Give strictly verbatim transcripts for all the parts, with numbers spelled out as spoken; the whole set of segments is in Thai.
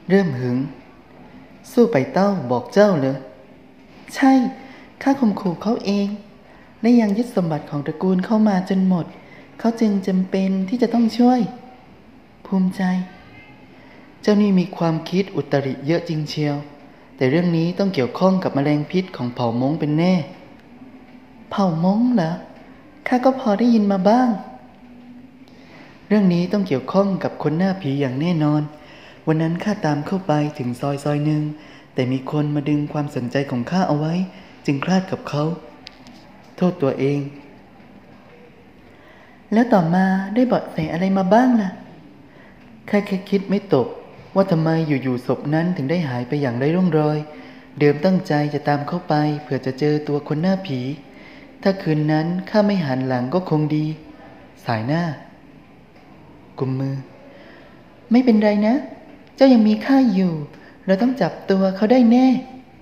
เริ่มหึงสู้ไปเต้าบอกเจ้าเลยใช่ข้าข่มขู่เขาเองและยังยึดสมบัติของตระกูลเข้ามาจนหมดเขาจึงจำเป็นที่จะต้องช่วยภูมิใจเจ้านี่มีความคิดอุตริเยอะจริงเชียวแต่เรื่องนี้ต้องเกี่ยวข้องกับแมลงพิษของเผ่ามงเป็นแน่เผ่ามงเหรอข้าก็พอได้ยินมาบ้างเรื่องนี้ต้องเกี่ยวข้องกับคนหน้าผีอย่างแน่นอนวันนั้นข้าตามเข้าไปถึงซอยซอยหนึ่งแต่มีคนมาดึงความสนใจของข้าเอาไว้จึงคลาดกับเขาโทษตัวเองแล้วต่อมาได้เบาะแสอะไรมาบ้างล่ะข้าแค่คิดไม่ตกว่าทำไมอยู่ๆศพนั้นถึงได้หายไปอย่างไร้ร่องรอยเดิมตั้งใจจะตามเข้าไปเพื่อจะเจอตัวคนหน้าผีถ้าคืนนั้นข้าไม่หันหลังก็คงดีสายหน้ากุมมือไม่เป็นไรนะเจ้ายังมีข้าอยู่เราต้องจับตัวเขาได้แน่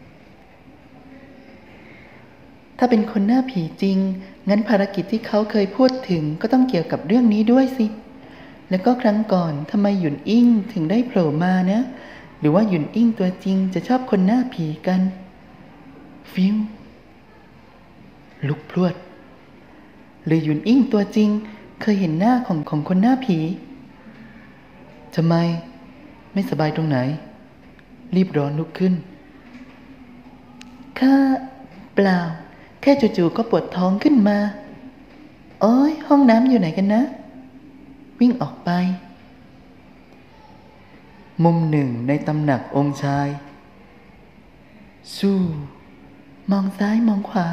ถ้าเป็นคนหน้าผีจริงงั้นภารกิจที่เขาเคยพูดถึงก็ต้องเกี่ยวกับเรื่องนี้ด้วยสิแล้วก็ครั้งก่อนทำไมหยุนอิ่งถึงได้โผล่มานะหรือว่าหยุนอิ่งตัวจริงจะชอบคนหน้าผีกันฟิวลุกพรวดหรือหยุนอิ่งตัวจริงเคยเห็นหน้าของของคนหน้าผีทำไมไม่สบายตรงไหนรีบร้อนลุกขึ้นข้าเปล่าแค่จู่ๆก็ปวดท้องขึ้นมาโอ้ยห้องน้ำอยู่ไหนกันนะวิ่งออกไปมุมหนึ่งในตำหนักองค์ชายสู้มองซ้ายมองขวา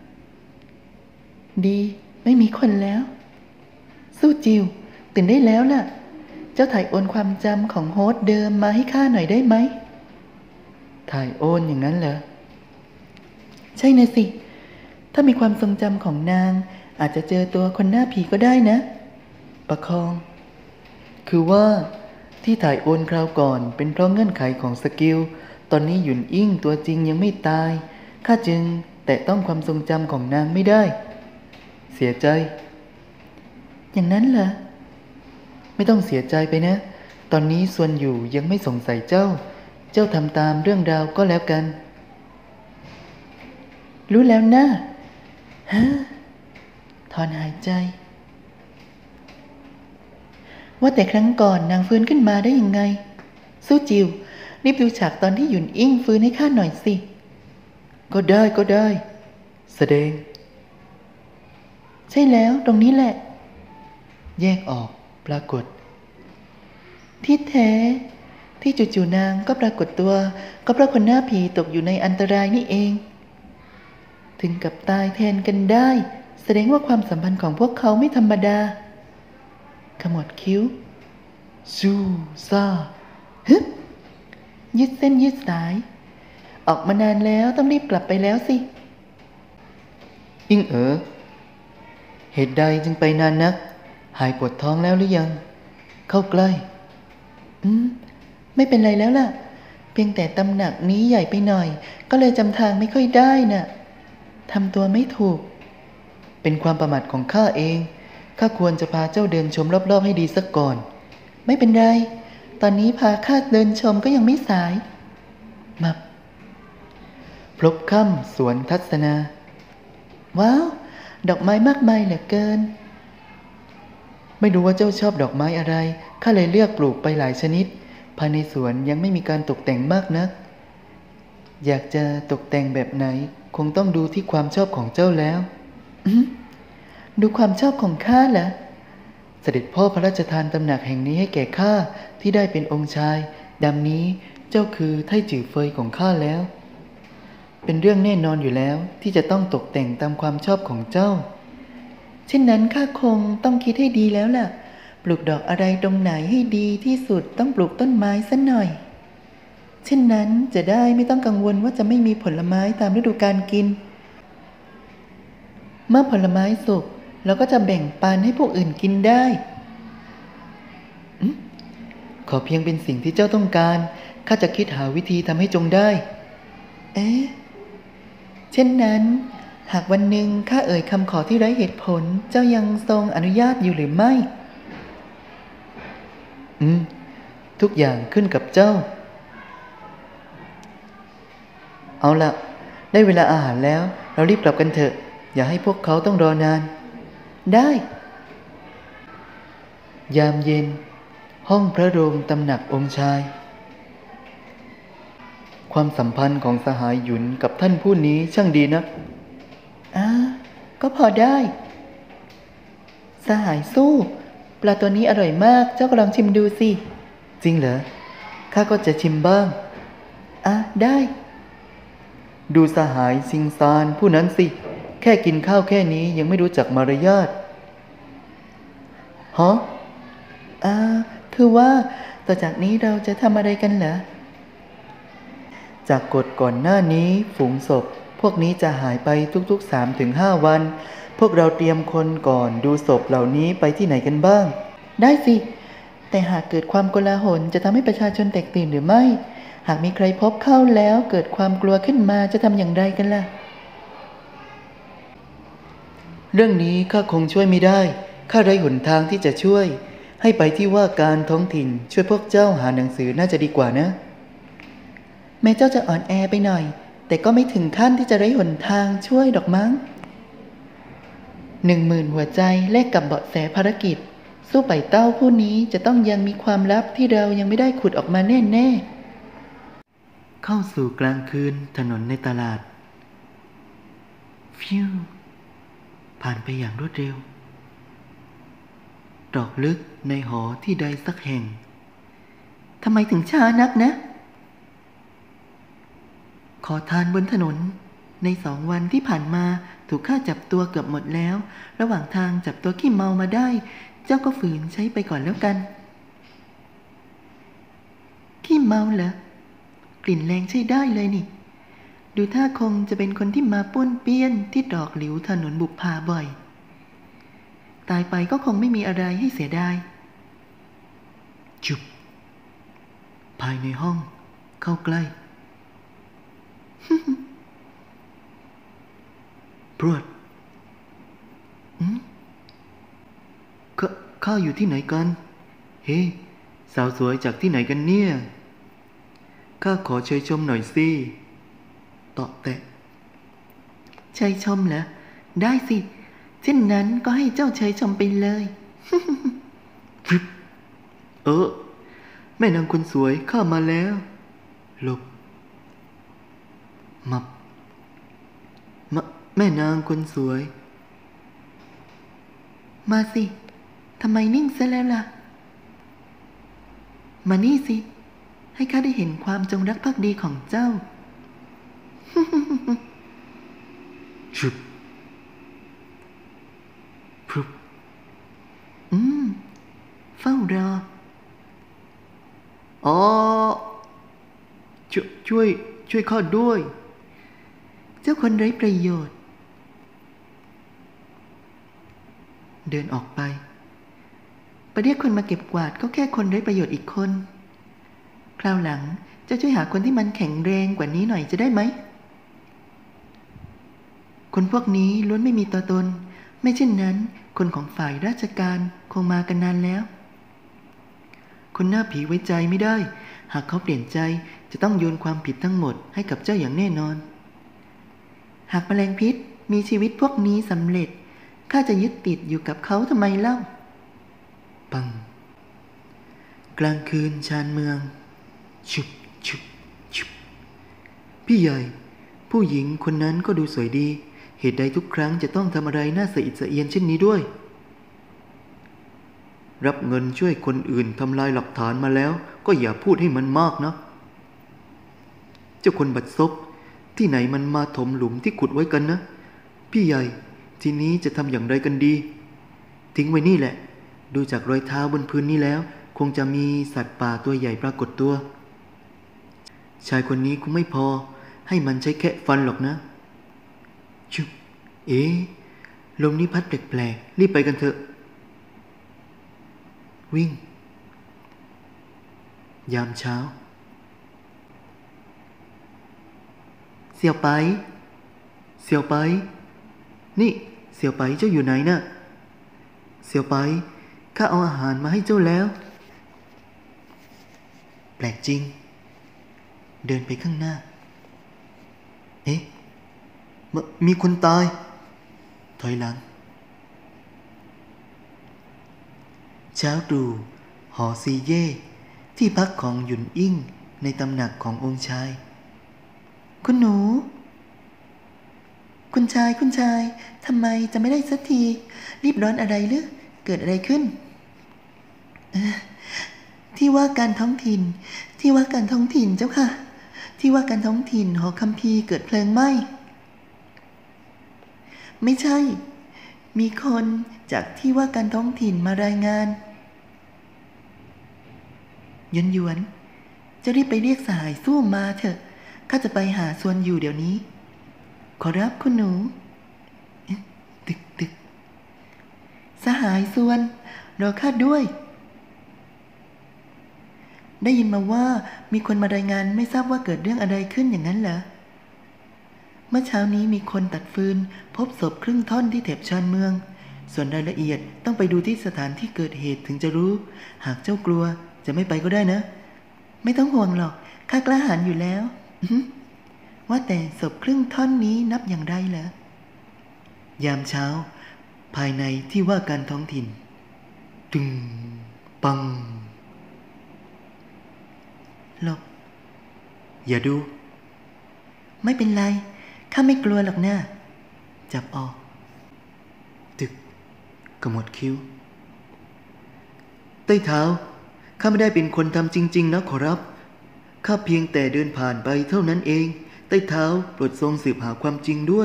ดีไม่มีคนแล้วสู้จิวตื่นได้แล้วล่ะเจ้าถ่ายโอนความจำของโฮสต์เดิมมาให้ข้าหน่อยได้ไหมถ่ายโอนอย่างนั้นเหรอใช่นะสิถ้ามีความทรงจำของนางอาจจะเจอตัวคนหน้าผีก็ได้นะประคองคือว่าที่ถ่ายโอนคราวก่อนเป็นเพราะเงื่อนไขของสกิลตอนนี้หยุนอิ่งตัวจริงยังไม่ตายข้าจึงแตะต้องความทรงจำของนางไม่ได้เสียใจอย่างนั้นเหรอไม่ต้องเสียใจไปนะตอนนี้ส่วนอยู่ยังไม่สงสัยเจ้าเจ้าทำตามเรื่องราวก็แล้วกันรู้แล้วนะฮะถอนหายใจว่าแต่ครั้งก่อนนางฟื้นขึ้นมาได้ยังไงสู้จิวรีบดูฉากตอนที่หยุนอิ่งฟื้นให้ข้าหน่อยสิก็ได้ก็ได้แสดงใช่แล้วตรงนี้แหละแยกออกปรากฏที่แท้ที่จู่ๆนางก็ปรากฏตัวก็เพราะคนหน้าผีตกอยู่ในอันตรายนี่เองถึงกับตายแทนกันได้แสดงว่าความสัมพันธ์ของพวกเขาไม่ธรรมดาขมวดคิ้วซูซ่าฮึยืดเส้นยืดสายออกมานานแล้วต้องรีบกลับไปแล้วสิอิ่งเอ๋อเหตุใดจึงไปนานนักหายปวดท้องแล้วหรือยังเข้าใกล้อืมไม่เป็นไรแล้วล่ะเพียงแต่ตำหนักนี้ใหญ่ไปหน่อยก็เลยจำทางไม่ค่อยได้น่ะทำตัวไม่ถูกเป็นความประมาทของข้าเองข้าควรจะพาเจ้าเดินชมรอบๆให้ดีสักก่อนไม่เป็นไรตอนนี้พาข้าเดินชมก็ยังไม่สายมาพลบค่ำสวนทัศนาว้าวดอกไม้มากมายเหลือเกินไม่รู้ว่าเจ้าชอบดอกไม้อะไรข้าเลยเลือกปลูกไปหลายชนิดภายในสวนยังไม่มีการตกแต่งมากนักอยากจะตกแต่งแบบไหนคงต้องดูที่ความชอบของเจ้าแล้วดูความชอบของข้าเหรอเสด็จพ่อพระราชทานตำหนักแห่งนี้ให้แก่ข้าที่ได้เป็นองค์ชายดังนี้เจ้าคือไถ่จื่อเฟยของข้าแล้วเป็นเรื่องแน่นอนอยู่แล้วที่จะต้องตกแต่งตามความชอบของเจ้าเช่นนั้นข้าคงต้องคิดให้ดีแล้วล่ะปลูกดอกอะไรตรงไหนให้ดีที่สุดต้องปลูกต้นไม้ซะหน่อยเช่นนั้นจะได้ไม่ต้องกังวลว่าจะไม่มีผลไม้ตามฤดูกาลกินเมื่อผลไม้สุกเราก็จะแบ่งปันให้พวกอื่นกินได้ขอเพียงเป็นสิ่งที่เจ้าต้องการข้าจะคิดหาวิธีทำให้จงได้เอ๊ะเช่นนั้นหากวันหนึ่งข้าเอ่ยคำขอที่ไร้เหตุผลเจ้ายังทรงอนุญาตอยู่หรือไม่อืมทุกอย่างขึ้นกับเจ้าเอาล่ะได้เวลาอาหารแล้วเรารีบกลับกันเถอะอย่าให้พวกเขาต้องรอนานได้ยามเย็นห้องพระโรงตำหนักองค์ชายความสัมพันธ์ของสหายหยุนกับท่านผู้นี้ช่างดีนักอ่าก็พอได้สหายสู้ปลาตัวนี้อร่อยมากเจ้าก็ลองชิมดูสิจริงเหรอข้าก็จะชิมบ้างอ่ะได้ดูสหายซิงซานผู้นั้นสิแค่กินข้าวแค่นี้ยังไม่รู้จักมารยาทฮะอ่าคือว่าต่อจากนี้เราจะทำอะไรกันเหรอจากกฎก่อนหน้านี้ฝูงศพพวกนี้จะหายไปทุกๆ สามถึงห้า วันพวกเราเตรียมคนก่อนดูศพเหล่านี้ไปที่ไหนกันบ้างได้สิแต่หากเกิดความโกลาหลจะทำให้ประชาชนแตกตื่นหรือไม่หากมีใครพบเข้าแล้วเกิดความกลัวขึ้นมาจะทำอย่างไรกันล่ะเรื่องนี้ข้าคงช่วยไม่ได้ข้าไร้หนทางที่จะช่วยให้ไปที่ว่าการท้องถิ่นช่วยพวกเจ้าหาหนังสือน่าจะดีกว่านะแม้เจ้าจะอ่อนแอไปหน่อยแต่ก็ไม่ถึงขั้นที่จะไร้หนทางช่วยดอกมั้งหนึ่งหมื่นหัวใจแลกกับเบาะแสภารกิจสู้ไปเต้าผู้นี้จะต้องยังมีความลับที่เรายังไม่ได้ขุดออกมาแน่ๆเข้าสู่กลางคืนถนนในตลาดฟิวผ่านไปอย่างรวดเร็วตรอกลึกในหอที่ใดสักแห่งทำไมถึงช้านักนะขอทานบนถนนในสองวันที่ผ่านมาถูกข้าจับตัวเกือบหมดแล้วระหว่างทางจับตัวขี้เมามาได้เจ้าก็ฝืนใช้ไปก่อนแล้วกันขี้เมาเหรอกลิ่นแรงใช้ได้เลยนี่ดูท่าคงจะเป็นคนที่มาป้วนเปี้ยนที่ดอกหลิวถนนบุปผาบ่อยตายไปก็คงไม่มีอะไรให้เสียดายจุบภายในห้องเข้าใกล้พรวดอืมข้าข้าอยู่ที่ไหนกันเฮ้สาวสวยจากที่ไหนกันเนี่ยข้าขอเชยชมหน่อยสิตอแตะเชยชมเหรอได้สิเช่นนั้นก็ให้เจ้าเชยชมไปเลยเออแม่นางคนสวยข้ามาแล้วหลบมับมะแม่นางคนสวยมาสิทำไมนิ่งซะแล้วล่ะมานี่สิให้ข้าได้เห็นความจงรักภักดีของเจ้าชุบพรุบอืมเฝ้ารออ๋อช่วยช่วยช่วยข้าด้วยเจ้าคนไร้ประโยชน์เดินออกไปไปเรียกคนมาเก็บกวาดก็แค่คนไร้ประโยชน์อีกคนคราวหลังเจ้าช่วยหาคนที่มันแข็งแรงกว่านี้หน่อยจะได้ไหมคนพวกนี้ล้วนไม่มีตัวตนไม่เช่นนั้นคนของฝ่ายราชการคงมากันนานแล้วคนหน้าผีไว้ใจไม่ได้หากเขาเปลี่ยนใจจะต้องโยนความผิดทั้งหมดให้กับเจ้าอย่างแน่นอนหากแมลงพิษมีชีวิตพวกนี้สำเร็จข้าจะยึดติดอยู่กับเขาทำไมเล่าปังกลางคืนชานเมืองชุบชุบชุบพี่ใหญ่ผู้หญิงคนนั้นก็ดูสวยดีเหตุใดทุกครั้งจะต้องทำอะไรน่าสะอิดสะเอียนเช่นนี้ด้วยรับเงินช่วยคนอื่นทำลายหลักฐานมาแล้วก็อย่าพูดให้มันมากนะเจ้าคนบัดซบที่ไหนมันมาถมหลุมที่ขุดไว้กันนะพี่ใหญ่ทีนี้จะทำอย่างไรกันดีทิ้งไว้นี่แหละดูจากรอยเท้าบนพื้นนี้แล้วคงจะมีสัตว์ป่าตัวใหญ่ปรากฏตัวชายคนนี้คงไม่พอให้มันใช้แค่ฟันหรอกนะชุบเอ๊ะลมนี้พัดแปลกๆรีบไปกันเถอะวิ่งยามเช้าเสี่ยวไปเสี่ยวไปนี่เสี่ยวไปเจ้าอยู่ไหนน่ะเสี่ยวไปข้าเอาอาหารมาให้เจ้าแล้วแปลกจริงเดินไปข้างหน้าเอ๊ะมมีคนตายถอยหลังเช้าตรู่หอซีเย่ที่พักของหยุนอิ่งในตำหนักขององค์ชายคุณหนูคุณชายคุณชายทำไมจะไม่ได้สักทีรีบร้อนอะไรหรือเกิดอะไรขึ้นที่ว่าการท้องถิ่นที่ว่าการท้องถิ่นเจ้าค่ะที่ว่าการท้องถิ่นหอคัมภีร์เกิดเพลิงไหม้ไม่ใช่มีคนจากที่ว่าการท้องถิ่นมารายงานหยวนหยวนจะรีบไปเรียกสหายสู้มาเถอะข้าจะไปหาส่วนอยู่เดี๋ยวนี้ขอรับคุณหนูตึกตึกสหายส่วนรอข้าด้วยได้ยินมาว่ามีคนมารายงานไม่ทราบว่าเกิดเรื่องอะไรขึ้นอย่างนั้นเหรอเมื่อเช้านี้มีคนตัดฟืนพบศพครึ่งท่อนที่แถบชานเมืองส่วนรายละเอียดต้องไปดูที่สถานที่เกิดเหตุถึงจะรู้หากเจ้ากลัวจะไม่ไปก็ได้นะไม่ต้องห่วงหรอกข้ากล้าหาญอยู่แล้วว่าแต่ศพครึ่งท่อนนี้นับอย่างไรเหรอยามเช้าภายในที่ว่าการท้องถิ่นตึงปังหลบอย่าดูไม่เป็นไรข้าไม่กลัวหรอกนะจับออกตึกกระหมวดคิ้วใต้เท้าข้าไม่ได้เป็นคนทำจริงๆนะขอรับข้าเพียงแต่เดินผ่านไปเท่านั้นเองใต้เท้าโปรดทรงสืบหาความจริงด้วย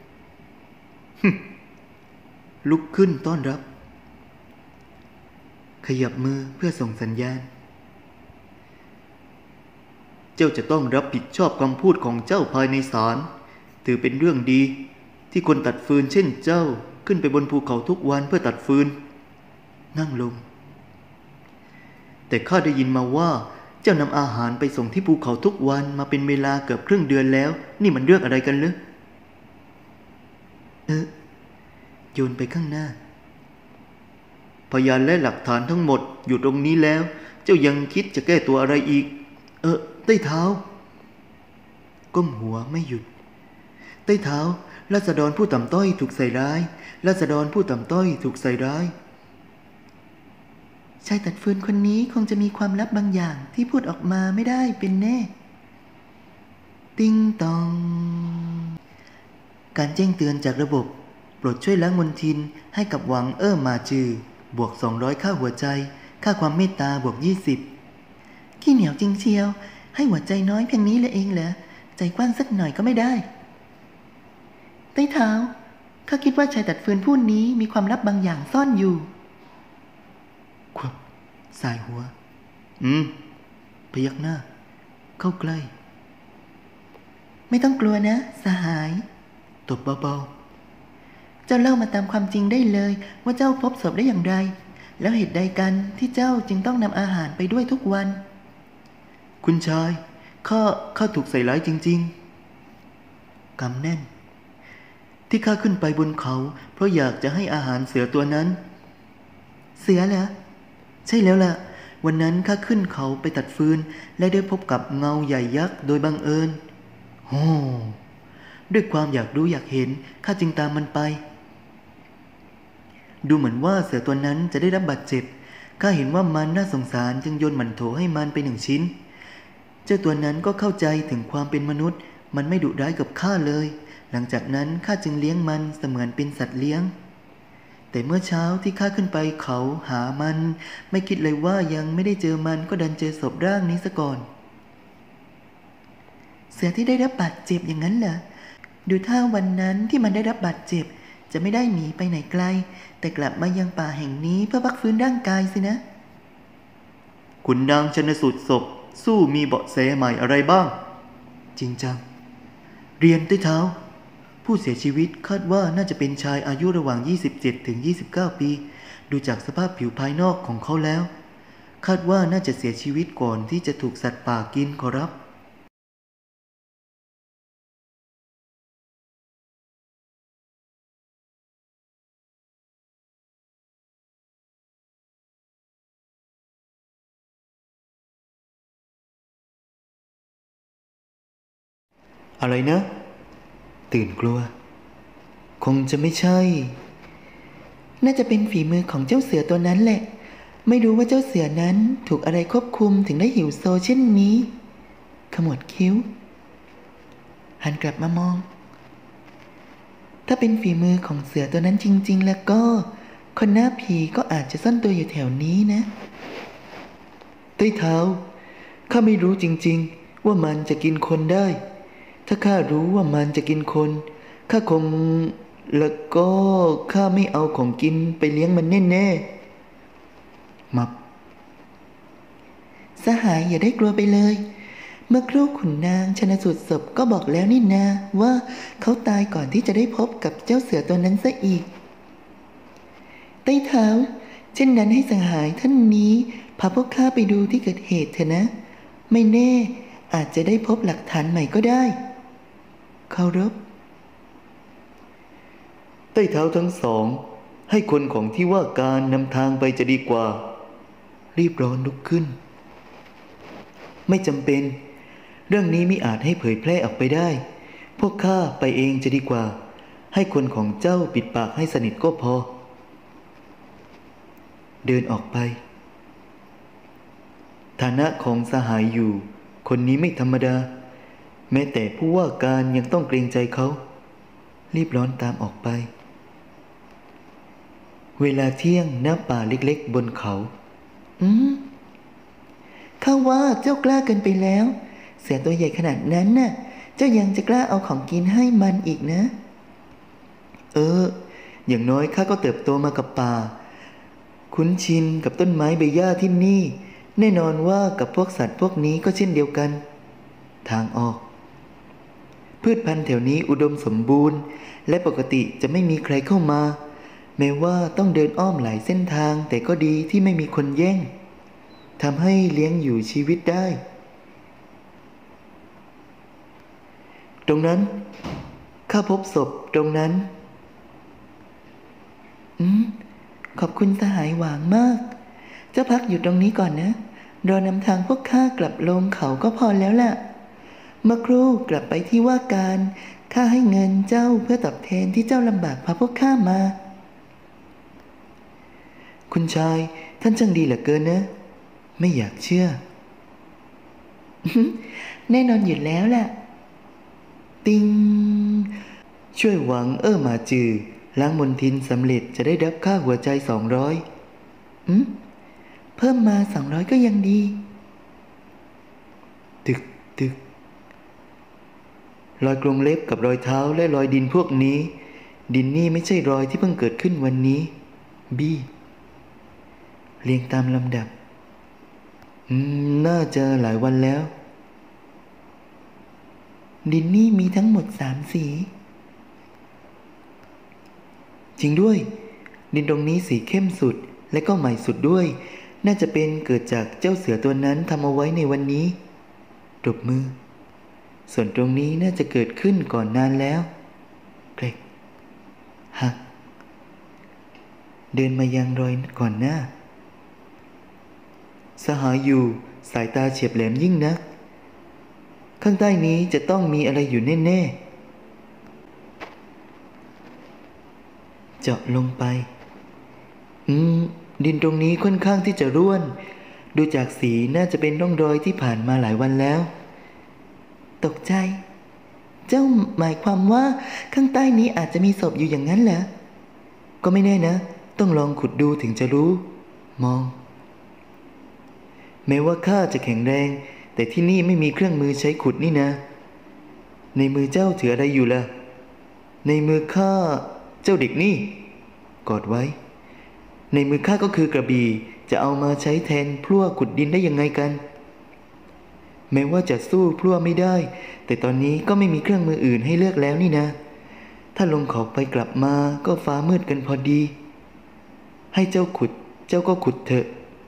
ลุกขึ้นต้อนรับขยับมือเพื่อส่งสัญญาณเจ้าจะต้องรับผิดชอบคำพูดของเจ้าภายในศาลถือเป็นเรื่องดีที่คนตัดฟืนเช่นเจ้าขึ้นไปบนภูเขาทุกวันเพื่อตัดฟืนนั่งลงแต่ข้าได้ยินมาว่าเจ้านำอาหารไปส่งที่ภูเขาทุกวันมาเป็นเวลาเกือบครึ่งเดือนแล้วนี่มันเรื่องอะไรกันเหรอเออโยนไปข้างหน้าพยานและหลักฐานทั้งหมดอยู่ตรงนี้แล้วเจ้ายังคิดจะแก้ตัวอะไรอีกเออใต้เท้าก้มหัวไม่หยุดใต้เท้าราษฎรผู้ต่ำต้อยถูกใส่ร้ายราษฎรผู้ต่ำต้อยถูกใส่ร้ายชายตัดฟืนคนนี้คงจะมีความลับบางอย่างที่พูดออกมาไม่ได้เป็นแน่ติ้งตองการแจ้งเตือนจากระบบโปรดช่วยล้างมลทินให้กับหวังเอ้อมาจือบวกสองร้อยค่าหัวใจค่าความเมตตาบวกยี่สิบขี้เหนียวจริงเชียวให้หัวใจน้อยเพียงนี้เลยเองเหรอใจกว้างสักหน่อยก็ไม่ได้ใต้เท้าข้าคิดว่าชายตัดฟืนผู้นี้มีความลับบางอย่างซ่อนอยู่ควับสายหัวอืมพยักหน้าเข้าใกล้ไม่ต้องกลัวนะสหายตบเบาๆเจ้าเล่ามาตามความจริงได้เลยว่าเจ้าพบศพได้อย่างไรแล้วเหตุใดกันที่เจ้าจึงต้องนำอาหารไปด้วยทุกวันคุณชายข้าข้าถูกใส่ร้ายจริงๆกำแน่นที่ข้าขึ้นไปบนเขาเพราะอยากจะให้อาหารเสือตัวนั้นเสือเหรอใช่แล้วล่ะวันนั้นข้าขึ้นเขาไปตัดฟืนและได้พบกับเงาใหญ่ยักษ์โดยบังเอิญโอ้ด้วยความอยากรู้อยากเห็นข้าจึงตามมันไปดูเหมือนว่าเสือตัวนั้นจะได้รับบาดเจ็บข้าเห็นว่ามันน่าสงสารจึงโยนหมันโถให้มันไปหนึ่งชิ้นเจ้าตัวนั้นก็เข้าใจถึงความเป็นมนุษย์มันไม่ดุร้ายกับข้าเลยหลังจากนั้นข้าจึงเลี้ยงมันเสมือนเป็นสัตว์เลี้ยงแต่เมื่อเช้าที่ข้าขึ้นไปเขาหามันไม่คิดเลยว่ายังไม่ได้เจอมันก็ดันเจอศพร่างนี้ซะก่อนเสือที่ได้รับบาดเจ็บอย่างนั้นเหรอดูท่าวันนั้นที่มันได้รับบาดเจ็บจะไม่ได้หนีไปไหนไกลแต่กลับมายังป่าแห่งนี้เพื่อพักฟื้นร่างกายสินะขุนนางชันสูตรศพสู้มีเบาะแสใหม่อะไรบ้างจริงจังเรียนใต้เท้าผู้เสียชีวิตคาดว่าน่าจะเป็นชายอายุระหว่างยี่สิบเจ็ดถึงยี่สิบเก้าปีดูจากสภาพผิวภายนอกของเขาแล้วคาดว่าน่าจะเสียชีวิตก่อนที่จะถูกสัตว์ป่ากินขอรับอะไรนะตื่นกลัวคงจะไม่ใช่น่าจะเป็นฝีมือของเจ้าเสือตัวนั้นแหละไม่รู้ว่าเจ้าเสือนั้นถูกอะไรควบคุมถึงได้หิวโซเช่นนี้ขมวดคิ้วหันกลับมามองถ้าเป็นฝีมือของเสือตัวนั้นจริงๆแล้วก็คนหน้าผีก็อาจจะซ่อนตัวอยู่แถวนี้นะใต้เท้าข้าไม่รู้จริงๆว่ามันจะกินคนได้ถ้าข้ารู้ว่ามันจะกินคนข้าคงแล้วก็ข้าไม่เอาของกินไปเลี้ยงมันแน่ๆมับสหายอย่าได้กลัวไปเลยเมื่อครู่ขุนนางชนสูตรศพก็บอกแล้วนี่นาว่าเขาตายก่อนที่จะได้พบกับเจ้าเสือตัวนั้นซะอีกใต้เท้าเช่นนั้นให้สหายท่านนี้พาพวกข้าไปดูที่เกิดเหตุเถอะนะไม่แน่อาจจะได้พบหลักฐานใหม่ก็ได้เคารพใต้เท้าทั้งสองให้คนของที่ว่าการนำทางไปจะดีกว่ารีบร้อนลุกขึ้นไม่จำเป็นเรื่องนี้มิอาจให้เผยแพร่ออกไปได้พวกข้าไปเองจะดีกว่าให้คนของเจ้าปิดปากให้สนิทก็พอเดินออกไปฐานะของสหายอยู่คนนี้ไม่ธรรมดาแม้แต่ผู้ว่าการยังต้องเกรงใจเขารีบร้อนตามออกไปเวลาเที่ยงณป่าเล็กๆบนเขาอืมข้าว่าเจ้ากล้าเกินไปแล้วเสือตัวใหญ่ขนาดนั้นน่ะเจ้ายังจะกล้าเอาของกินให้มันอีกนะเอออย่างน้อยข้าก็เติบโตมากับป่าคุ้นชินกับต้นไม้ใบหญ้าที่นี่แน่นอนว่ากับพวกสัตว์พวกนี้ก็เช่นเดียวกันทางออกพืชพันธุ์แถวนี้อุดมสมบูรณ์และปกติจะไม่มีใครเข้ามาแม้ว่าต้องเดินอ้อมหลายเส้นทางแต่ก็ดีที่ไม่มีคนแย่งทำให้เลี้ยงอยู่ชีวิตได้ตรงนั้นข้าพบศพตรงนั้นอืมขอบคุณสหายหวางมากเจ้าพักอยู่ตรงนี้ก่อนนะรอนำทางพวกข้ากลับลงเขาก็พอแล้วล่ะเมื่อครู่กลับไปที่ว่าการข้าให้เงินเจ้าเพื่อตอบแทนที่เจ้าลำบากพาพวกข้ามาคุณชายท่านช่างดีเหลือเกินนะไม่อยากเชื่อ แน่นอนอยู่แล้วล่ะติงช่วยหวังเอ้อมาจือล้างมลทินสำเร็จจะได้รับค่าหัวใจสองร้อยอืมเพิ่มมาสองร้อยก็ยังดีตึกตึกรอยกรงเล็บกับรอยเท้าและรอยดินพวกนี้ดินนี่ไม่ใช่รอยที่เพิ่งเกิดขึ้นวันนี้บี้เรียงตามลำดับอืมน่าจะหลายวันแล้วดินนี่มีทั้งหมดสามสีจริงด้วยดินตรงนี้สีเข้มสุดและก็ใหม่สุดด้วยน่าจะเป็นเกิดจากเจ้าเสือตัวนั้นทำเอาไว้ในวันนี้ตบมือส่วนตรงนี้น่าจะเกิดขึ้นก่อนนานแล้วเกรกหักเดินมายังรอยก่อนหน้าสหายอยู่สายตาเฉียบแหลมยิ่งนักข้างใต้นี้จะต้องมีอะไรอยู่แน่ๆเจาะลงไปอืมดินตรงนี้ค่อนข้างที่จะร่วนดูจากสีน่าจะเป็นร่องรอยที่ผ่านมาหลายวันแล้วตกใจเจ้าหมายความว่าข้างใต้นี้อาจจะมีศพอยู่อย่างนั้นเหรอก็ไม่แน่นะต้องลองขุดดูถึงจะรู้มองแม้ว่าข้าจะแข็งแรงแต่ที่นี่ไม่มีเครื่องมือใช้ขุดนี่นะในมือเจ้าถืออะไรอยู่ล่ะในมือข้าเจ้าเด็กนี่กอดไว้ในมือข้าก็คือกระบี่จะเอามาใช้แทนพลั่วขุดดินได้ยังไงกันแม้ว่าจะสู้พลั่วไม่ได้แต่ตอนนี้ก็ไม่มีเครื่องมืออื่นให้เลือกแล้วนี่นะถ้าลงเขาไปกลับมาก็ฟ้ามืดกันพอดีให้เจ้าขุดเจ้าก็ขุดเถอะ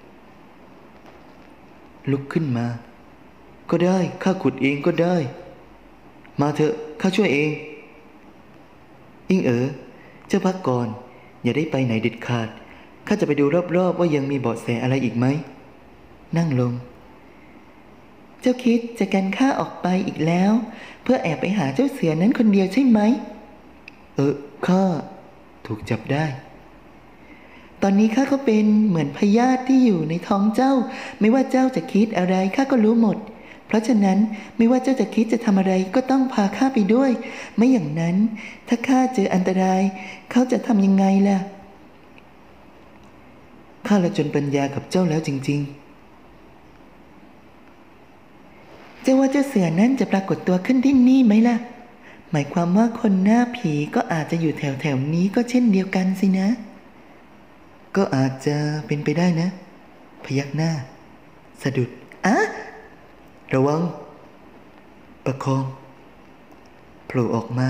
ลุกขึ้นมาก็ได้ข้าขุดเองก็ได้มาเถอะข้าช่วยเองอิงเอ๋อเจ้าพักก่อนอย่าได้ไปไหนเด็ดขาดข้าจะไปดูรอบๆว่ายังมีเบาะแสอะไรอีกไหมนั่งลงจ้าคิดจะกันข้าออกไปอีกแล้วเพื่อแอบไปหาเจ้าเสือนั้นคนเดียวใช่ไหมเออข้าถูกจับได้ตอนนี้ข้าก็เป็นเหมือนพยาธิที่อยู่ในท้องเจ้าไม่ว่าเจ้าจะคิดอะไรข้าก็รู้หมดเพราะฉะนั้นไม่ว่าเจ้าจะคิดจะทำอะไรก็ต้องพาข้าไปด้วยไม่อย่างนั้นถ้าข้าเจออันตรายเขาจะทำยังไงล่ะข้าละจนปัญญากับเจ้าแล้วจริงๆเจ้าว่าเจ้าเสือนั้นจะปรากฏตัวขึ้นที่นี่ไหมล่ะหมายความว่าคนหน้าผีก็อาจจะอยู่แถวๆนี้ก็เช่นเดียวกันสินะก็อาจจะเป็นไปได้นะพยักหน้าสะดุดอะระวังประคองโผล่ออกมา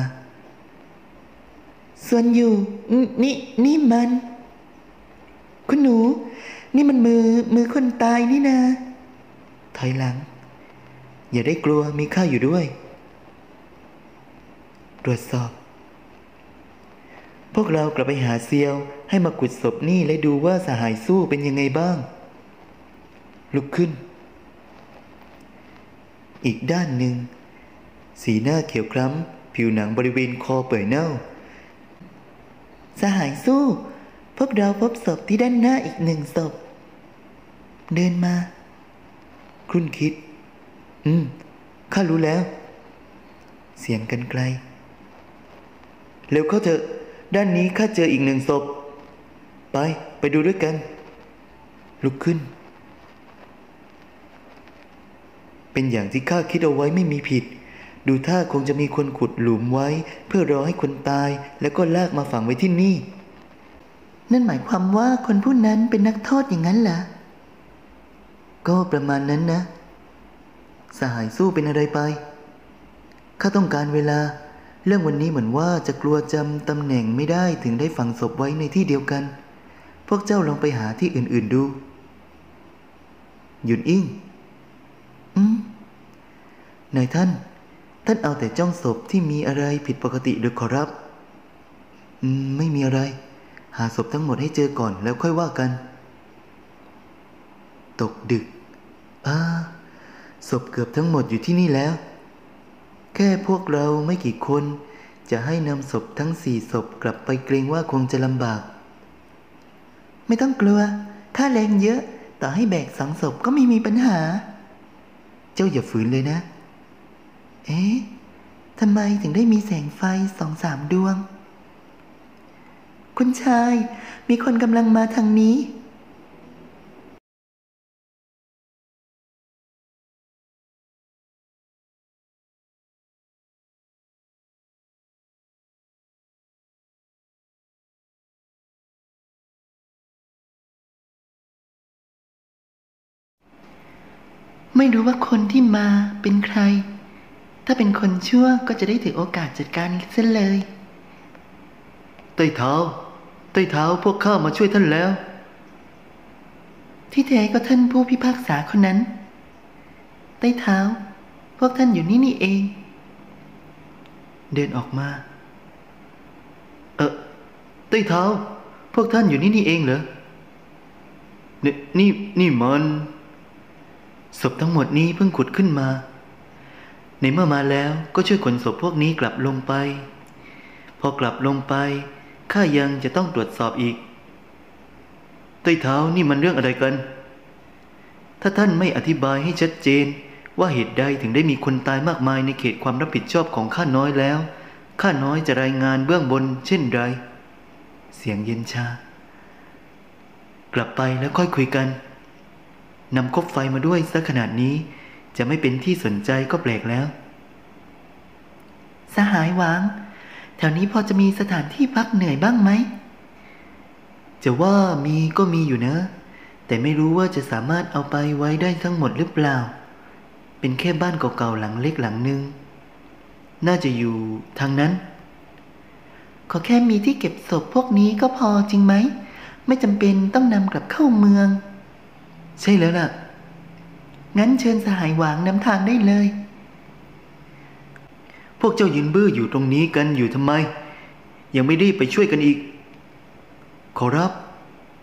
ส่วนอยู่นี่นี่มันคุณหนูนี่มันมือมือคนตายนี่นะถอยหลังอย่าได้กลัวมีข้าอยู่ด้วยตรวจสอบพวกเรากลับไปหาเซียวให้มาขุดศพนี่และดูว่าสหายสู้เป็นยังไงบ้างลุกขึ้นอีกด้านหนึ่งสีหน้าเขียวคล้ำผิวหนังบริเวณคอเปื่อยเน่าสหายสู้พวกเราพบศพที่ด้านหน้าอีกหนึ่งศพเดินมาครุ่นคิดอืมข้ารู้แล้วเสียงกันไกลเร็วเข้าเถอะด้านนี้ข้าเจออีกหนึ่งศพไปไปดูด้วยกันลุกขึ้นเป็นอย่างที่ข้าคิดเอาไว้ไม่มีผิดดูท่าคงจะมีคนขุดหลุมไว้เพื่อรอให้คนตายแล้วก็ลากมาฝังไว้ที่นี่นั่นหมายความว่าคนผู้นั้นเป็นนักโทษอย่างนั้นเหรอก็ประมาณนั้นนะสหายสู้เป็นอะไรไปข้าต้องการเวลาเรื่องวันนี้เหมือนว่าจะกลัวจำตำแหน่งไม่ได้ถึงได้ฝังศพไว้ในที่เดียวกันพวกเจ้าลองไปหาที่อื่นๆดูหยุดอิ่งอืมนายท่านท่านเอาแต่จ้องศพที่มีอะไรผิดปกติหรือขอรับอืมไม่มีอะไรหาศพทั้งหมดให้เจอก่อนแล้วค่อยว่ากันตกดึกอ่าศพเกือบทั้งหมดอยู่ที่นี่แล้วแค่พวกเราไม่กี่คนจะให้นำศพทั้งสี่ศพกลับไปเกรงว่าคงจะลำบากไม่ต้องกลัวข้าแรงเยอะต่อให้แบกสองศพก็ไม่มีปัญหาเจ้าอย่าฝืนเลยนะเอ๊ะทำไมถึงได้มีแสงไฟสองสามดวงคุณชายมีคนกำลังมาทางนี้ไม่รู้ว่าคนที่มาเป็นใครถ้าเป็นคนชั่วก็จะได้ถือโอกาสจัดการเส้นเลยใต้เท้าใต้เท้าพวกข้ามาช่วยท่านแล้วที่แท้ก็ท่านผู้พิพากษาคนนั้นใต้เท้าพวกท่านอยู่นี่นี่เองเดินออกมาเออใต้เท้าพวกท่านอยู่นี่นี่เองเหรอนี่นี่นี่มันศพทั้งหมดนี้เพิ่งขุดขึ้นมาในเมื่อมาแล้วก็ช่วยขนศพพวกนี้กลับลงไปพอกลับลงไปข้ายังจะต้องตรวจสอบอีกใต้เท้านี่มันเรื่องอะไรกันถ้าท่านไม่อธิบายให้ชัดเจนว่าเหตุใดถึงได้มีคนตายมากมายในเขตความรับผิดชอบของข้าน้อยแล้วข้าน้อยจะรายงานเบื้องบนเช่นไรเสียงเย็นชากลับไปแล้วค่อยคุยกันนำคบไฟมาด้วยซะขนาดนี้จะไม่เป็นที่สนใจก็แปลกแล้วสหายหวังแถวนี้พอจะมีสถานที่พักเหนื่อยบ้างไหมจะว่ามีก็มีอยู่นะแต่ไม่รู้ว่าจะสามารถเอาไปไว้ได้ทั้งหมดหรือเปล่าเป็นแค่บ้านเก่าๆหลังเล็กหลังนึงน่าจะอยู่ทางนั้นขอแค่มีที่เก็บศพพวกนี้ก็พอจริงไหมไม่จำเป็นต้องนำกลับเข้าเมืองใช่แล้วล่ะงั้นเชิญสหายหวางนำทางได้เลยพวกเจ้ายืนบื้ออยู่ตรงนี้กันอยู่ทำไมยังไม่รีบไปช่วยกันอีกขอรับ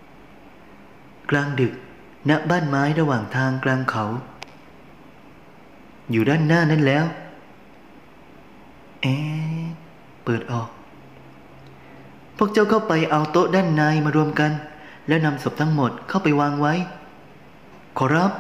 กลางดึกณบ้านไม้ระหว่างทางกลางเขาอยู่ด้านหน้านั้นแล้วเอ๊ะเปิดออกพวกเจ้าเข้าไปเอาโต๊ะด้านในมารวมกันแล้วนำศพทั้งหมดเข้าไปวางไว้ขอรับ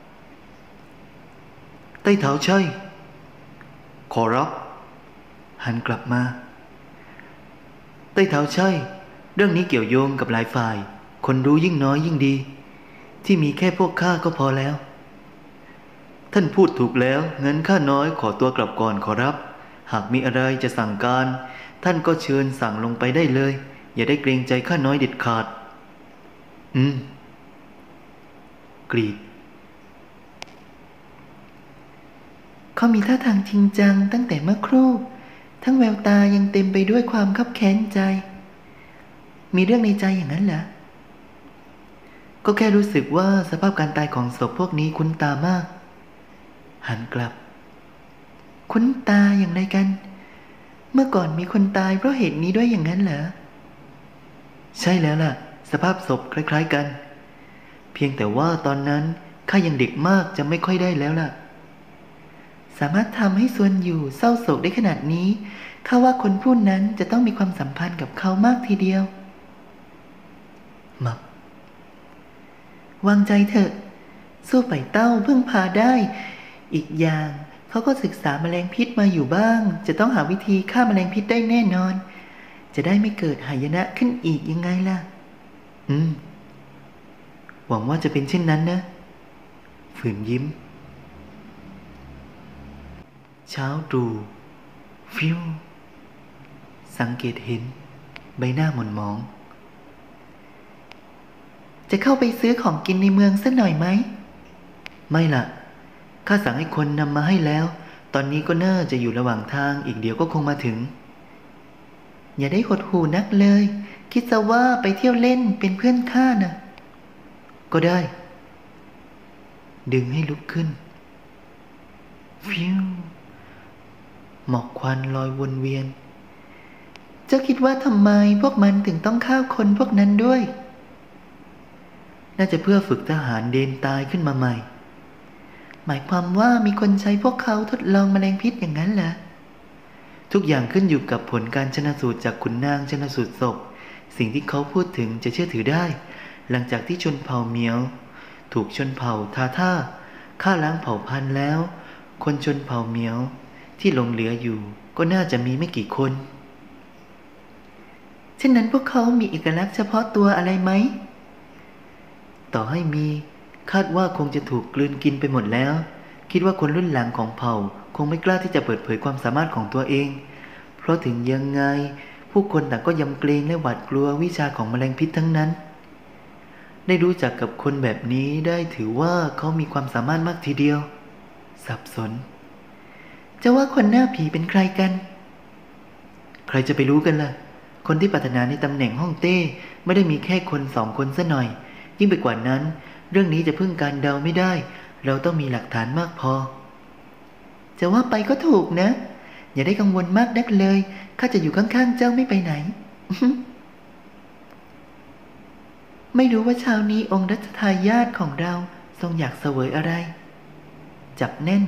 ใต้เท้าใช่ขอรับหันกลับมาใต้เท้าใช่เรื่องนี้เกี่ยวโยงกับหลายฝ่ายคนรู้ยิ่งน้อยยิ่งดีที่มีแค่พวกข้าก็พอแล้วท่านพูดถูกแล้วงั้นข้าน้อยขอตัวกลับก่อนขอรับหากมีอะไรจะสั่งการท่านก็เชิญสั่งลงไปได้เลยอย่าได้เกรงใจข้าน้อยเด็ดขาดอืมกรีดเขามีท่าทางจริงจังตั้งแต่เมื่อครู่ทั้งแววตายังเต็มไปด้วยความคับแค้นใจมีเรื่องในใจอย่างนั้นเหรอก็แค่รู้สึกว่าสภาพการตายของศพพวกนี้คุ้นตามากหันกลับคุ้นตาอย่างไรกันเมื่อก่อนมีคนตายเพราะเหตุนี้ด้วยอย่างนั้นเหรอใช่แล้วล่ะสภาพศพคล้ายๆกันเพียงแต่ว่าตอนนั้นข้ายังเด็กมากจำไม่ค่อยได้แล้วล่ะสามารถทำให้ส่วนอยู่เศร้าโศกได้ขนาดนี้ข้าว่าคนผู้นั้นจะต้องมีความสัมพันธ์กับเขามากทีเดียวมับวางใจเถอะสู้ไปเต้าพึ่งพาได้อีกอย่างเขาก็ศึกษาแมลงพิษมาอยู่บ้างจะต้องหาวิธีฆ่าแมลงพิษได้แน่นอนจะได้ไม่เกิดหายนะขึ้นอีกยังไงล่ะอืมหวังว่าจะเป็นเช่นนั้นนะฝืนยิ้มเช้าตรู่ฟิวสังเกตเห็นใบหน้าหม่นหมองจะเข้าไปซื้อของกินในเมืองสักหน่อยไหมไม่ล่ะข้าสั่งให้คนนำมาให้แล้วตอนนี้ก็น่าจะอยู่ระหว่างทางอีกเดี๋ยวก็คงมาถึงอย่าได้หดหู่นักเลยคิดซะว่าไปเที่ยวเล่นเป็นเพื่อนข้าน่ะก็ได้ดึงให้ลุกขึ้นฟิวหมอกควันลอยวนเวียนเจ้าคิดว่าทำไมพวกมันถึงต้องฆ่าคนพวกนั้นด้วยน่าจะเพื่อฝึกทหารเดนตายขึ้นมาใหม่หมายความว่ามีคนใช้พวกเขาทดลองแมลงพิษอย่างนั้นเหรอทุกอย่างขึ้นอยู่กับผลการชันสูตรจากขุนนางชันสูตรศพสิ่งที่เขาพูดถึงจะเชื่อถือได้หลังจากที่ชนเผ่าเหมียวถูกชนเผ่าทาท่าฆ่าล้างเผ่าพันธุ์แล้วคนชนเผ่าเหมียวที่หลงเหลืออยู่ก็น่าจะมีไม่กี่คนเช่นนั้นพวกเขามีเอกลักษณ์เฉพาะตัวอะไรไหมต่อให้มีคาดว่าคงจะถูกกลืนกินไปหมดแล้วคิดว่าคนรุ่นหลังของเผ่าคงไม่กล้าที่จะเปิดเผยความสามารถของตัวเองเพราะถึงยังไงผู้คนต่างก็ยำเกรงและหวาดกลัววิชาของแมลงพิษทั้งนั้นได้รู้จักกับคนแบบนี้ได้ถือว่าเขามีความสามารถมากทีเดียวสับสนจะว่าคนหน้าผีเป็นใครกันใครจะไปรู้กันล่ะคนที่ปรารถนาในตำแหน่งฮ่องเต้ไม่ได้มีแค่คนสองคนซะหน่อยยิ่งไปกว่านั้นเรื่องนี้จะพึ่งการเดาไม่ได้เราต้องมีหลักฐานมากพอจะว่าไปก็ถูกนะอย่าได้กังวลมากนักเลยข้าจะอยู่ข้างๆเจ้าไม่ไปไหน ไม่รู้ว่าเช้านี้องค์รัชทายาทของเราทรงอยากเสวยอะไรจับแน่น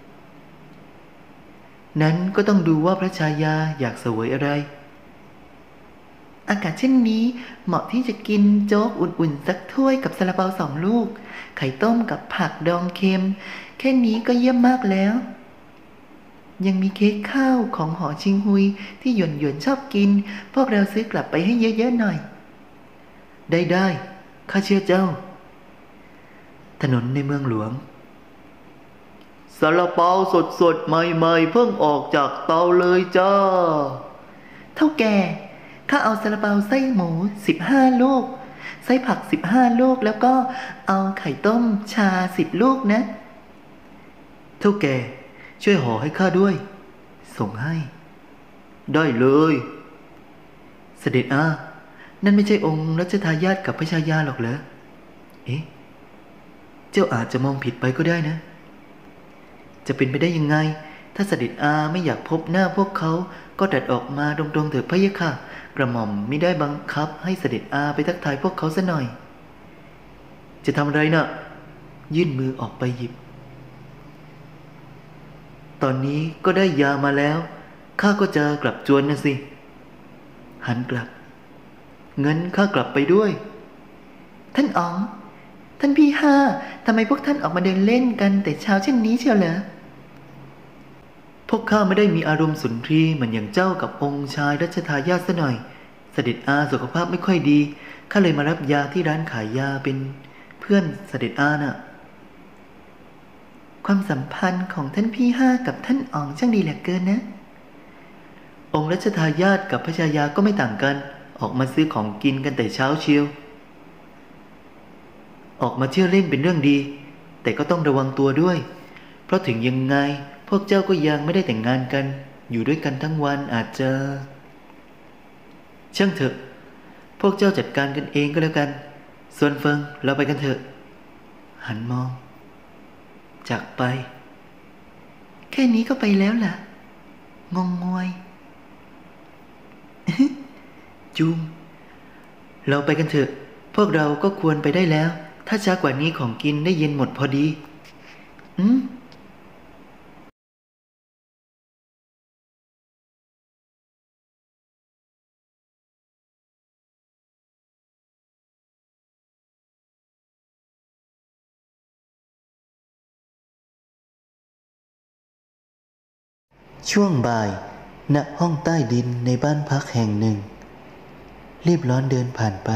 นั้นก็ต้องดูว่าพระชายาอยากเสวยอะไรอากาศเช่นนี้เหมาะที่จะกินโจ๊กอุ่นๆสักถ้วยกับซาลาเปาสองลูกไข่ต้มกับผักดองเค็มแค่นี้ก็เยี่ยมมากแล้วยังมีเค้กข้าวของหอชิงฮุยที่หยวนหยวนชอบกินพวกเราซื้อกลับไปให้เยอะๆหน่อยได้ได้ข้าเชื่อเจ้าถนนในเมืองหลวงซาลาเปาสดๆใหม่ๆเพิ่งออกจากเตาเลยจ้าเท่าแก่ข้าเอาซาลาเปาไส้หมูสิบห้าลูกไส้ผักสิบห้าลูกแล้วก็เอาไข่ต้มชาสิบลูกนะเท่าแก่ช่วยห่อให้ข้าด้วยส่งให้ได้เลยเสด็จอานั่นไม่ใช่องค์รัชทายาทกับพระชายาหรอกเหรอเอ๊ะเจ้าอาจจะมองผิดไปก็ได้นะจะเป็นไปได้ยังไงถ้าเสด็จอาไม่อยากพบหน้าพวกเขาก็ตรัสออกมาตรงๆเถิดพะยะค่ะกระหม่อมไม่ได้บังคับให้เสด็จอาไปทักทายพวกเขาซะหน่อยจะทำอะไรน่ะยื่นมือออกไปหยิบตอนนี้ก็ได้ยามาแล้วข้าก็จะกลับจวนนะสิหันกลับงั้นข้ากลับไปด้วยท่านอ๋องท่านพี่ห้าทำไมพวกท่านออกมาเดินเล่นกันแต่เช้าเช่นนี้เชียวเหรอพวกข้าไม่ได้มีอารมณ์สุนทรีเหมือนอย่างเจ้ากับองค์ชายรัชทายาทซะหน่อยเสด็จอาสุขภาพไม่ค่อยดีข้าเลยมารับยาที่ร้านขายยาเป็นเพื่อนเสด็จอาน่ะความสัมพันธ์ของท่านพี่ห้ากับท่านอ๋องช่างดีเหลือเกินนะองค์รัชทายาทกับพระชายาก็ไม่ต่างกันออกมาซื้อของกินกันแต่เช้าเชียวออกมาเที่ยวเล่นเป็นเรื่องดีแต่ก็ต้องระวังตัวด้วยเพราะถึงยังไงพวกเจ้าก็ยังไม่ได้แต่งงานกันอยู่ด้วยกันทั้งวันอาจจะช่างเถอะพวกเจ้าจัดการกันเองก็แล้วกันส่วนเฟิงเราไปกันเถอะหันมองจากไปแค่นี้ก็ไปแล้วล่ะงงงวย จูมเราไปกันเถอะพวกเราก็ควรไปได้แล้วถ้าช้ากว่านี้ของกินได้เย็นหมดพอดีอืมช่วงบ่ายณห้องใต้ดินในบ้านพักแห่งหนึ่งรีบร้อนเดินผ่านไป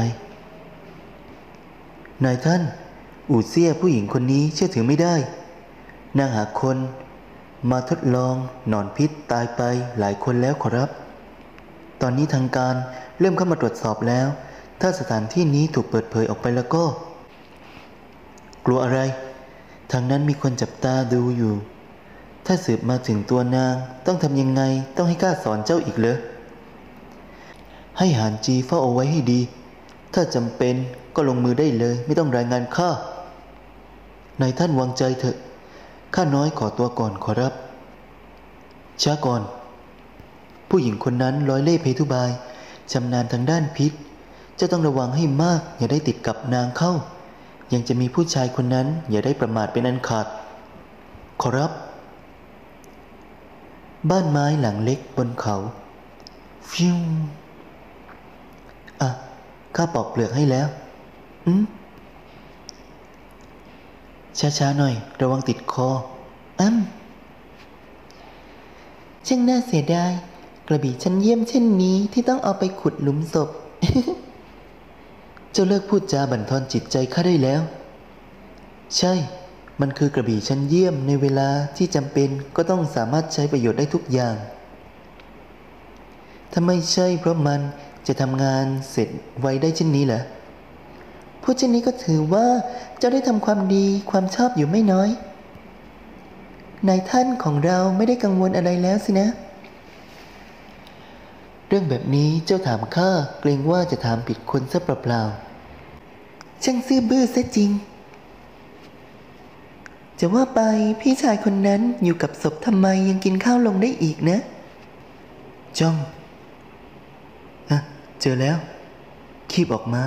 นายท่านอู่เซี่ยผู้หญิงคนนี้เชื่อถือไม่ได้นางหาคนมาทดลองหนอนพิษตายไปหลายคนแล้วขอรับตอนนี้ทางการเริ่มเข้ามาตรวจสอบแล้วถ้าสถานที่นี้ถูกเปิดเผยออกไปแล้วก็กลัวอะไรทางนั้นมีคนจับตาดูอยู่ถ้าสืบมาถึงตัวนางต้องทำยังไงต้องให้ข้าสอนเจ้าอีกเหรอให้หานจีเฝ้าเอาไว้ให้ดีถ้าจำเป็นก็ลงมือได้เลยไม่ต้องรายงานข้านายท่านวางใจเถอะข้าน้อยขอตัวก่อนขอรับช้าก่อนผู้หญิงคนนั้นร้อยเล่ห์เพทุบายชำนาญทางด้านพิษเจ้าต้องระวังให้มากอย่าได้ติดกับนางเข้ายังจะมีผู้ชายคนนั้นอย่าได้ประมาทเป็นอันขาดขอรับบ้านไม้หลังเล็กบนเขาฟิวอ่ะข้าปอกเปลือกให้แล้วอืมช้าๆหน่อยระวังติดคออ้ำช่างน่าเสียดายกระบี่ชั้นเยี่ยมเช่นนี้ที่ต้องเอาไปขุดหลุมศพ เจ้าเลิกพูดจาบั่นทอนจิตใจข้าได้แล้วใช่มันคือกระบี่ชั้นเยี่ยมในเวลาที่จำเป็นก็ต้องสามารถใช้ประโยชน์ได้ทุกอย่างถ้าไม่ใช่เพราะมันจะทำงานเสร็จไวได้เช่นนี้เหรอพูดเช่นนี้ก็ถือว่าเจ้าได้ทำความดีความชอบอยู่ไม่น้อยนายท่านของเราไม่ได้กังวลอะไรแล้วสินะเรื่องแบบนี้เจ้าถามข้าเกรงว่าจะถามผิดคนซะเปล่าๆช่างซื่อบื้อซะจริงจะว่าไปพี่ชายคนนั้นอยู่กับศพทำไมยังกินข้าวลงได้อีกนะจ้องอ่ะเจอแล้วคีบออกมา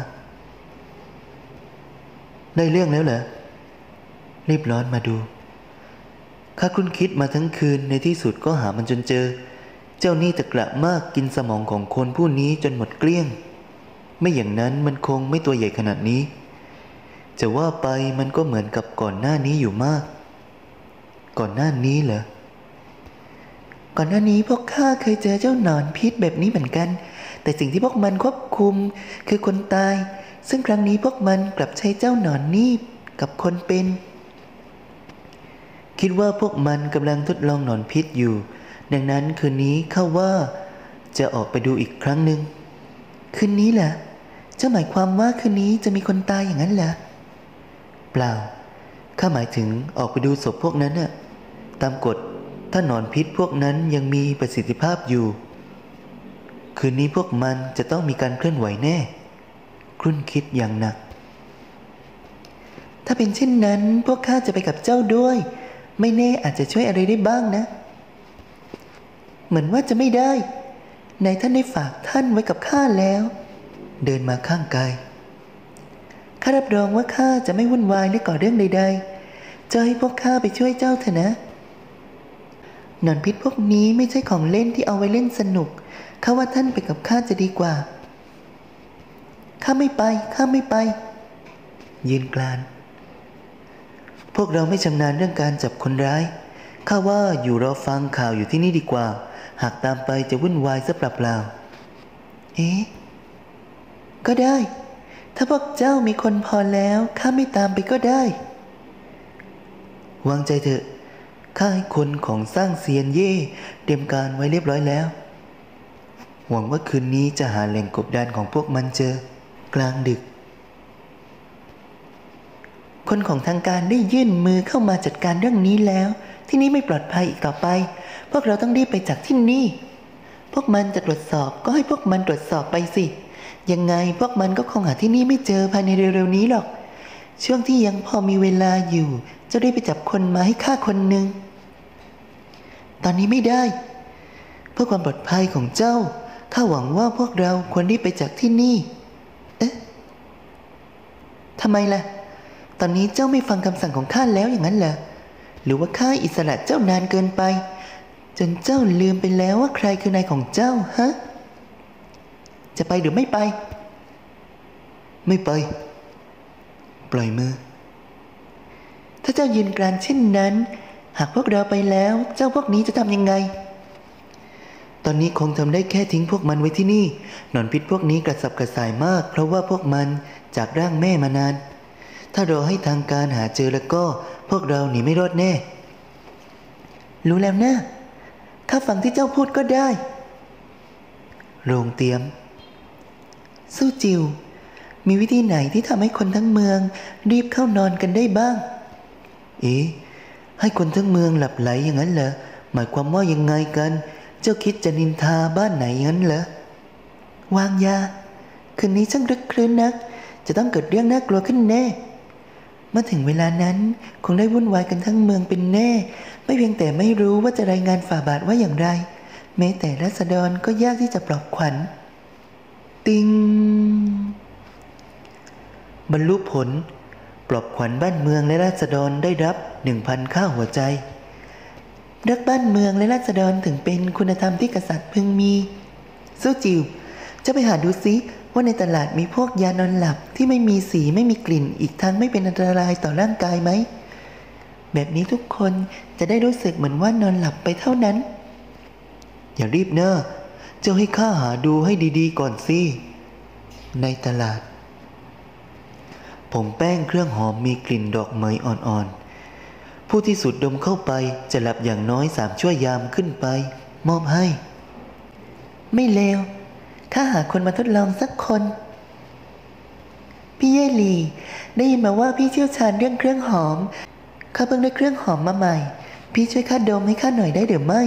ได้เรื่องแล้วเหรอรีบร้อนมาดูข้าคุ้นคิดมาทั้งคืนในที่สุดก็หามันจนเจอเจ้านี่ตะกระมากกินสมองของคนผู้นี้จนหมดเกลี้ยงไม่อย่างนั้นมันคงไม่ตัวใหญ่ขนาดนี้จะว่าไปมันก็เหมือนกับก่อนหน้านี้อยู่มากก่อนหน้านี้เหรอก่อนหน้านี้พวกข้าเคยเจอเจ้าหนอนพิษแบบนี้เหมือนกันแต่สิ่งที่พวกมันควบคุมคือคนตายซึ่งครั้งนี้พวกมันกลับใช้เจ้าหนอนนี่กับคนเป็นคิดว่าพวกมันกำลังทดลองหนอนพิษอยู่ดังนั้นคืนนี้ข้าว่าจะออกไปดูอีกครั้งหนึ่งคืนนี้แหละเจ้าหมายความว่าคืนนี้จะมีคนตายอย่างนั้นเหรอเปล่าข้าหมายถึงออกไปดูศพพวกนั้นน่ะตามกฎถ้าหนอนพิษพวกนั้นยังมีประสิทธิภาพอยู่คืนนี้พวกมันจะต้องมีการเคลื่อนไหวแน่ครุ่นคิดอย่างหนักถ้าเป็นเช่นนั้นพวกข้าจะไปกับเจ้าด้วยไม่แน่อาจจะช่วยอะไรได้บ้างนะเหมือนว่าจะไม่ได้นายท่านได้ฝากท่านไว้กับข้าแล้วเดินมาข้างกายข้ารับรองว่าข้าจะไม่วุ่นวายและก่อเรื่องใดๆจะให้พวกข้าไปช่วยเจ้าเถอะนะหนอนพิษพวกนี้ไม่ใช่ของเล่นที่เอาไว้เล่นสนุกข้าว่าท่านไปกับข้าจะดีกว่าข้าไม่ไปข้าไม่ไปยืนกรานพวกเราไม่ชำนาญเรื่องการจับคนร้ายข้าว่าอยู่รอฟังข่าวอยู่ที่นี่ดีกว่าหากตามไปจะวุ่นวายซะเปล่าๆเอ๊ะก็ได้ถ้าพวกเจ้ามีคนพอแล้วข้าไม่ตามไปก็ได้วางใจเถอะข้าให้คนของสร้างเซียนเย่เตรียมการไว้เรียบร้อยแล้วหวังว่าคืนนี้จะหาแหล่งกบดานของพวกมันเจอกลางดึกคนของทางการได้ยื่นมือเข้ามาจัดการเรื่องนี้แล้วที่นี่ไม่ปลอดภัยอีกต่อไปพวกเราต้องรีบไปจากที่นี่พวกมันจะตรวจสอบก็ให้พวกมันตรวจสอบไปสิยังไงพวกมันก็คงหาที่นี่ไม่เจอภายในเร็วๆนี้หรอกช่วงที่ยังพอมีเวลาอยู่จะได้ไปจับคนมาให้ฆ่าคนหนึ่งตอนนี้ไม่ได้เพื่อความปลอดภัยของเจ้าข้าหวังว่าพวกเราควรรีบไปจากที่นี่เอ๊ะทำไมล่ะตอนนี้เจ้าไม่ฟังคำสั่งของข้าแล้วอย่างนั้นเหรอหรือว่าข้าอิสระเจ้านานเกินไปจนเจ้าลืมไปแล้วว่าใครคือนายของเจ้าฮะจะไปหรือไม่ไปไม่ไปปล่อยมือถ้าเจ้ายืนกรานเช่นนั้นหากพวกเราไปแล้วเจ้าพวกนี้จะทำยังไงตอนนี้คงทำได้แค่ทิ้งพวกมันไว้ที่นี่หนอนพิษพวกนี้กระสับกระส่ายมากเพราะว่าพวกมันจากร่างแม่มานานถ้ารอให้ทางการหาเจอแล้วก็พวกเราหนีไม่รอดแน่รู้แล้วนะข้าฟังที่เจ้าพูดก็ได้โรงเตรียมสู้จิวมีวิธีไหนที่ทำให้คนทั้งเมืองรีบเข้านอนกันได้บ้างเอ๊ะให้คนทั้งเมืองหลับไหลอย่างนั้นเหรอหมายความว่ายังไงกันเจ้าคิดจะนินทาบ้านไหนงั้นเหรอวางยาคืนนี้ช่างรึกครื้นนักจะต้องเกิดเรื่องน่ากลัวขึ้นแน่เมื่อถึงเวลานั้นคงได้วุ่นวายกันทั้งเมืองเป็นแน่ไม่เพียงแต่ไม่รู้ว่าจะรายงานฝ่าบาทว่าอย่างไรแม้แต่ราษฎรก็ยากที่จะปลอบขวัญติงบรรลุผลปลอบขวัญบ้านเมืองและราษฎรได้รับหนึ่งพันค่าหัวใจรักบ้านเมืองและราษฎรถึงเป็นคุณธรรมที่กษัตริย์พึงมีสู้จิวจะไปหาดูซิว่าในตลาดมีพวกยานอนหลับที่ไม่มีสีไม่มีกลิ่นอีกทั้งไม่เป็นอันตรายต่อร่างกายไหมแบบนี้ทุกคนจะได้รู้สึกเหมือนว่านอนหลับไปเท่านั้นอย่ารีบเนอะเจ้าให้ข้าหาดูให้ดีๆก่อนสิในตลาดผงแป้งเครื่องหอมมีกลิ่นดอกเหมยอ่อนๆผู้ที่สูดดมเข้าไปจะหลับอย่างน้อยสามชั่วยามขึ้นไปมอบให้ไม่เลวข้าหาคนมาทดลองสักคนพี่เย่หลี่ได้ยินมาว่าพี่เชี่ยวชาญเรื่องเครื่องหอมข้าเพิ่งได้เครื่องหอมมาใหม่พี่ช่วยข้าดมให้ข้าหน่อยได้หรือไม่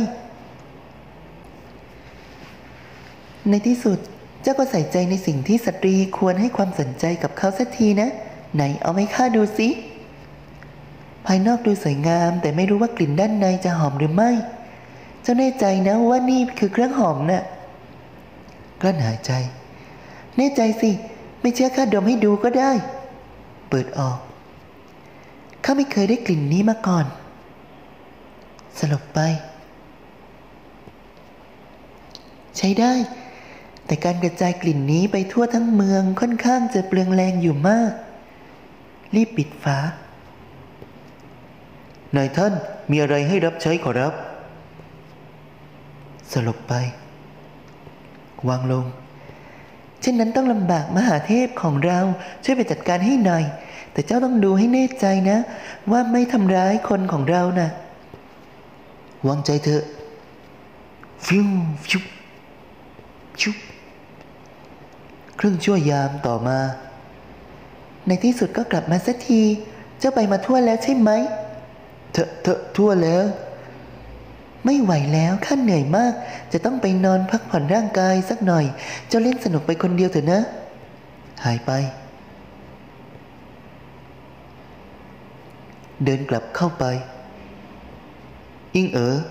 ในที่สุดเจ้าก็ใส่ใจในสิ่งที่สตรีควรให้ความสนใจกับเขาสักทีนะไหนเอาให้ข้าดูสิภายนอกดูสวยงามแต่ไม่รู้ว่ากลิ่นด้านในจะหอมหรือไม่เจ้าแน่ใจนะว่านี่คือเครื่องหอมน่ะกลั้นหายใจแน่ใจสิไม่เชื่อข้าดมให้ดูก็ได้เปิดออกข้าไม่เคยได้กลิ่นนี้มาก่อนสลบไปใช้ได้แต่การกระจายกลิ่นนี้ไปทั่วทั้งเมืองค่อนข้างจะเปลืองแรงอยู่มากรีบปิดฝานายท่านมีอะไรให้รับใช้ขอรับสลบไปวางลงเช่นนั้นต้องลำบากมหาเทพของเราช่วยไปจัดการให้หน่อยแต่เจ้าต้องดูให้แน่ใจนะว่าไม่ทำร้ายคนของเรานะวางใจเถอะฟิวฟิวชุบครึ่งชั่วยามต่อมาในที่สุดก็กลับมาสักทีเจ้าไปมาทั่วแล้วใช่ไหมเถอะเถอะทั่วแล้วไม่ไหวแล้วข้าเหนื่อยมากจะต้องไปนอนพักผ่อนร่างกายสักหน่อยเจ้าเล่นสนุกไปคนเดียวเถอะนะหายไปเดินกลับเข้าไปอิงเอ๋อ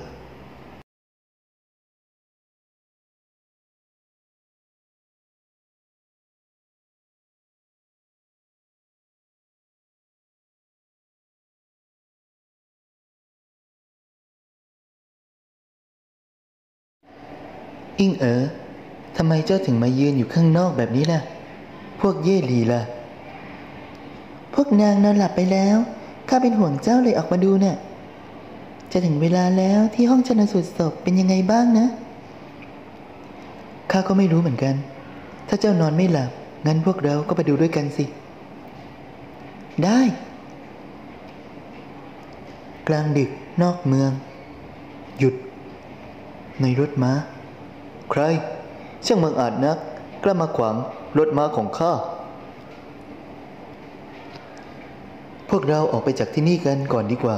อิงเอ๋อทำไมเจ้าถึงมายืนอยู่ข้างนอกแบบนี้ล่ะพวกเย่หลีล่ะพวกนางนอนหลับไปแล้วข้าเป็นห่วงเจ้าเลยออกมาดูเนี่ยจะถึงเวลาแล้วที่ห้องชันสูตรศพเป็นยังไงบ้างนะข้าก็ไม่รู้เหมือนกันถ้าเจ้านอนไม่หลับงั้นพวกเราก็ไปดูด้วยกันสิได้กลางดึกนอกเมืองหยุดในรถม้าใครช่างบังอาจนักกล้ามาขวางรถม้าของข้าพวกเราออกไปจากที่นี่กันก่อนดีกว่า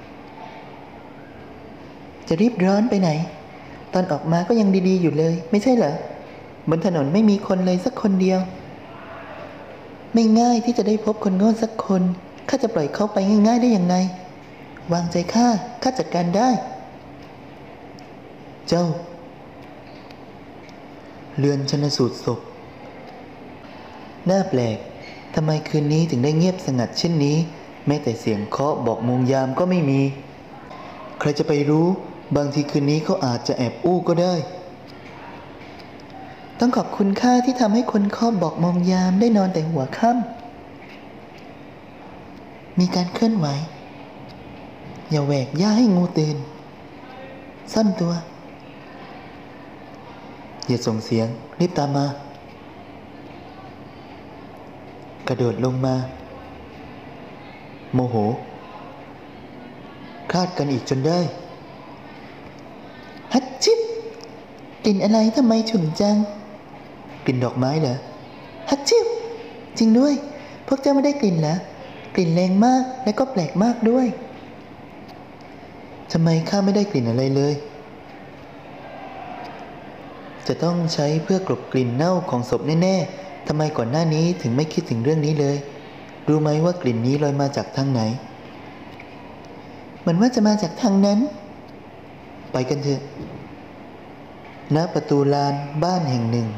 จะรีบร้อนไปไหนตอนออกมาก็ยังดีๆอยู่เลยไม่ใช่เหรอบนถนนไม่มีคนเลยสักคนเดียวไม่ง่ายที่จะได้พบคนโง่สักคนข้าจะปล่อยเขาไปง่ายๆได้ยังไงวางใจข้าข้าจัดการได้เจ้าเรือนชันสูตรศพน่าแปลกทำไมคืนนี้ถึงได้เงียบสงัดเช่นนี้แม้แต่เสียงเคาะบอกโมงยามก็ไม่มีใครจะไปรู้บางทีคืนนี้เขาอาจจะแอบอู้ก็ได้ต้องขอบคุณข้าที่ทำให้คนเคาะบอกโมงยามได้นอนแต่หัวค่ำมีการเคลื่อนไหวอย่าแหวกย่าให้งูตื่นซ่อนตัวอย่าส่งเสียงรีบตามมากระโดดลงมาโมโหคาดกันอีกจนได้ฮัดชิบกลิ่นอะไรทำไมฉุนจังกลิ่นดอกไม้เหรอฮัดชิบจริงด้วยพวกเจ้าไม่ได้กลิ่นเหรอกลิ่นแรงมากและก็แปลกมากด้วยทำไมข้าไม่ได้กลิ่นอะไรเลยจะต้องใช้เพื่อกลบกลิ่นเน่าของศพแน่ๆทำไมก่อนหน้านี้ถึงไม่คิดถึงเรื่องนี้เลยรู้ไหมว่ากลิ่นนี้ลอยมาจากทางไหนเหมือนว่าจะมาจากทางนั้นไปกันเถอะณประตูลานบ้านแห่งหนึ่ง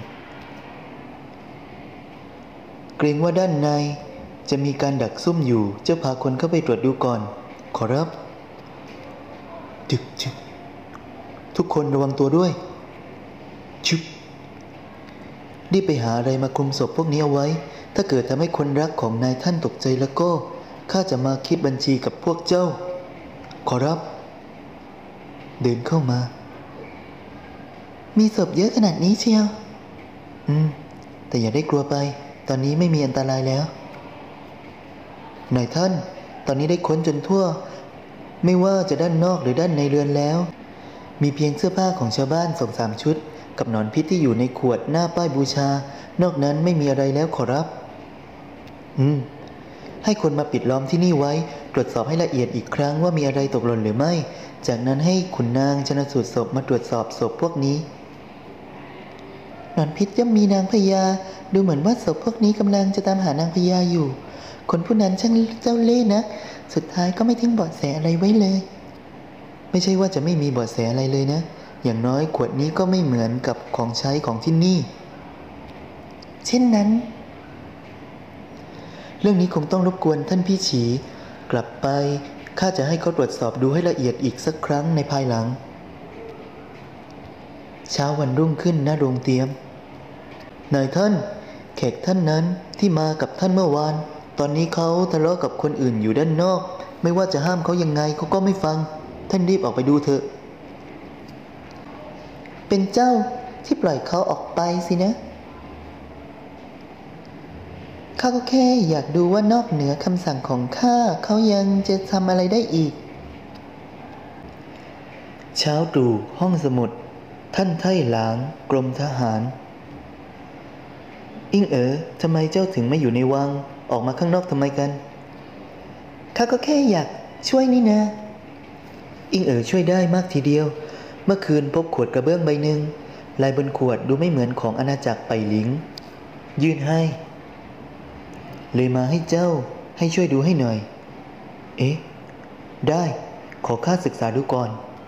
เกรงว่าด้านในจะมีการดักซุ่มอยู่เจ้าพาคนเข้าไปตรวจดูก่อนขอรับจึกจึกทุกคนระวังตัวด้วยชุบรีบไปหาอะไรมาคลุมศพพวกนี้เอาไว้ถ้าเกิดทำให้คนรักของนายท่านตกใจแล้วก็ข้าจะมาคิดบัญชีกับพวกเจ้าขอรับเดินเข้ามามีศพเยอะขนาดนี้เชียวอืมแต่อย่าได้กลัวไปตอนนี้ไม่มีอันตรายแล้วนายท่านตอนนี้ได้ค้นจนทั่วไม่ว่าจะด้านนอกหรือด้านในเรือนแล้วมีเพียงเสื้อผ้าของชาวบ้านสองสามชุดกับหนอนพิษที่อยู่ในขวดหน้าป้ายบูชานอกนั้นไม่มีอะไรแล้วขอรับอืมให้คนมาปิดล้อมที่นี่ไว้ตรวจสอบให้ละเอียดอีกครั้งว่ามีอะไรตกหล่นหรือไม่จากนั้นให้ขุนนางชันสูตรศพมาตรวจสอบศพพวกนี้หนอนพิษย่อมมีนางพญาดูเหมือนว่าศพพวกนี้กำลังจะตามหานางพญาอยู่คนผู้นั้นช่างเจ้าเล่ห์นะสุดท้ายก็ไม่ทิ้งเบาะแสอะไรไว้เลยไม่ใช่ว่าจะไม่มีเบาะแสอะไรเลยนะอย่างน้อยขวดนี้ก็ไม่เหมือนกับของใช้ของที่นี่เช่นนั้นเรื่องนี้คงต้องรบกวนท่านพี่ฉีกลับไปข้าจะให้เขาตรวจสอบดูให้ละเอียดอีกสักครั้งในภายหลังเช้าวันรุ่งขึ้นณโรงเตรียมนายท่านแขกท่านนั้นที่มากับท่านเมื่อวานตอนนี้เขาทะเลาะกับคนอื่นอยู่ด้านนอกไม่ว่าจะห้ามเขายังไงเขาก็ไม่ฟังท่านรีบออกไปดูเถอะเป็นเจ้าที่ปล่อยเขาออกไปสินะข้าก็แค่อยากดูว่านอกเหนือคำสั่งของข้าเขายังจะทำอะไรได้อีกเช้าตรู่ห้องสมุดท่านไท่หลางกรมทหารอิงเอ๋อทำไมเจ้าถึงไม่อยู่ในวังออกมาข้างนอกทำไมกันข้าก็แค่อยากช่วยนี่นะอิงเอ๋อช่วยได้มากทีเดียวเมื่อคืนพบขวดกระเบื้องใบหนึ่งลายบนขวดดูไม่เหมือนของอาณาจักรไปหลิงยื่นให้เลยมาให้เจ้าให้ช่วยดูให้หน่อยเอ๊ะได้ขอข้าศึกษาดูก่อน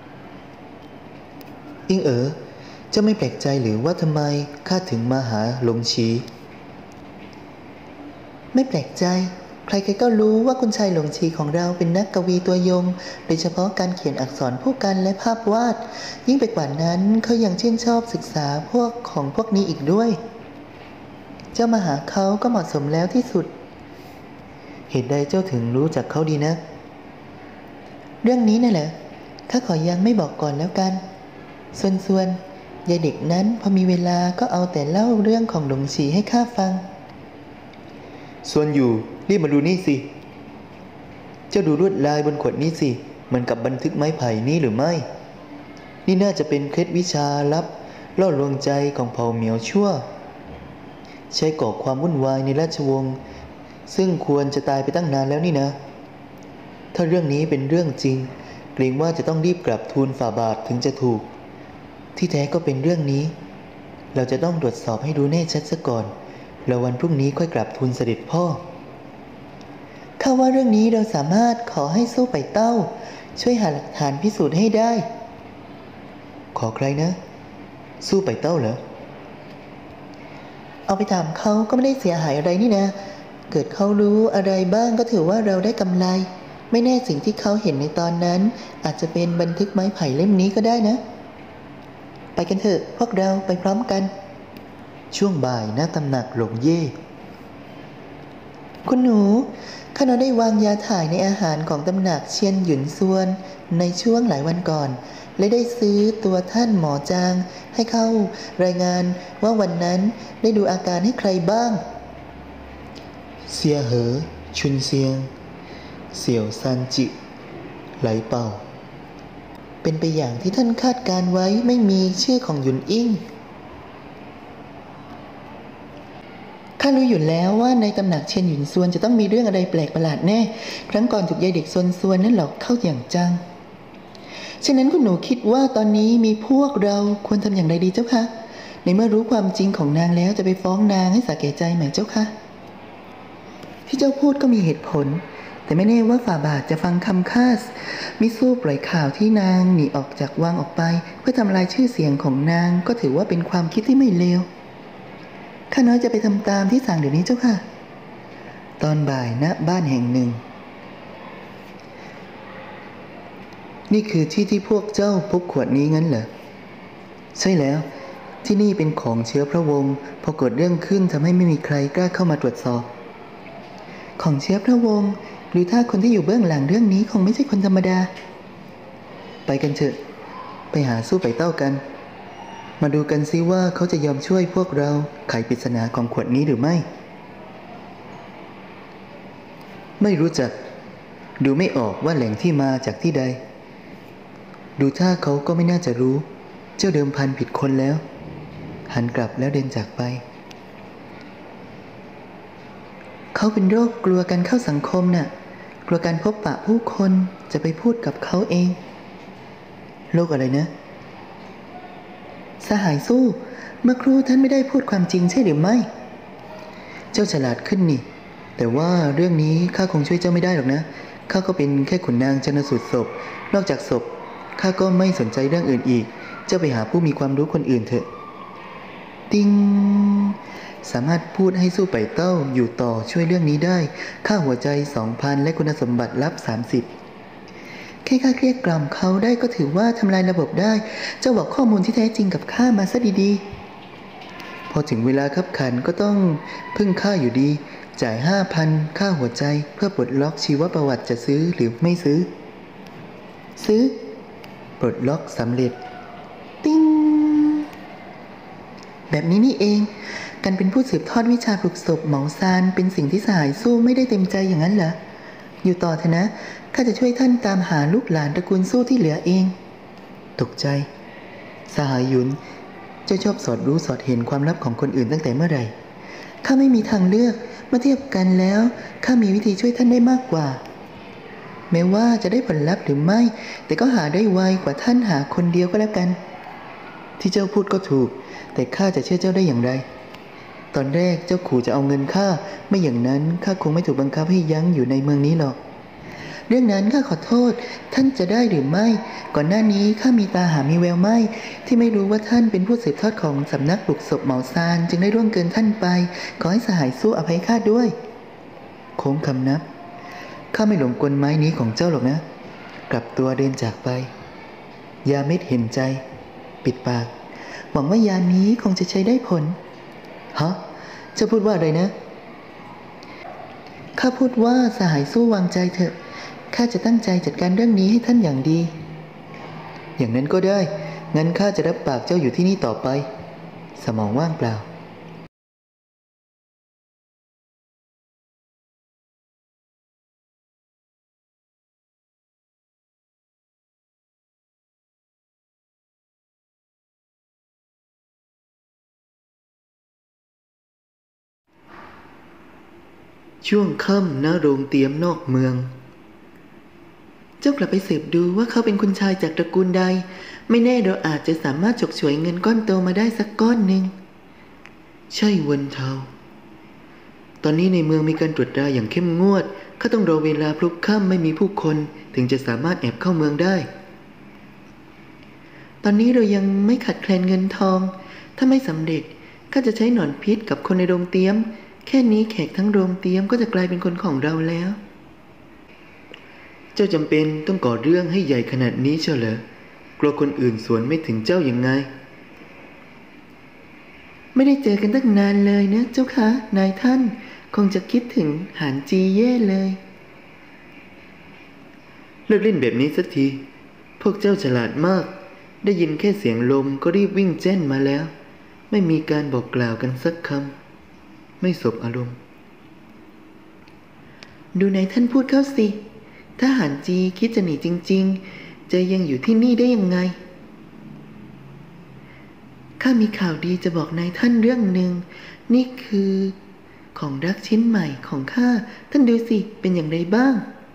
อิงเอ๋อเจ้าไม่แปลกใจหรือว่าทำไมข้าถึงมาหาหลงฉีไม่แปลกใจใครๆก็รู้ว่าคุณชายหลงชีของเราเป็นนักกวีตัวยงโดยเฉพาะการเขียนอักษรผู้กันและภาพวาดยิ่งไปกว่านั้นเขายังชื่นชอบศึกษาพวกของพวกนี้อีกด้วยเจ้ามาหาเขาก็เหมาะสมแล้วที่สุดเหตุใดเจ้าถึงรู้จักเขาดีนะเรื่องนี้น่ะเหรอข้าขอยังไม่บอกก่อนแล้วกันส่วนๆยายเด็กนั้นพอมีเวลาก็เอาแต่เล่าเรื่องของหลงฉีให้ข้าฟังส่วนอยู่รีบมาดูนี่สิเจ้าดูลวดลายบนขวดนี้สิเหมือนกับบันทึกไม้ไผ่นี้หรือไม่นี่น่าจะเป็นเคล็ดวิชาลับล่อลวงใจของเผ่าเหมียวชั่วใช้ก่อความวุ่นวายในราชวงศ์ซึ่งควรจะตายไปตั้งนานแล้วนี่นะถ้าเรื่องนี้เป็นเรื่องจริงเกรงว่าจะต้องรีบกลับทูลฝ่าบาทถึงจะถูกที่แท้ก็เป็นเรื่องนี้เราจะต้องตรวจสอบให้ดูแน่ชัดซะก่อนแล้ววันพรุ่งนี้ค่อยกลับทูลเสด็จพ่อข้าว่าเรื่องนี้เราสามารถขอให้สู้ไปเต้าช่วยหาหลักฐานพิสูจน์ให้ได้ขอใครนะสู้ไปเต้าเหรอเอาไปถามเขาก็ไม่ได้เสียหายอะไรนี่นะเกิดเขารู้อะไรบ้างก็ถือว่าเราได้กำไรไม่แน่สิ่งที่เขาเห็นในตอนนั้นอาจจะเป็นบันทึกไม้ไผ่เล่มนี้ก็ได้นะไปกันเถอะพวกเราไปพร้อมกันช่วงบ่ายณตำหนักหลงเย่คุณหนูข้าน้อยได้วางยาถ่ายในอาหารของตำหนักเชียนหยุนซวนในช่วงหลายวันก่อนและได้ซื้อตัวท่านหมอจางให้เข้ารายงานว่าวันนั้นได้ดูอาการให้ใครบ้างเซียเหอชุนเซียงเสี่ยวซันจิไหลเป่าเป็นไปอย่างที่ท่านคาดการไว้ไม่มีชื่อของหยุนอิ่งข้ารู้อยู่แล้วว่าในตำหนักเชียนหยุนซวนจะต้องมีเรื่องอะไรแปลกประหลาดแน่ครั้งก่อนถูกยายเด็กซนซวนนั่นหลอกเข้าอย่างจังฉะนั้นคุณหนูคิดว่าตอนนี้มีพวกเราควรทำอย่างไรดีเจ้าคะในเมื่อรู้ความจริงของนางแล้วจะไปฟ้องนางให้สาแก่ใจไหมเจ้าคะที่เจ้าพูดก็มีเหตุผลแต่ไม่แน่ว่าฝ่าบาทจะฟังคำข้ามิสู้ปล่อยข่าวที่นางหนีออกจากวังออกไปเพื่อทำลายชื่อเสียงของนางก็ถือว่าเป็นความคิดที่ไม่เลวข้าน้อยจะไปทำตามที่สั่งเดี๋ยวนี้เจ้าค่ะตอนบ่ายณบ้านแห่งหนึ่งนี่คือที่ที่พวกเจ้าพบขวดนี้งั้นเหรอใช่แล้วที่นี่เป็นของเชื้อพระวงศ์พอเกิดเรื่องขึ้นทำให้ไม่มีใครกล้าเข้ามาตรวจสอบของเชื้อพระวงศ์หรือถ้าคนที่อยู่เบื้องหลังเรื่องนี้คงไม่ใช่คนธรรมดาไปกันเถอะไปหาสู้ไปเต้ากันมาดูกันซิว่าเขาจะยอมช่วยพวกเราไขปริศนาของขวดนี้หรือไม่ไม่รู้จักดูไม่ออกว่าแหล่งที่มาจากที่ใดดูท่าเขาก็ไม่น่าจะรู้เจ้าเดิมพันผิดคนแล้วหันกลับแล้วเดินจากไปเขาเป็นโรคกลัวการเข้าสังคมน่ะกลัวการพบปะผู้คนจะไปพูดกับเขาเองโรคอะไรนะสหายสู้เมื่อครู่ท่านไม่ได้พูดความจริงใช่หรือไม่เจ้าฉลาดขึ้นนี่แต่ว่าเรื่องนี้ข้าคงช่วยเจ้าไม่ได้หรอกนะข้าก็เป็นแค่ขุนนางชันสูตรศพนอกจากศพข้าก็ไม่สนใจเรื่องอื่นอีกเจ้าไปหาผู้มีความรู้คนอื่นเถอะติงสามารถพูดให้สู้ไปเต้าอยู่ต่อช่วยเรื่องนี้ได้ค่าหัวใจ สองพัน และคุณสมบัติลับสามสิบแค่ข้าเกลี้ยกล่อมเขาได้ก็ถือว่าทำลายระบบได้เจ้าบอกข้อมูลที่แท้จริงกับข้ามาซะดีๆพอถึงเวลาคับขันก็ต้องพึ่งข้าอยู่ดีจ่าย ห้าพัน ค่าหัวใจเพื่อปลดล็อกชีวประวัติจะซื้อหรือไม่ซื้อซื้อปลดล็อกสำเร็จติ้งแบบนี้นี่เองการเป็นผู้สืบทอดวิชาปลุกศพเหมาซานเป็นสิ่งที่สหายสู้ไม่ได้เต็มใจอย่างนั้นเหรออยู่ต่อเถอะนะข้าจะช่วยท่านตามหาลูกหลานตระกูลสู้ที่เหลือเองตกใจสหายหยุนเจ้าชอบสอดรู้สอดเห็นความลับของคนอื่นตั้งแต่เมื่อไหร่ข้าไม่มีทางเลือกเมื่อเทียบกันแล้วข้ามีวิธีช่วยท่านได้มากกว่าแม้ว่าจะได้ผลลัพธ์หรือไม่แต่ก็หาได้ไวกว่าท่านหาคนเดียวก็แล้วกันที่เจ้าพูดก็ถูกแต่ข้าจะเชื่อเจ้าได้อย่างไรตอนแรกเจ้าขู่จะเอาเงินข้าไม่อย่างนั้นข้าคงไม่ถูกบังคับให้ยั้งอยู่ในเมืองนี้หรอกเรื่องนั้นข้าขอโทษท่านจะได้หรือไม่ก่อนหน้านี้ข้ามีตาหามีแววไม่ที่ไม่รู้ว่าท่านเป็นผู้สืบทอดของสำนักปลุกศพเหมาซานจึงได้ร่วงเกินท่านไปขอให้สหายสู้อภัยข้าด้วยคค้งคำนับข้าไม่หลงกลไม้นี้ของเจ้าหรอกนะกลับตัวเดินจากไปยาเม็ดเห็นใจปิดปากหวังว่ายานี้คงจะใช้ได้ผลฮะเจ้าพูดว่าอะไรนะข้าพูดว่าสหายสู้วางใจเถอะข้าจะตั้งใจจัดการเรื่องนี้ให้ท่านอย่างดีอย่างนั้นก็ได้งั้นข้าจะรับปากเจ้าอยู่ที่นี่ต่อไปสมองว่างเปล่าช่วงค่ำณโรงเตรียมนอกเมืองเจ้ากลับไปสืบดูว่าเขาเป็นคุณชายจากตระกูลใดไม่แน่เราอาจจะสามารถฉกฉวยเงินก้อนโตมาได้สักก้อนหนึ่งใช่เวินเทาตอนนี้ในเมืองมีการตรวจตราอย่างเข้มงวดข้าต้องรอเวลาพลุกค่ำไม่มีผู้คนถึงจะสามารถแอบเข้าเมืองได้ตอนนี้เรายังไม่ขาดแคลนเงินทองถ้าไม่สำเร็จข้าจะใช้หนอนพิษกับคนในโรงเตรียมแค่นี้แขกทั้งโรงเตรียมก็จะกลายเป็นคนของเราแล้วเจ้าจำเป็นต้องก่อเรื่องให้ใหญ่ขนาดนี้เชียวเหรอกลัวคนอื่นสวนไม่ถึงเจ้าอย่างไงไม่ได้เจอกันตั้งนานเลยนะเจ้าคะนายท่านคงจะคิดถึงหานจีเย่เลยเลิกเล่นแบบนี้สักทีพวกเจ้าฉลาดมากได้ยินแค่เสียงลมก็รีบวิ่งแจ้นมาแล้วไม่มีการบอกกล่าวกันสักคำไม่สบอารมณ์ดูนายท่านพูดเข้าสิถ้าหานจีคิดจะหนีจริงๆจะยังอยู่ที่นี่ได้ยังไงข้ามีข่าวดีจะบอกนายท่านเรื่องหนึ่งนี่คือของรักชิ้นใหม่ของข้าท่านดูสิเป็นอย่างไรบ้าง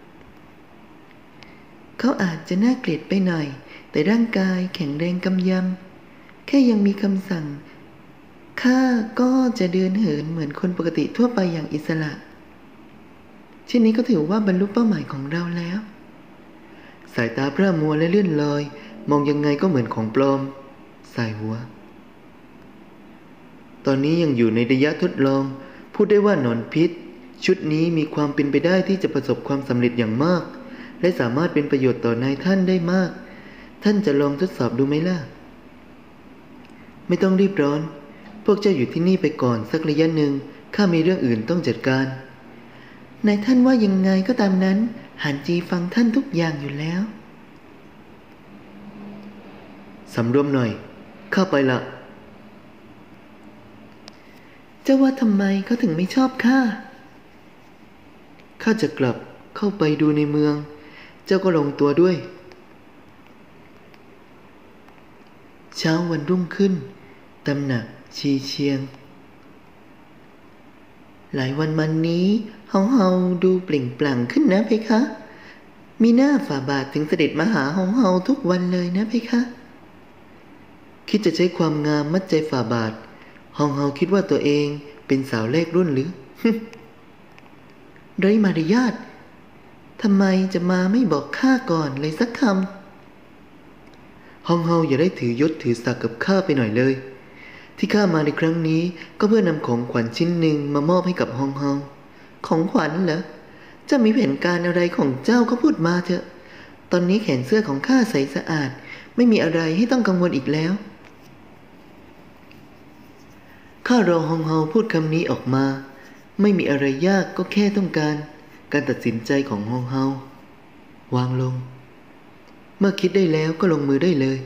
เขาอาจจะน่าเกลียดไปหน่อยแต่ร่างกายแข็งแรงกำยำแค่ยังมีคำสั่งข้าก็จะเดินเหินเหมือนคนปกติทั่วไปอย่างอิสระเช่นนี้ก็ถือว่าบรรลุเป้าหมายของเราแล้วสายตาพร่ามัวและเลื่อนลอยมองยังไงก็เหมือนของปลอมสายหัวตอนนี้ยังอยู่ในระยะทดลองพูดได้ว่าหนอนพิษชุดนี้มีความเป็นไปได้ที่จะประสบความสำเร็จอย่างมากและสามารถเป็นประโยชน์ต่อนายท่านได้มากท่านจะลองทดสอบดูไหมล่ะไม่ต้องรีบร้อนพวกเจ้าอยู่ที่นี่ไปก่อนสักระยะหนึ่งข้ามีเรื่องอื่นต้องจัดการนายท่านว่ายังไงก็ตามนั้นหานจีฟังท่านทุกอย่างอยู่แล้วสำรวมหน่อยข้าไปละเจ้าว่าทำไมเขาถึงไม่ชอบข้าข้าจะกลับเข้าไปดูในเมืองเจ้าก็ลงตัวด้วยเช้าวันรุ่งขึ้นตำหนักชีเชียงหลายวันมานี้เฮาเฮาดูเปล่งปลั่งขึ้นนะเพคะมีหน้าฝ่าบาทถึงเสด็จมาหาเฮาเฮาทุกวันเลยนะเพคะคิดจะใช้ความงามมัดใจฝ่าบาทเฮาเฮาคิดว่าตัวเองเป็นสาวเลขรุ่นหรือ ไร้มารยาททำไมจะมาไม่บอกข้าก่อนเลยสักคำเฮาเฮาอย่าได้ถือยศถือศักดิ์กับข้าไปหน่อยเลยที่ข้ามาในครั้งนี้ก็เพื่อนำของขวัญชิ้นหนึ่งมามอบให้กับฮองเฮาของขวัญเหรอเจ้ามีแผนการอะไรของเจ้าก็พูดมาเถอะตอนนี้แขนเสื้อของข้าใสสะอาดไม่มีอะไรให้ต้องกังวลอีกแล้วข้ารอฮองเฮาพูดคำนี้ออกมาไม่มีอะไรยากก็แค่ต้องการการตัดสินใจของฮองเฮาวางลงเมื่อคิดได้แล้วก็ลงมือได้เลย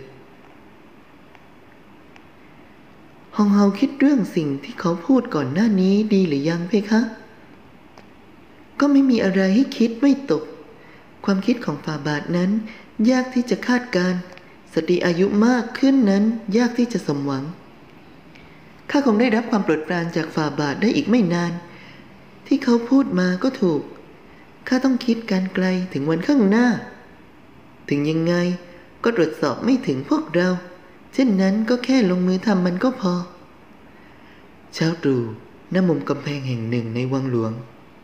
ฮองเฮาคิดเรื่องสิ่งที่เขาพูดก่อนหน้านี้ดีหรือยังเพคะก็ไม่มีอะไรให้คิดไม่ตกความคิดของฝ่าบาทนั้นยากที่จะคาดการณ์สตรีอายุมากขึ้นนั้นยากที่จะสมหวังข้าคงได้รับความโปรดปรานจากฝ่าบาทได้อีกไม่นานที่เขาพูดมาก็ถูกข้าต้องคิดการไกลถึงวันข้างหน้าถึงยังไงก็ตรวจสอบไม่ถึงพวกเราเช่นนั้นก็แค่ลงมือทำมันก็พอเช้าตรู่ณมุมกำแพงแห่งหนึ่งในวังหลวง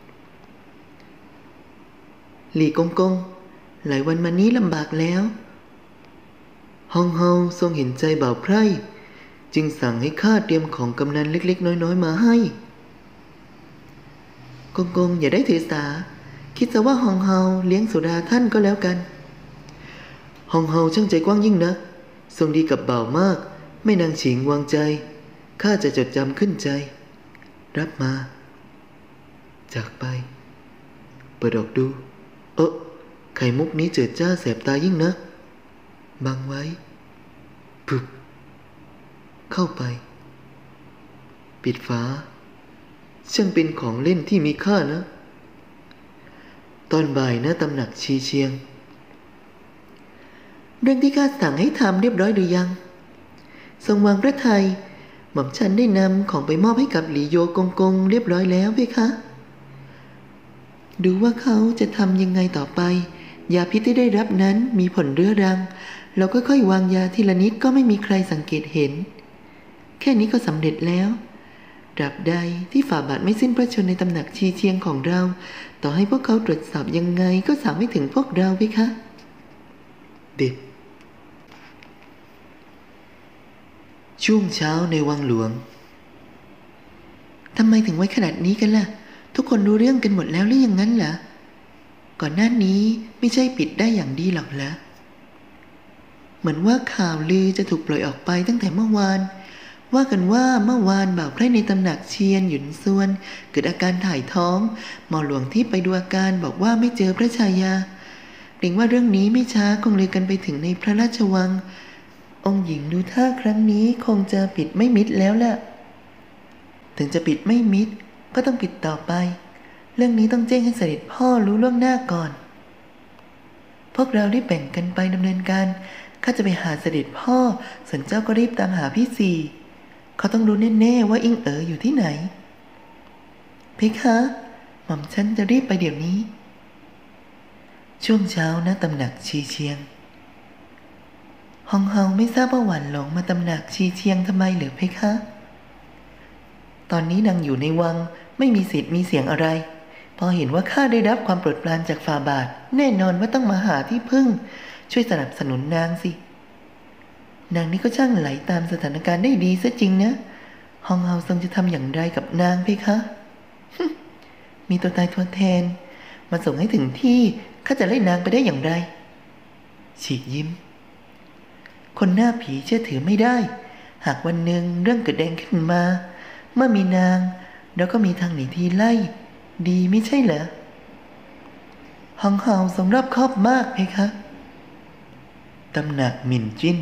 หลี่กงกงหลายวันมานี้ลำบากแล้วฮองเฮาทรงเห็นใจบ่าวไพร่จึงสั่งให้ข้าเตรียมของกำนันเล็กๆน้อยๆมาให้กงกงอย่าได้ถือสาคิดซะว่าฮองเฮาเลี้ยงสุดาท่านก็แล้วกันฮองเฮาช่างใจกว้างยิ่งนักทรงดีกับบ่าวมากไม่นางฉิงวางใจข้าจะจดจำขึ้นใจรับมาจากไปเปิดออกดูเออไข่มุกนี้เจิดจ้าแสบตายิ่งนักบังไว้ปึ๊บเข้าไปปิดฝาช่างเป็นของเล่นที่มีค่านะตอนบ่ายณตำหนักชีเชียงเรื่องที่ข้าสั่งให้ทำเรียบร้อยหรือยังทรงวางพระทัยหม่อมฉันได้นำของไปมอบให้กับหลี่โยกงกงเรียบร้อยแล้วเพคะดูว่าเขาจะทำยังไงต่อไปยาพิษที่ได้รับนั้นมีผลเรื้อรังเราก็ค่อยวางยาทีละนิดก็ไม่มีใครสังเกตเห็นแค่นี้ก็สำเร็จแล้วตราบใดที่ฝ่าบาทไม่สิ้นพระชนในตำหนักชีเชียงของเราต่อให้พวกเขาตรวจสอบยังไงก็สามไม่ถึงพวกเราเพคะเด็ดช่วงเช้าในวังหลวงทำไมถึงไว้ขนาดนี้กันล่ะทุกคนรู้เรื่องกันหมดแล้วหรือยังงั้นเหรอก่อนหน้านี้ไม่ใช่ปิดได้อย่างดีหรอกเหรอเหมือนว่าข่าวลือจะถูกปล่อยออกไปตั้งแต่เมื่อวานว่ากันว่าเมื่อวานบ่าวไพร่ในตำหนักเชียนหยุนซวนเกิดอาการถ่ายท้องหมอหลวงที่ไปดูอาการบอกว่าไม่เจอพระชายาเกรงว่าเรื่องนี้ไม่ช้าคงลือกันไปถึงในพระราชวังองค์หญิงดูท่าครั้งนี้คงจะปิดไม่มิดแล้วล่ะถึงจะปิดไม่มิดก็ต้องปิดต่อไปเรื่องนี้ต้องแจ้งให้เสด็จพ่อรู้ล่วงหน้าก่อนพวกเราได้แบ่งกันไปดำเนินการข้าจะไปหาเสด็จพ่อส่วนเจ้าก็รีบตามหาพี่สี่เขาต้องรู้แน่ๆว่าอิงเอ๋ออยู่ที่ไหนเพคะหม่อมฉันจะรีบไปเดี๋ยวนี้ช่วงเช้าณตำหนักชีเชียงฮองเฮาไม่ทราบว่าหวานหลงมาตำหนักชีเชียงทำไมหรือเพคะตอนนี้นางอยู่ในวังไม่มีสิทธิ์มีเสียงอะไรพอเห็นว่าข้าได้รับความโปรดปรานจากฝ่าบาทแน่นอนว่าต้องมาหาที่พึ่งช่วยสนับสนุนนางสินางนี่ก็ช่างไหลตามสถานการณ์ได้ดีซะจริงนะฮองเฮาทรงจะทำอย่างไรกับนางเพคะ มีตัวตายตัวแทนมาส่งให้ถึงที่ข้าจะไล่นางไปได้อย่างไรฉีกยิ้มคนหน้าผีเชื่อถือไม่ได้หากวันหนึ่งเรื่องเกิดแดงขึ้นมาเมื่อมีนางเราก็มีทางหนีทีไล่ดีไม่ใช่เหรอฮองเฮาทรงรอบคอบมากเพคะตำหนักหมิ่นจิ้น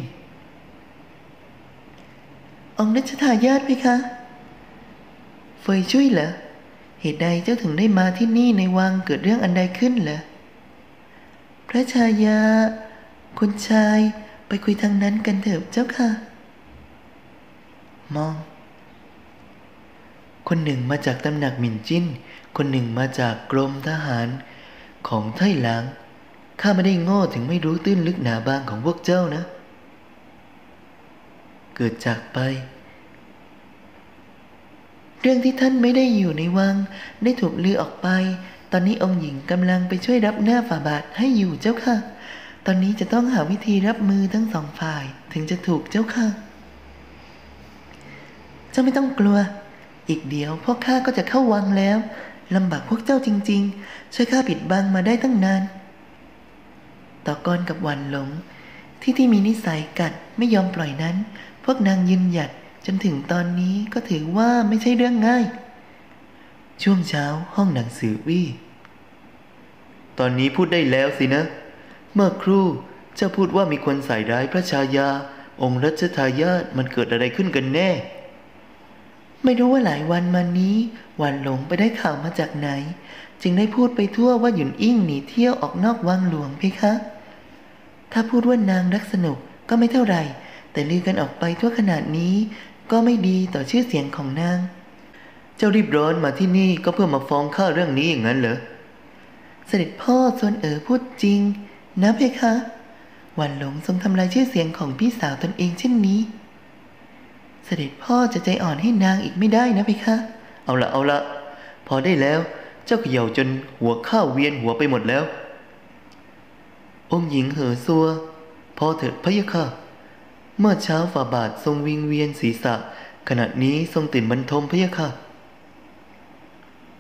องค์รัชทายาทเพคะเฟยช่วยเหรอเหตุใดเจ้าถึงได้มาที่นี่ในวังเกิดเรื่องอันใดขึ้นเหรอพระชายาคุณชายไปคุยทางนั้นกันเถิดเจ้าค่ะมองคนหนึ่งมาจากตำหนักหมิ่นจิ้นคนหนึ่งมาจากกรมทหารของไทหลางข้าไม่ได้โง่ถึงไม่รู้ตื้นลึกหนาบางของพวกเจ้านะเกิดจากไปเรื่องที่ท่านไม่ได้อยู่ในวังได้ถูกลือออกไปตอนนี้องค์หญิงกำลังไปช่วยรับหน้าฝ่าบาทให้อยู่เจ้าค่ะตอนนี้จะต้องหาวิธีรับมือทั้งสองฝ่ายถึงจะถูกเจ้าค่ะเจ้าไม่ต้องกลัวอีกเดี๋ยวพวกข้าก็จะเข้าวังแล้วลำบากพวกเจ้าจริงๆช่วยข้าปิดบังมาได้ตั้งนานต่อกรกับหวันหลงที่ที่มีนิสัยกัดไม่ยอมปล่อยนั้นพวกนางยืนหยัดจนถึงตอนนี้ก็ถือว่าไม่ใช่เรื่องง่ายช่วงเช้าห้องหนังสือวี่ตอนนี้พูดได้แล้วสินะเมื่อครู่เจ้าพูดว่ามีคนใส่ร้ายพระชายาองค์รัชทายาทมันเกิดอะไรขึ้นกันแน่ไม่รู้ว่าหลายวันมานี้หวันหลงไปได้ข่าวมาจากไหนจึงได้พูดไปทั่วว่าหยุนอิ่งหนีเที่ยวออกนอกวังหลวงเพคะถ้าพูดว่านางรักสนุกก็ไม่เท่าไหร่แต่ลือกันออกไปทั่วขนาดนี้ก็ไม่ดีต่อชื่อเสียงของนางเจ้ารีบร้อนมาที่นี่ก็เพื่อมาฟ้องข้าเรื่องนี้อย่างนั้นเหรอเสด็จพ่อส่วนเอ๋อพูดจริงนะเพคะหวันหลงทรงทำลายชื่อเสียงของพี่สาวตนเองเช่นนี้เสด็จพ่อจะใจอ่อนให้นางอีกไม่ได้นะเพคะเอาละเอาละพอได้แล้วเจ้าเขย่าจนหัวข้าวเวียนหัวไปหมดแล้วองค์หญิงเหอซัวพอเถิดพะยะค่ะเมื่อเช้าฝ่าบาททรงวิงเวียนศีรษะขณะนี้ทรงตื่นบรรทมพะยะค่ะ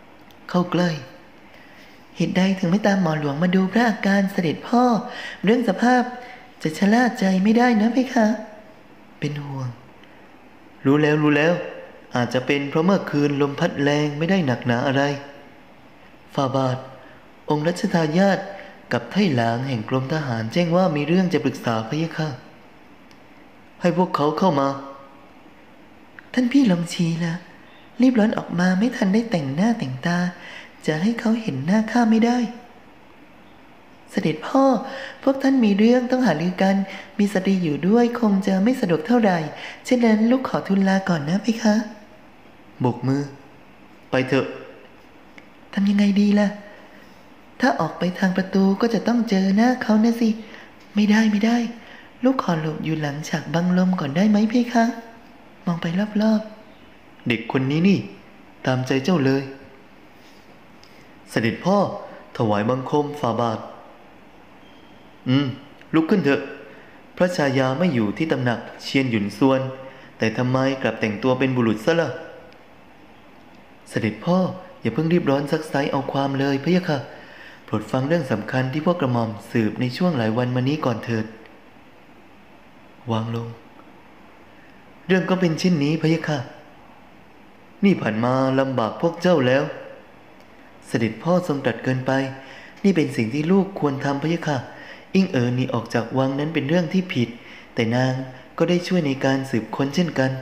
เข้าใกล้เหตุใดถึงไม่ตามหมอหลวงมาดูพระอาการเสด็จพ่อเรื่องสภาพจะชะล่าใจไม่ได้นะเพคะเป็นห่วงรู้แล้วรู้แล้วอาจจะเป็นเพราะเมื่อคืนลมพัดแรงไม่ได้หนักหนาอะไรฝ่าบาทองค์รัชทายาทกับไถ่หลางแห่งกรมทหารแจ้งว่ามีเรื่องจะปรึกษาพะยะค่ะให้พวกเขาเข้ามาท่านพี่ลองชี้ละรีบร้อนออกมาไม่ทันได้แต่งหน้าแต่งตาจะให้เขาเห็นหน้าข้าไม่ได้เสด็จพ่อพวกท่านมีเรื่องต้องหารือกันมีสตรีอยู่ด้วยคงจะไม่สะดวกเท่าไหร่เช่นนั้นลูกขอทูลลาก่อนนะเพคะโบกมือไปเถอะทำยังไงดีล่ะถ้าออกไปทางประตูก็จะต้องเจอหน้าเขานะสิไม่ได้ไม่ได้ลูกขอหลบอยู่หลังฉากบังลมก่อนได้ไหมเพคะมองไปรอบๆเด็กคนนี้นี่ตามใจเจ้าเลยเสด็จพ่อถวายบังคมฝ่าบาทอืมลุกขึ้นเถอะพระชายาไม่อยู่ที่ตำหนักเชียนหยุนซวนแต่ทำไมกลับแต่งตัวเป็นบุรุษซะล่ะเสด็จพ่ออย่าเพิ่งรีบร้อนซักไซเอาความเลยพะยะค่ะโปรดฟังเรื่องสำคัญที่พวกกระหม่อมสืบในช่วงหลายวันมานี้ก่อนเถิดวางลงเรื่องก็เป็นเช่นนี้พะยะค่ะนี่ผ่านมาลำบากพวกเจ้าแล้วเสด็จพ่อทรงตรัสเกินไปนี่เป็นสิ่งที่ลูกควรทำพะยะค่ะอิงเอ๋อหนีออกจากวังนั้นเป็นเรื่องที่ผิดแต่นางก็ได้ช่วยในการสืบค้นเช่นกัน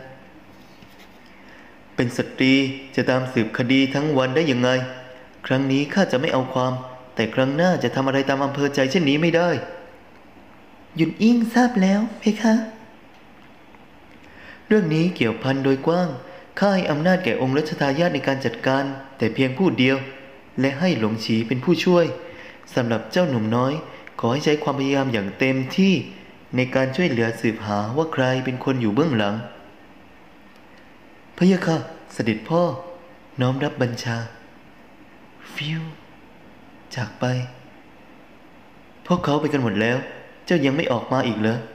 เป็นสตรีจะตามสืบคดีทั้งวันได้ยังไงครั้งนี้ข้าจะไม่เอาความแต่ครั้งหน้าจะทำอะไรตามอำเภอใจเช่นนี้ไม่ได้หยุนอิงทราบแล้วเพคะเรื่องนี้เกี่ยวพันโดยกว้างข้าให้อำนาจแก่องค์รัชทายาทในการจัดการแต่เพียงผู้เดียวและให้หลงฉีเป็นผู้ช่วยสำหรับเจ้าหนุ่มน้อยขอให้ใช้ความพยายามอย่างเต็มที่ในการช่วยเหลือสืบหาว่าใครเป็นคนอยู่เบื้องหลังพะยะค่ะเสด็จพ่อน้อมรับบัญชาฟิวจากไปพวกเขาไปกันหมดแล้วเจ้ายังไม่ออกมาอีกเหรอ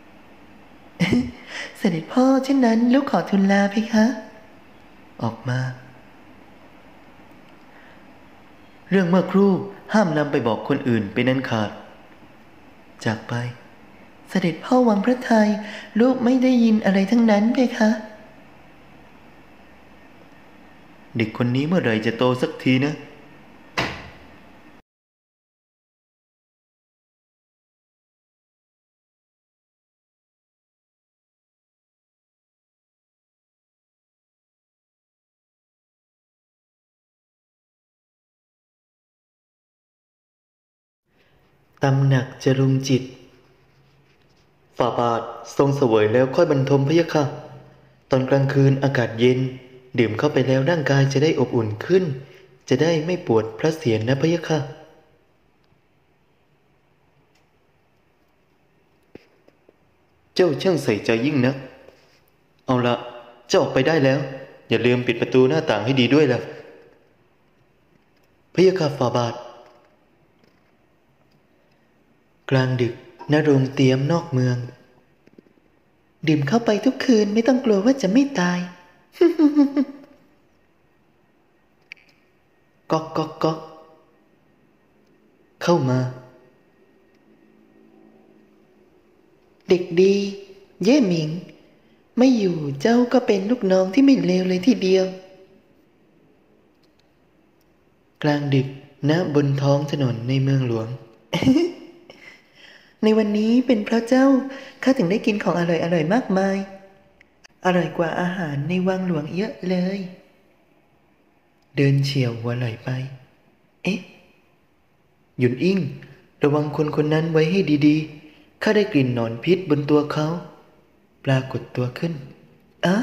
เสด็จพ่อเช่นนั้นลูกขอทูลลาเพคะออกมาเรื่องเมื่อครู่ห้ามนำไปบอกคนอื่นเป็นอันขาดจากไปเสด็จพ่อวางพระทัยลูกไม่ได้ยินอะไรทั้งนั้นเพคะเด็กคนนี้เมื่อไหร่จะโตสักทีนะตำหนักจรุงจิตฝ่าบาททรงเสวยแล้วค่อยบรรทมพะยะค่ะตอนกลางคืนอากาศเย็นดื่มเข้าไปแล้วร่างกายจะได้อบอุ่นขึ้นจะได้ไม่ปวดพระเศียรนะพะยะค่ะเจ้าช่างใส่ใจยิ่งนักเอาละเจ้าออกไปได้แล้วอย่าลืมปิดประตูหน้าต่างให้ดีด้วยล่ะพะยะค่ะฝ่าบาทกลางดึกณโรงเตรียมนอกเมืองดื่มเข้าไปทุกคืนไม่ต้องกลัวว่าจะไม่ตาย ก๊อกก๊อกก๊อกเข้ามาเด็กดีเย่หมิงไม่อยู่เจ้าก็เป็นลูกน้องที่ไม่เลวเลยทีเดียวกลางดึกณบนท้องถนนในเมืองหลวง ในวันนี้เป็นเพราะเจ้าข้าถึงได้กินของอร่อยอร่อยมากมายอร่อยกว่าอาหารในวังหลวงเยอะเลยเดินเฉียวหัวไหลไปเอ๊ะหยุนอิงระวังคนคนนั้นไว้ให้ดีๆข้าได้กลิ่นหนอนพิษบนตัวเขาปรากฏตัวขึ้นอะ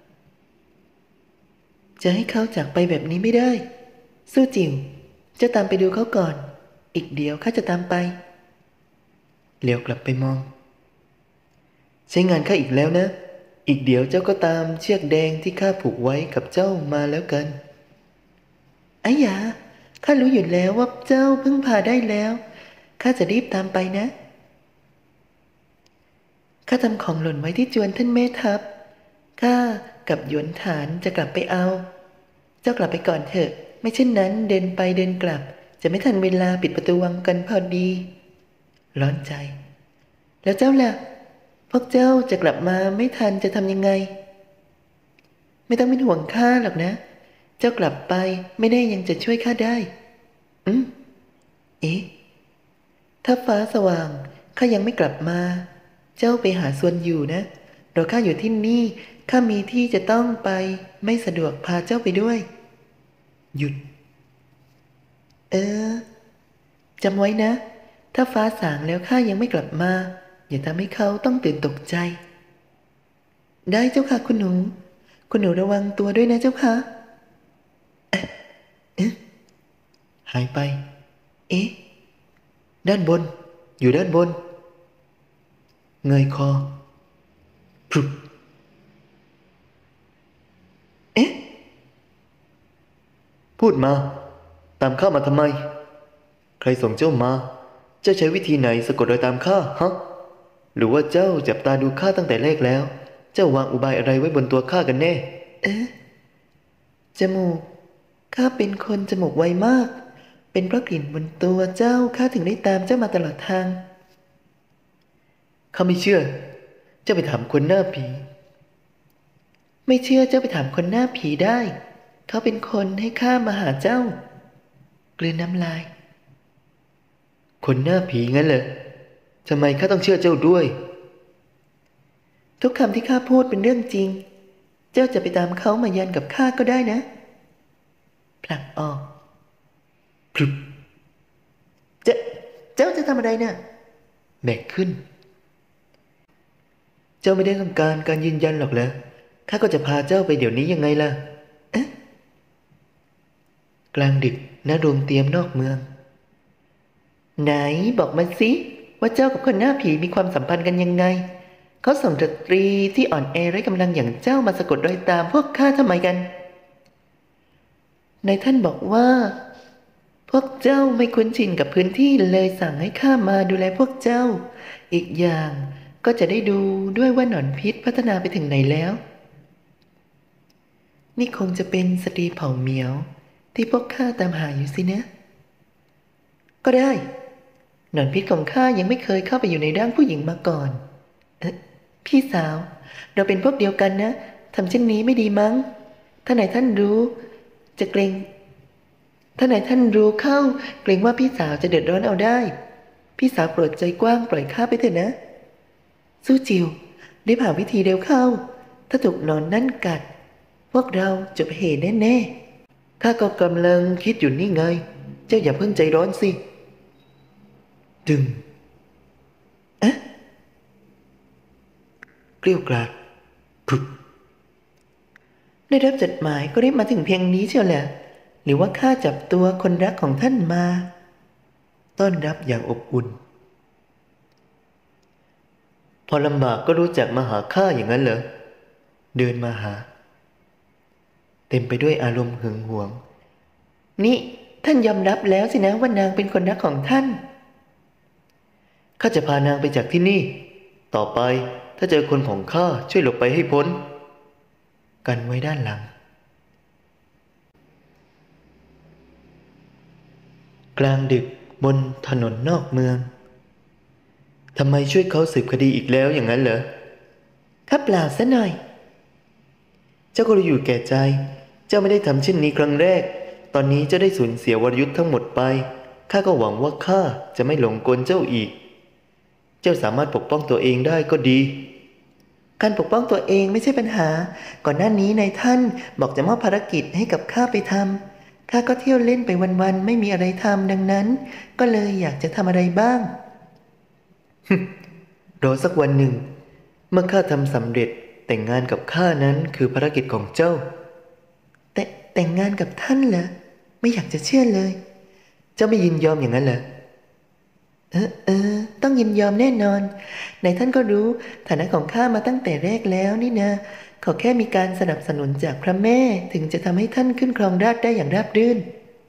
จะให้เขาจากไปแบบนี้ไม่ได้สู้จิ๋วจะตามไปดูเขาก่อนอีกเดียวข้าจะตามไปเหลียวกลับไปมองใช้งานข้าอีกแล้วนะอีกเดี๋ยวเจ้าก็ตามเชือกแดงที่ข้าผูกไว้กับเจ้ามาแล้วกันไอ้ยาข้ารู้อยู่แล้วว่าเจ้าเพิ่งพาได้แล้วข้าจะรีบตามไปนะข้าทำของหล่นไว้ที่จวนท่านแม่ทัพข้ากับหยวนฐานจะกลับไปเอาเจ้ากลับไปก่อนเถอะไม่เช่นนั้นเดินไปเดินกลับจะไม่ทันเวลาปิดประตูวังกันพอดีร้อนใจแล้วเจ้าล่ะพวกเจ้าจะกลับมาไม่ทันจะทำยังไงไม่ต้องเป็นห่วงข้าหรอกนะเจ้ากลับไปไม่ได้ยังจะช่วยข้าได้อืมเอ๊ะถ้าฟ้าสว่างข้ายังไม่กลับมาเจ้าไปหาส่วนอยู่นะรอข้าอยู่ที่นี่ข้ามีที่จะต้องไปไม่สะดวกพาเจ้าไปด้วยหยุดเออจำไว้นะถ้าฟ้าสางแล้วข้ายังไม่กลับมาอย่าทำให้เขาต้องตื่นตกใจได้เจ้าค่ะคุณหนูคุณหนูระวังตัวด้วยนะเจ้าค่ะเอ๊ะเอ๊ะหายไปเอ๊ะด้านบนอยู่ด้านบนเงยคอพรุบเอ๊ะพูดมาตามข้ามาทำไมใครส่งเจ้ามาเจ้าใช้วิธีไหนสะกดรอยตามข้าฮะหรือว่าเจ้าจับตาดูข้าตั้งแต่แรกแล้วเจ้าวางอุบายอะไรไว้บนตัวข้ากันแน่เอ๊ะจมูกข้าเป็นคนจมูกไวมากเป็นเพราะกลิ่นบนตัวเจ้าข้าถึงได้ตามเจ้ามาตลอดทางข้าไม่เชื่อเจ้าไปถามคนหน้าผีไม่เชื่อเจ้าไปถามคนหน้าผีได้เขาเป็นคนให้ข้ามาหาเจ้ากลืนน้ำลายคนหน้าผีงั้นเหรอทำไมข้าต้องเชื่อเจ้าด้วยทุกคำที่ข้าพูดเป็นเรื่องจริงเจ้าจะไปตามเขามายันกับข้าก็ได้นะผลักออกพลุบเจ้าเจ้าจะทำอะไรน่ะแบกขึ้นเจ้าไม่ได้ต้องการการยืนยันหรอกเหรอข้าก็จะพาเจ้าไปเดี๋ยวนี้ยังไงล่ะเอ๊ะกลางดึกณโรงเตรียมนอกเมืองไหนบอกมาสิว่าเจ้ากับคนหน้าผีมีความสัมพันธ์กันยังไงเขาส่งสตรีที่อ่อนแอไร้กำลังอย่างเจ้ามาสะกดรอยตามพวกข้าทำไมกันนายท่านบอกว่าพวกเจ้าไม่คุ้นชินกับพื้นที่เลยสั่งให้ข้ามาดูแลพวกเจ้าอีกอย่างก็จะได้ดูด้วยว่าหนอนพิษพัฒนาไปถึงไหนแล้วนี่คงจะเป็นสตรีเผ่าเหมียวที่พวกข้าตามหาอยู่สินะก็ได้หนอนพิษของข้ายังไม่เคยเข้าไปอยู่ในร่างผู้หญิงมาก่อนเอ๊ะพี่สาวเราเป็นพวกเดียวกันนะทำเช่นนี้ไม่ดีมั้งถ้าไหนท่านรู้จะเกรงถ้าไหนท่านรู้เข้าเกรงว่าพี่สาวจะเดือดร้อนเอาได้พี่สาวโปรดใจกว้างปล่อยข้าไปเถอะนะสู้จิวรีบหาวิธีเร็วเข้าถ้าถูกหนอนนั่นกัดพวกเราจบเหตุแน่ๆข้าก็กำลังคิดอยู่นี่ไงเจ้าอย่าเพิ่งใจร้อนสิดึงเอ๊ะเกลี้ยกล่อมพุบได้รับจดหมายก็รีบมาถึงเพียงนี้เชียวแหละหรือว่าข้าจับตัวคนรักของท่านมาต้อนรับอย่างอบอุ่นพอลำบากก็รู้จักมาหาข้าอย่างนั้นเหรอเดินมาหาเต็มไปด้วยอารมณ์หึงหวงนี่ท่านยอมรับแล้วสินะว่านางเป็นคนรักของท่านข้าจะพานางไปจากที่นี่ต่อไปถ้าเจอคนของข้าช่วยหลบไปให้พ้นกันไว้ด้านหลังกลางดึกบนถนนนอกเมืองทำไมช่วยเขาสืบคดีอีกแล้วอย่างนั้นเหรอข้าเปล่าซะหน่อยเจ้าก็รู้อยู่แก่ใจเจ้าไม่ได้ทำเช่นนี้ครั้งแรกตอนนี้เจ้าได้สูญเสียวรยุทธ์ทั้งหมดไปข้าก็หวังว่าข้าจะไม่หลงกลเจ้าอีกเจ้าสามารถปกป้องตัวเองได้ก็ดีการปกป้องตัวเองไม่ใช่ปัญหาก่อนหน้านี้นายท่านบอกจะมอบภารกิจให้กับข้าไปทำข้าก็เที่ยวเล่นไปวันๆไม่มีอะไรทำดังนั้นก็เลยอยากจะทำอะไรบ้างรอสักวันหนึ่งเมื่อข้าทำสำเร็จแต่งงานกับข้านั้นคือภารกิจของเจ้าแต่แต่งงานกับท่านเหรอไม่อยากจะเชื่อเลยเจ้าไม่ยินยอมอย่างนั้นเหรอเออเออต้องยินยอมแน่นอนนายท่านก็รู้ฐานะของข้ามาตั้งแต่แรกแล้วนี่นะขอแค่มีการสนับสนุนจากพระแม่ถึงจะทำให้ท่านขึ้นครองราชย์ได้อย่างราบรื่น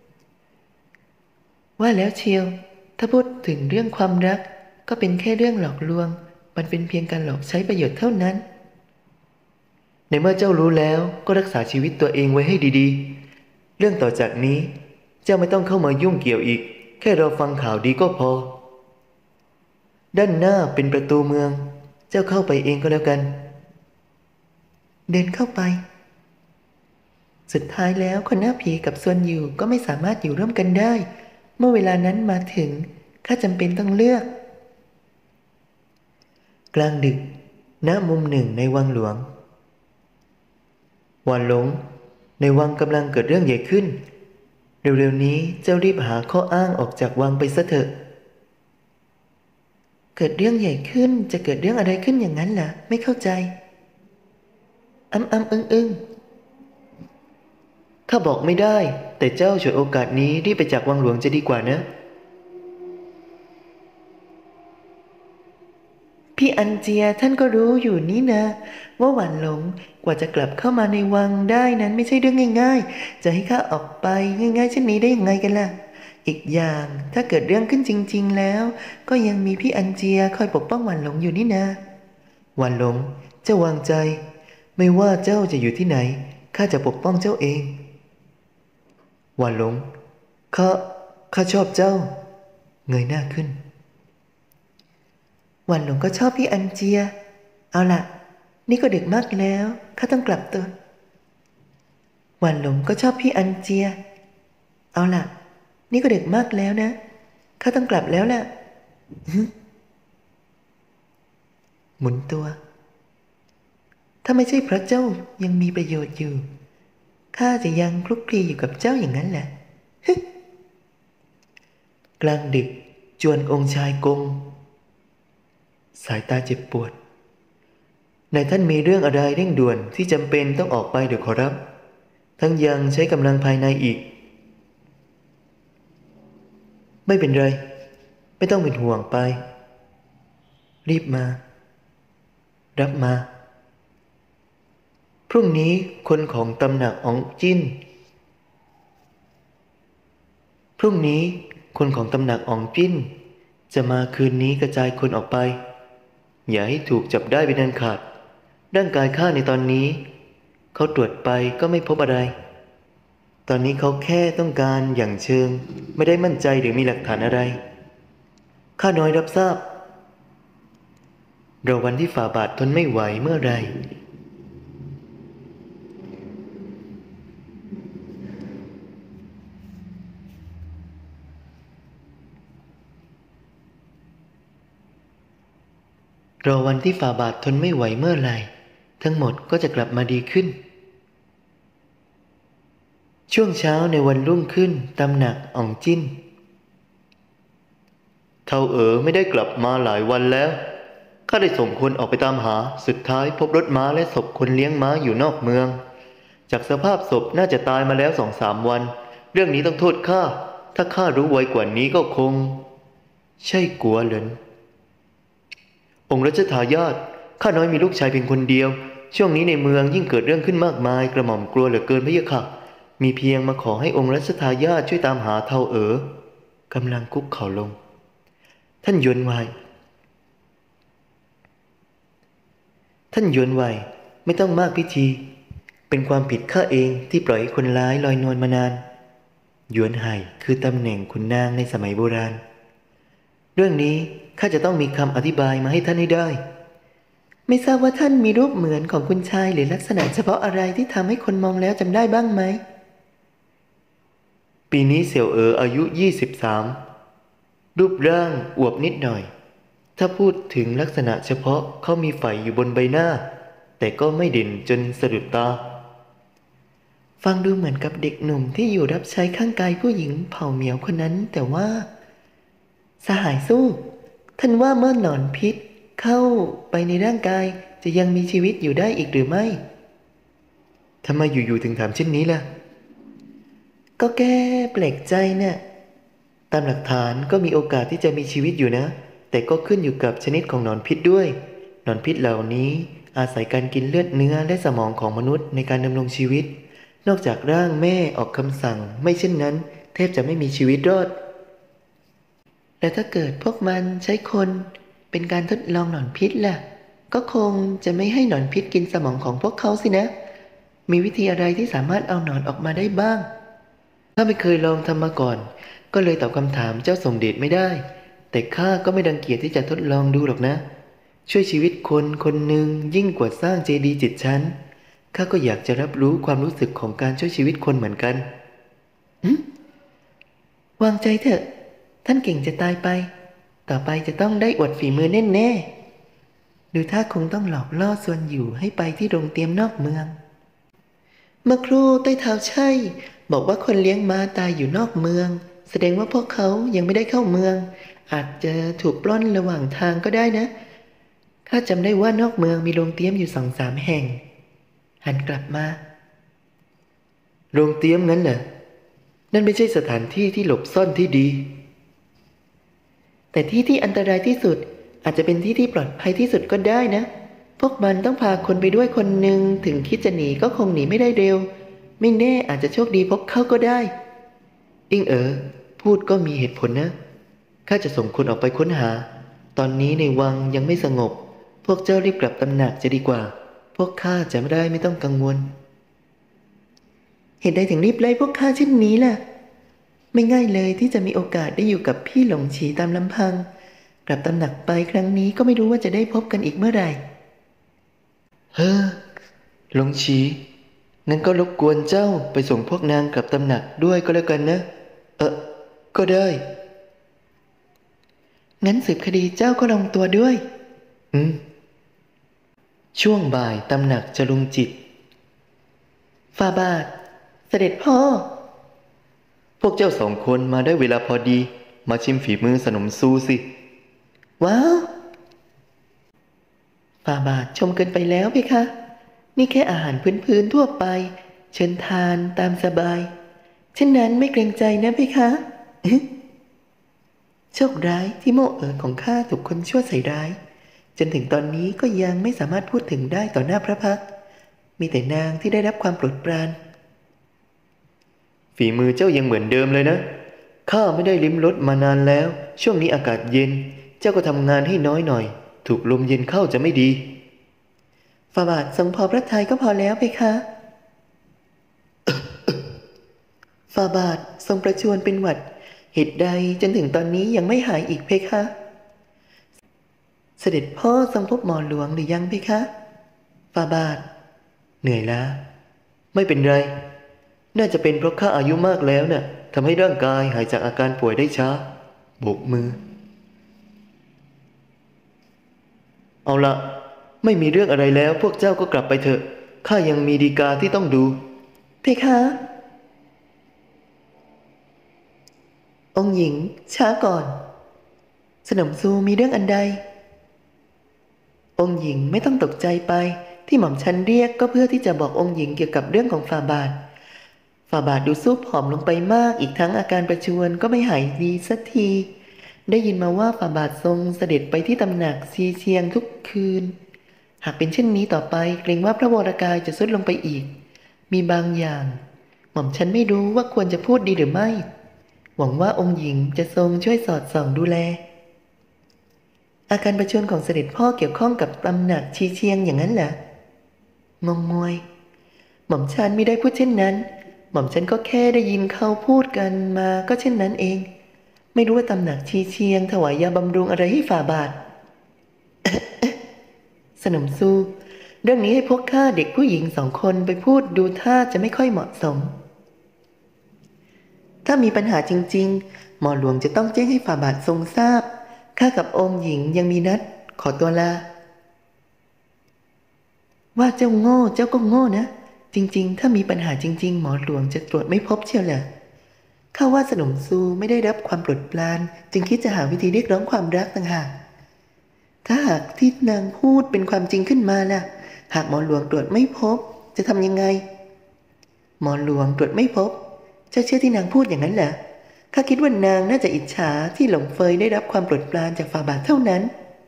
ว่าแล้วเชียวถ้าพูดถึงเรื่องความรักก็เป็นแค่เรื่องหลอกลวงมันเป็นเพียงการหลอกใช้ประโยชน์เท่านั้นในเมื่อเจ้ารู้แล้วก็รักษาชีวิตตัวเองไว้ให้ดีๆเรื่องต่อจากนี้เจ้าไม่ต้องเข้ามายุ่งเกี่ยวอีกแค่เราฟังข่าวดีก็พอด้านหน้าเป็นประตูเมืองเจ้าเข้าไปเองก็แล้วกันเดินเข้าไปสุดท้ายแล้วคนหน้าผีกับส่วนอยู่ก็ไม่สามารถอยู่ร่วมกันได้เมื่อเวลานั้นมาถึงข้าจำเป็นต้องเลือกกลางดึกณมุมหนึ่งในวังหลวงหวานหลงในวังกำลังเกิดเรื่องใหญ่ขึ้นเร็วๆนี้เจ้ารีบหาข้ออ้างออกจากวังไปซะเถอะเกิดเรื่องใหญ่ขึ้นจะเกิดเรื่องอะไรขึ้นอย่างนั้นล่ะไม่เข้าใจอ้ำอ้ำอึ้งอึ้งข้าบอกไม่ได้แต่เจ้าฉวยโอกาสนี้รีบไปจากวังหลวงจะดีกว่านะพี่อันเจียท่านก็รู้อยู่นี่นะว่าหวานหลงกว่าจะกลับเข้ามาในวังได้นั้นไม่ใช่เรื่องง่ายๆจะให้ข้าออกไปง่ายๆเช่นนี้ได้ยังไงกันล่ะอีกอย่างถ้าเกิดเรื่องขึ้นจริงๆแล้วก็ยังมีพี่อันเจียคอยปกป้องหวานหลงอยู่นี่นะหวานหลงเจ้าวางใจไม่ว่าเจ้าจะอยู่ที่ไหนข้าจะปกป้องเจ้าเองหวานหลงข้าข้าชอบเจ้าเงยหน้าขึ้นหวานหลงก็ชอบพี่อันเจียเอาล่ะนี่ก็ดึกมากแล้วข้าต้องกลับตัวหวานหลงก็ชอบพี่อันเจียเอาล่ะนี่ก็ดึกมากแล้วนะข้าต้องกลับแล้วล่ะหมุนตัวถ้าไม่ใช่เพราะเจ้ายังมีประโยชน์อยู่ข้าจะยังคลุกคลีอยู่กับเจ้าอย่างนั้นแหละกลางดึกจวนองค์ชายกงสายตาเจ็บปวดนายท่านมีเรื่องอะไรเร่งด่วนที่จำเป็นต้องออกไปเดี๋ยวขอรับทั้งยังใช้กำลังภายในอีกไม่เป็นไรไม่ต้องเป็นห่วงไปรีบมารับมาพรุ่งนี้คนของตำหนักอ๋องจิ้นพรุ่งนี้คนของตำหนักอ๋องจิ้นจะมาคืนนี้กระจายคนออกไปอย่าให้ถูกจับได้เป็นอันขาดร่างกายข้าในตอนนี้เขาตรวจไปก็ไม่พบอะไรตอนนี้เขาแค่ต้องการอย่างเชิงไม่ได้มั่นใจหรือมีหลักฐานอะไรข้าน้อยรับทราบรอวันที่ฝ่าบาททนไม่ไหวเมื่อไรรอวันที่ฝ่าบาททนไม่ไหวเมื่อไรทั้งหมดก็จะกลับมาดีขึ้นช่วงเช้าในวันรุ่งขึ้นตำหนักอ่องจิ้นเท่าเอ๋อไม่ได้กลับมาหลายวันแล้วข้าได้ส่งคนออกไปตามหาสุดท้ายพบรถม้าและศพคนเลี้ยงม้าอยู่นอกเมืองจากสภาพศพน่าจะตายมาแล้วสองสามวันเรื่องนี้ต้องโทษข้าถ้าข้ารู้ไวกว่านี้ก็คงใช่กัวเหรินองค์รัชทายาทข้าน้อยมีลูกชายเพียงคนเดียวช่วงนี้ในเมืองยิ่งเกิดเรื่องขึ้นมากมายกระหม่อมกลัวเหลือเกินพะยะค่ะมีเพียงมาขอให้องค์รัชทายาทช่วยตามหาเท่าเอ๋อกำลังคุกเข่าลงท่านยวนไวท่านยวนไวไม่ต้องมากพิธีเป็นความผิดข้าเองที่ปล่อยให้คนร้ายลอยนวลมานานหยวนไห่คือตำแหน่งขุนนางในสมัยโบราณเรื่องนี้ข้าจะต้องมีคำอธิบายมาให้ท่านให้ได้ไม่ทราบว่าท่านมีรูปเหมือนของคุณชายหรือลักษณะเฉพาะอะไรที่ทำให้คนมองแล้วจำได้บ้างไหมปีนี้เสี่ยวเอ๋ออายุยี่สิบสามรูปร่างอวบนิดหน่อยถ้าพูดถึงลักษณะเฉพาะเขามีไฝอยู่บนใบหน้าแต่ก็ไม่เด่นจนสะดุดตาฟังดูเหมือนกับเด็กหนุ่มที่อยู่รับใช้ข้างกายผู้หญิงเผ่าเหมียวคนนั้นแต่ว่าสหายสู้ท่านว่าเมื่อหนอนพิษเข้าไปในร่างกายจะยังมีชีวิตอยู่ได้อีกหรือไม่ทำไมอยู่ๆถึงถามเช่นนี้ล่ะก็แก้แปลกใจน่ะตามหลักฐานก็มีโอกาสที่จะมีชีวิตอยู่นะแต่ก็ขึ้นอยู่กับชนิดของหนอนพิษด้วยหนอนพิษเหล่านี้อาศัยการกินเลือดเนื้อและสมองของมนุษย์ในการดำรงชีวิตนอกจากร่างแม่ออกคำสั่งไม่เช่นนั้นแทบจะไม่มีชีวิตรอดและถ้าเกิดพวกมันใช้คนเป็นการทดลองหนอนพิษล่ะก็คงจะไม่ให้หนอนพิษกินสมองของพวกเขาสินะมีวิธีอะไรที่สามารถเอาหนอนออกมาได้บ้างข้าไม่เคยลองทำมาก่อนก็เลยตอบคำถามเจ้าสมเด็จไม่ได้แต่ข้าก็ไม่รังเกียจที่จะทดลองดูหรอกนะช่วยชีวิตคนคนหนึ่งยิ่งกว่าสร้างเจดีย์เจ็ดชั้นข้าก็อยากจะรับรู้ความรู้สึกของการช่วยชีวิตคนเหมือนกันหืมวางใจเถอะท่านเก่งจะตายไปต่อไปจะต้องได้อวดฝีมือแน่ๆดูท่าคงต้องหลอกล่อส่วนอยู่ให้ไปที่โรงเตรียมนอกเมืองเมื่อครู่ใต้เท้าใช่บอกว่าคนเลี้ยงม้าตายอยู่นอกเมืองแสดงว่าพวกเขายังไม่ได้เข้าเมืองอาจจะถูกปล้นระหว่างทางก็ได้นะข้าจำได้ว่านอกเมืองมีโรงเตรียมอยู่สองสามแห่งหันกลับมาโรงเตรียมงั้นเหรอนั่นไม่ใช่สถานที่ที่หลบซ่อนที่ดีแต่ที่ที่อันตรายที่สุดอาจจะเป็นที่ที่ปลอดภัยที่สุดก็ได้นะพวกมันต้องพาคนไปด้วยคนหนึ่งถึงคิดจะหนีก็คงหนีไม่ได้เร็วไม่แน่อาจจะโชคดีพบเขาก็ได้อิงเอ๋อพูดก็มีเหตุผลนะข้าจะส่งคนออกไปค้นหาตอนนี้ในวังยังไม่สงบพวกเจ้ารีบกลับตำหนักจะดีกว่าพวกข้าจะไม่ได้ไม่ต้องกังวลเหตุใดถึงรีบไล่พวกข้าเช่นนี้ล่ะไม่ง่ายเลยที่จะมีโอกาสได้อยู่กับพี่หลงฉีตามลำพังกลับตำหนักไปครั้งนี้ก็ไม่รู้ว่าจะได้พบกันอีกเมื่อไหร่เฮ้อหลงฉีงั้นก็รบกวนเจ้าไปส่งพวกนางกลับตำหนักด้วยก็แล้วกันนะเออก็ได้งั้นสืบคดีเจ้าก็ลงตัวด้วยอืมช่วงบ่ายตำหนักจรุงจิตฝ่าบาทเสด็จพ่อพวกเจ้าสองคนมาได้เวลาพอดีมาชิมฝีมือสนมซูสิว้าวฝ่าบาทชมเกินไปแล้วเพคะนี่แค่อาหารพื้นๆทั่วไปเชิญทานตามสบายเช่นนั้นไม่เกรงใจนะเพคะโชคร้ายที่โม่เอ๋อของข้าถูกคนชั่วใส่ร้ายจนถึงตอนนี้ก็ยังไม่สามารถพูดถึงได้ต่อหน้าพระพักตร์มีแต่นางที่ได้รับความโปรดปรานฝีมือเจ้ายังเหมือนเดิมเลยนะข้าไม่ได้ลิ้มรสมานานแล้วช่วงนี้อากาศเย็นเจ้าก็ทำงานให้น้อยหน่อยถูกลมเย็นเข้าจะไม่ดีฝ่าบาททรงพอพระทัยก็พอแล้วเพคะฝ่าบาททรงประชวรเป็นหวัดเหตุใดจนถึงตอนนี้ยังไม่หายอีกเพคะเสด็จพ่อทรงพบหมอหลวงหรือยังเพคะฝ่าบาทเหนื่อยล้าไม่เป็นไรน่าจะเป็นเพราะข้าอายุมากแล้วน่ะทำให้ร่างกายหายจากอาการป่วยได้ช้าโบกมือเอาละไม่มีเรื่องอะไรแล้วพวกเจ้าก็กลับไปเถอะข้ายังมีฎีกาที่ต้องดูเพคะองค์หญิงช้าก่อนสนมซูมีเรื่องอันใดองค์หญิงไม่ต้องตกใจไปที่หม่อมฉันเรียกก็เพื่อที่จะบอกองค์หญิงเกี่ยวกับเรื่องของฝ่าบาทฝ่าบาทดูซุบผอมลงไปมากอีกทั้งอาการประชวรก็ไม่หายดีสักทีได้ยินมาว่าฝ่าบาททรงเสด็จไปที่ตำหนักซีเชียงทุกคืนหากเป็นเช่นนี้ต่อไปเกรงว่าพระวรกายจะทรุดลงไปอีกมีบางอย่างหม่อมฉันไม่รู้ว่าควรจะพูดดีหรือไม่หวังว่าองค์หญิงจะทรงช่วยสอดส่องดูแลอาการประชวรของเสด็จพ่อเกี่ยวข้องกับตำหนักชีเชียงอย่างนั้นเหรองงงวยหม่อมฉันไม่ได้พูดเช่นนั้นหม่อมฉันก็แค่ได้ยินเขาพูดกันมาก็เช่นนั้นเองไม่รู้ว่าตำหนักชีเชียงถวายยาบำรุงอะไรให้ฝ่าบาท สนมซูเรื่องนี้ให้พวกข้าเด็กผู้หญิงสองคนไปพูดดูท่าจะไม่ค่อยเหมาะสมถ้ามีปัญหาจริงๆหมอหลวงจะต้องแจ้งให้ฝ่าบาททรงทราบข้ากับองค์หญิงยังมีนัดขอตัวลาว่าเจ้าโง่เจ้าก็โง่นะจริงๆถ้ามีปัญหาจริงๆหมอหลวงจะตรวจไม่พบเชียวแหละข้าว่าสนมซูไม่ได้รับความโปรดปรานจึงคิดจะหาวิธีเรียกร้องความรักต่างหากถ้าหากที่นางพูดเป็นความจริงขึ้นมาล่ะหากหมอหลวงตรวจไม่พบจะทำยังไงหมอหลวงตรวจไม่พบเจ้าเชื่อที่นางพูดอย่างนั้นเหรอข้าคิดว่านางน่าจะอิจฉาที่หลงเฟยได้รับความโปรดปรานจากฝ่าบาทเท่านั้น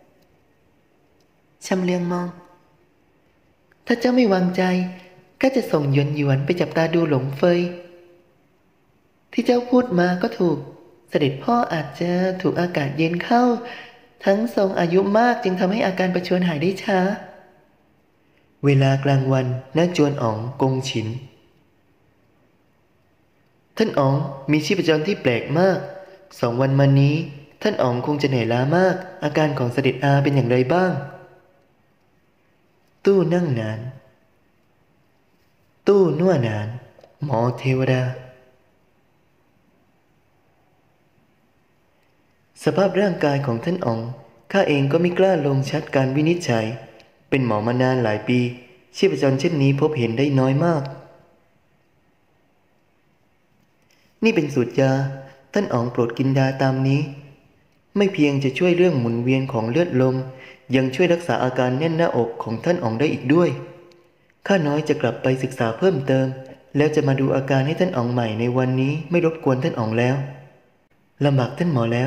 ชำเลืองมองถ้าเจ้าไม่วางใจก็จะส่งหยวนหยวนไปจับตาดูหลงเฟยที่เจ้าพูดมาก็ถูกเสด็จพ่ออาจจะถูกอากาศเย็นเข้าทั้งทรงอายุมากจึงทำให้อาการประชวรหายได้ช้าเวลากลางวันณจวนอ๋องกงฉินทท่านอ๋องมีชีพจรที่แปลกมากสองวันมานี้ท่านอ๋องคงจะเหนื่อยล้ามากอาการของเสด็จอาเป็นอย่างไรบ้างตู้นั่งนานตู้นั่วนานหมอเทวดาสภาพร่างกายของท่านอ๋องข้าเองก็ไม่กล้าลงชัดการวินิจฉัยเป็นหมอมานานหลายปีชีพจรเช่นนี้พบเห็นได้น้อยมากนี่เป็นสูตรยาท่านอ๋องโปรดกินยาตามนี้ไม่เพียงจะช่วยเรื่องหมุนเวียนของเลือดลมยังช่วยรักษาอาการแน่นหน้าอกของท่านอ๋องได้อีกด้วยข้าน้อยจะกลับไปศึกษาเพิ่มเติมแล้วจะมาดูอาการให้ท่านอ๋องใหม่ในวันนี้ไม่รบกวนท่านอ๋องแล้วลำบากท่านหมอแล้ว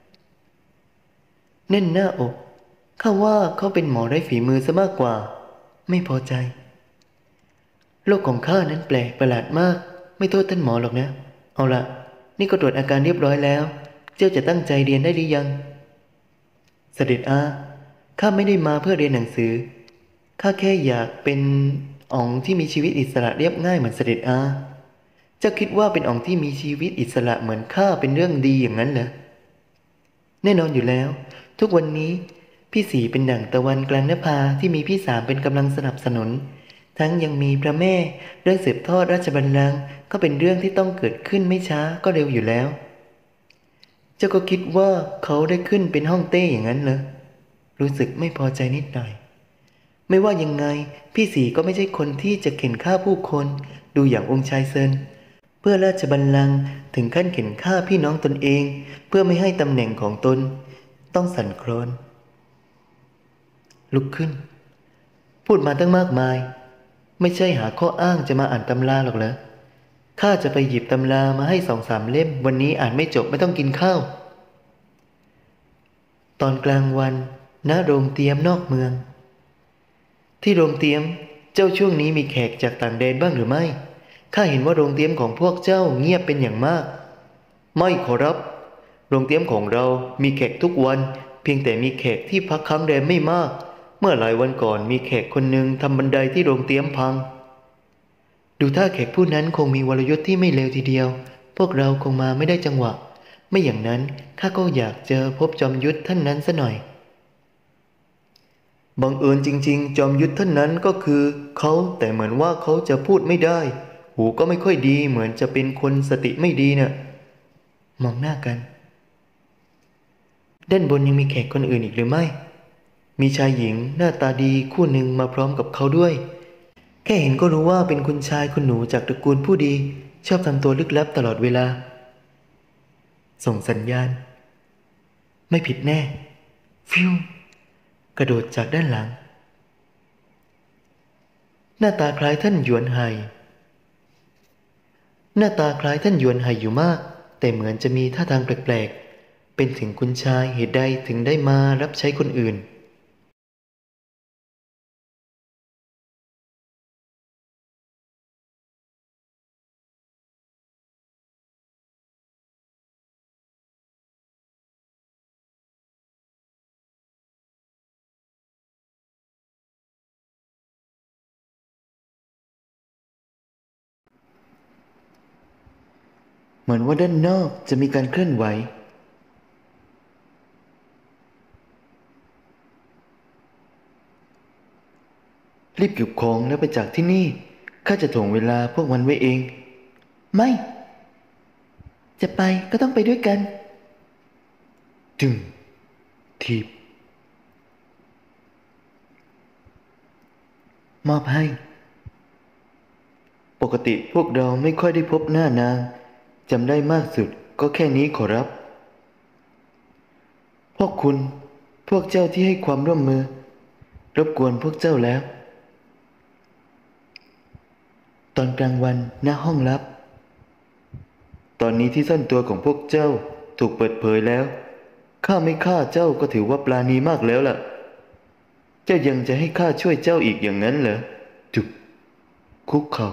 แน่นหน้าอกข้าว่าเขาเป็นหมอไร้ฝีมือซะมากกว่าไม่พอใจโรคของข้านั้นแปลกประหลาดมากไม่โทษท่านหมอหรอกนะเอาละนี่ก็ตรวจอาการเรียบร้อยแล้วเจ้าจะตั้งใจเรียนได้หรือยังเสด็จอาข้าไม่ได้มาเพื่อเรียนหนังสือข้าแค่อยากเป็นอ๋องที่มีชีวิตอิสระเรียบง่ายเหมือนเสด็จอาเจ้าคิดว่าเป็นอ๋องที่มีชีวิตอิสระเหมือนข้าเป็นเรื่องดีอย่างนั้นเหรอแน่นอนอยู่แล้วทุกวันนี้พี่สีเป็นดั่งตะวันกลางนภาที่มีพี่สามเป็นกำลังสนับสนุนทั้งยังมีพระแม่เรื่องสืบทอดราชบัลลังก์ก็เป็นเรื่องที่ต้องเกิดขึ้นไม่ช้าก็เร็วอยู่แล้วเจ้าก็คิดว่าเขาได้ขึ้นเป็นฮ่องเต้อย่างนั้นเหรอรู้สึกไม่พอใจนิดหน่อยไม่ว่ายังไงพี่สีก็ไม่ใช่คนที่จะเข็นฆ่าผู้คนดูอย่างองค์ชายเซินเพื่อราชบัลลังก์ถึงขั้นเข็นฆ่าพี่น้องตนเองเพื่อไม่ให้ตำแหน่งของตนต้องสั่นคลอนลุกขึ้นพูดมาตั้งมากมายไม่ใช่หาข้ออ้างจะมาอ่านตำราหรอกเหรอข้าจะไปหยิบตำรามาให้สองสามเล่มวันนี้อ่านไม่จบไม่ต้องกินข้าวตอนกลางวันณโรงเตรียมนอกเมืองที่โรงเตรียมเจ้าช่วงนี้มีแขกจากต่างแดนบ้างหรือไม่ข้าเห็นว่าโรงเตรียมของพวกเจ้าเงียบเป็นอย่างมากไม่ขอรับโรงเตรียมของเรามีแขกทุกวันเพียงแต่มีแขกที่พักค้างแรมไม่มากเมื่อหลายวันก่อนมีแขกคนหนึ่งทำบันไดที่โรงเตรียมพังดูท่าแขกผู้นั้นคงมีวรยุทธ์ที่ไม่เลวทีเดียวพวกเราคงมาไม่ได้จังหวะไม่อย่างนั้นข้าก็อยากเจอพบจอมยุทธท่านนั้นซะหน่อยบังเอิญจริงๆจอมยุทธท่านนั้นก็คือเขาแต่เหมือนว่าเขาจะพูดไม่ได้หูก็ไม่ค่อยดีเหมือนจะเป็นคนสติไม่ดีน่ะมองหน้ากันด้านบนยังมีแขกคนอื่นอีกหรือไม่มีชายหญิงหน้าตาดีคู่หนึ่งมาพร้อมกับเขาด้วยแค่เห็นก็รู้ว่าเป็นคุณชายคุณหนูจากตระกูลผู้ดีชอบทำตัวลึกลับตลอดเวลาส่งสัญญาณไม่ผิดแน่ฟิวกระโดดจากด้านหลังหน้าตาคล้ายท่านหยวนไห่หน้าตาคล้ายท่านหยวนไห่อยู่มากแต่เหมือนจะมีท่าทางแปลกๆเป็นถึงคุณชายเหตุใดถึงได้มารับใช้คนอื่นเหมือนว่าด้านนอกจะมีการเคลื่อนไหวรีบเก็บของแล้วไปจากที่นี่ข้าจะถ่วงเวลาพวกมันไว้เองไม่จะไปก็ต้องไปด้วยกันจึงทีบมอบให้ปกติพวกเราไม่ค่อยได้พบหน้านางจำได้มากสุดก็แค่นี้ขอรับพวกคุณพวกเจ้าที่ให้ความร่วมมือรบกวนพวกเจ้าแล้วตอนกลางวันหน้าห้องลับตอนนี้ที่ซ่อนตัวของพวกเจ้าถูกเปิดเผยแล้วข้าไม่ฆ่าเจ้าก็ถือว่าปราณีมากแล้วล่ะเจ้ายังจะให้ข้าช่วยเจ้าอีกอย่างนั้นเหรอจุบคุกเข่า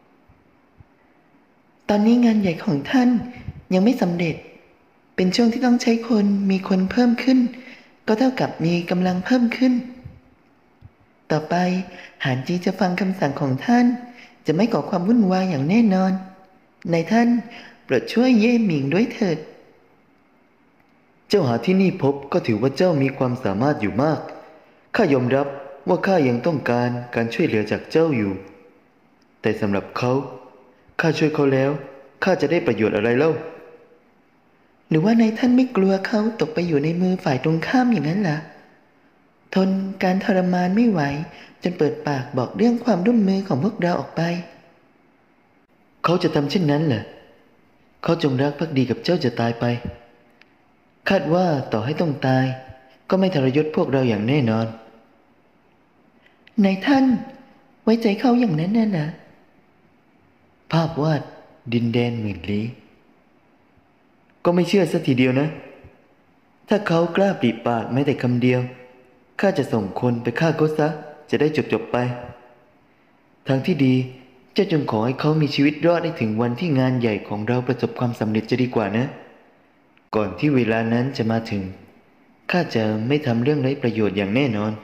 ตอนนี้งานใหญ่ของท่านยังไม่สำเร็จเป็นช่วงที่ต้องใช้คนมีคนเพิ่มขึ้นก็เท่ากับมีกำลังเพิ่มขึ้นต่อไปหานจีจะฟังคำสั่งของท่านจะไม่ก่อความวุ่นวายอย่างแน่นอนนายท่านโปรดช่วยเย่หมิงด้วยเถิดเจ้าหาที่นี่พบก็ถือว่าเจ้ามีความสามารถอยู่มากข้ายอมรับว่าข้ายังต้องการการช่วยเหลือจากเจ้าอยู่แต่สำหรับเขาข้าช่วยเขาแล้วข้าจะได้ประโยชน์อะไรเล่าหรือว่านายท่านไม่กลัวเขาตกไปอยู่ในมือฝ่ายตรงข้ามอย่างนั้นล่ะทนการทรมานไม่ไหวจนเปิดปากบอกเรื่องความร่วมมือของพวกเราออกไปเขาจะทำเช่นนั้นเหรอเขาจงรักภักดีกับเจ้าจะตายไปคาดว่าต่อให้ต้องตายก็ไม่ทรยศพวกเราอย่างแน่นอนนายท่านไว้ใจเขาอย่างนั้นน่ะนะภาพวาดดินแดนหมื่นลี้ก็ไม่เชื่อสักทีเดียวนะถ้าเขากล้าปริปากแม้แต่คำเดียวข้าจะส่งคนไปฆ่าเขาซะจะได้จบจบไปทางที่ดีเจ้าจงขอให้เขามีชีวิตรอดได้ถึงวันที่งานใหญ่ของเราประสบความสำเร็จจะดีกว่านะก่อนที่เวลานั้นจะมาถึงข้าจะไม่ทำเรื่องไร้ประโยชน์อย่างแน่นอน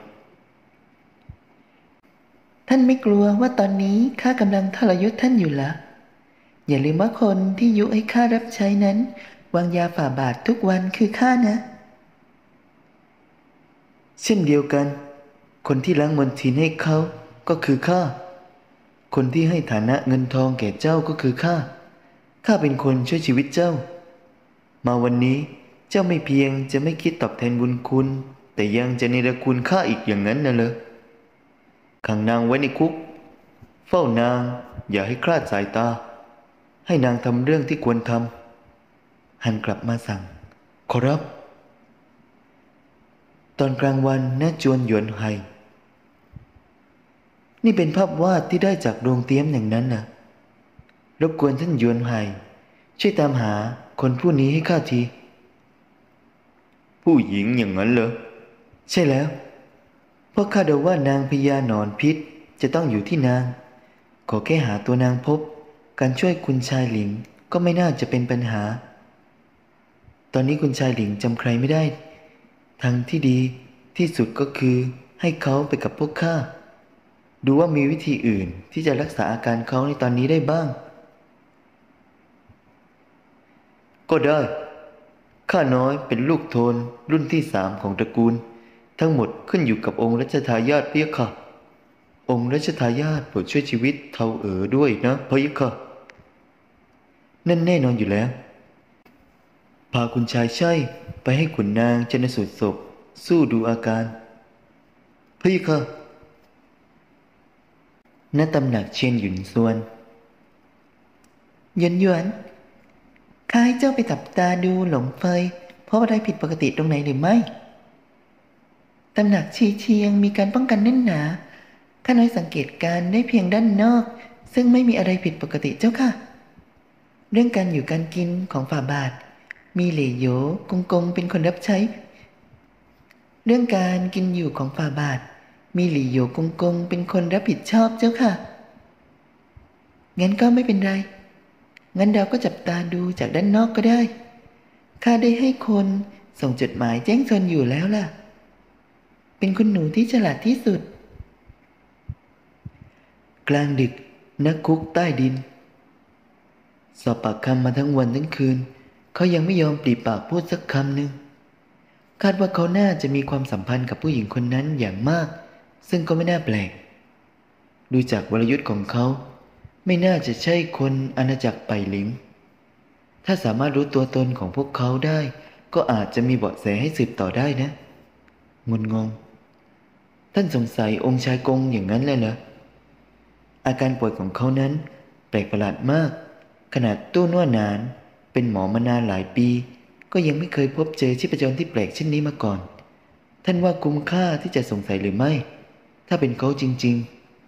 ท่านไม่กลัวว่าตอนนี้ข้ากำลังทรยศท่านอยู่ละอย่าลืมว่าคนที่ยุให้ข้ารับใช้นั้นวางยาฝ่าบาททุกวันคือข้านะเช่นเดียวกันคนที่ล้างมลทินให้เขาก็คือข้าคนที่ให้ฐานะเงินทองแก่เจ้าก็คือข้าข้าเป็นคนช่วยชีวิตเจ้ามาวันนี้เจ้าไม่เพียงจะไม่คิดตอบแทนบุญคุณแต่ยังจะเนรคุณข้าอีกอย่างนั้นน่ะเหรอขังนางไว้ในคุกเฝ้านางอย่าให้คลาดสายตาให้นางทำเรื่องที่ควรทำหันกลับมาสั่งขอรับตอนกลางวันณจวนหยวนไห่นี่เป็นภาพวาดที่ได้จากโรงเตี้ยมอย่างนั้นน่ะรบกวนท่านหยวนไห่ช่วยตามหาคนผู้นี้ให้ข้าทีผู้หญิงอย่างนั้นเหรอใช่แล้วเพราะข้าเดาว่านางพญาหนอนพิษจะต้องอยู่ที่นางขอแค่หาตัวนางพบการช่วยคุณชายหลิงก็ไม่น่าจะเป็นปัญหาตอนนี้คุณชายหลิงจำใครไม่ได้ทางที่ดีที่สุดก็คือให้เขาไปกับพวกข้าดูว่ามีวิธีอื่นที่จะรักษาอาการเขาในตอนนี้ได้บ้างก็ได้ข้าน้อยเป็นลูกโทนรุ่นที่สามของตระกูลทั้งหมดขึ้นอยู่กับองค์รัชทายาทเพียค่ะองค์รัชทายาทโปรดช่วยชีวิตเทาเอ๋อด้วยนะพะยะค่ะนั่นแน่นอนอยู่แล้วพาคุณชายใช่ไปให้ขุนนางชันสูตรศพสู้ดูอาการพะยะค่ะณตำหนักเชียนหยุนซวนหยวนหยวนข้าให้เจ้าไปจับตาดูหลงเฟยเพราะอะไรผิดปกติตรงไหนหรือไม่ตำหนักชีเชียงมีการป้องกันแน่นหนาข้าน้อยสังเกตการได้เพียงด้านนอกซึ่งไม่มีอะไรผิดปกติเจ้าค่ะเรื่องการอยู่การกินของฝ่าบาทมีเหล่ยโยกงกงเป็นคนรับใช้เรื่องการกินอยู่ของฝ่าบาทมีหลี่โยกงกงเป็นคนรับผิดชอบเจ้าค่ะงั้นก็ไม่เป็นไรงั้นเราก็จับตาดูจากด้านนอกก็ได้ข้าได้ให้คนส่งจดหมายแจ้งซนอยู่แล้วล่ะเป็นคุณหนูที่ฉลาดที่สุดกลางดึกนักคุกใต้ดินสอบปากคำมาทั้งวันทั้งคืนเขายังไม่ยอมปลีปากพูดสักคำหนึ่งคาดว่าเขาน่าจะมีความสัมพันธ์กับผู้หญิงคนนั้นอย่างมากซึ่งก็ไม่น่าแปลกดูจากวรยุทธ์ของเขาไม่น่าจะใช่คนอาณาจักรไปหลิงถ้าสามารถรู้ตัวตนของพวกเขาได้ก็อาจจะมีเบาะแสให้สืบต่อได้นะงุนงงท่านสงสัยองค์ชายกงอย่างนั้นเลยเหรออาการป่วยของเขานั้นแปลกประหลาดมากขนาดตู้นวดนานเป็นหมอมานานหลายปีก็ยังไม่เคยพบเจอชีพจรที่แปลกเช่นนี้มาก่อนท่านว่าคุ้มค่าที่จะสงสัยหรือไม่ถ้าเป็นเขาจริง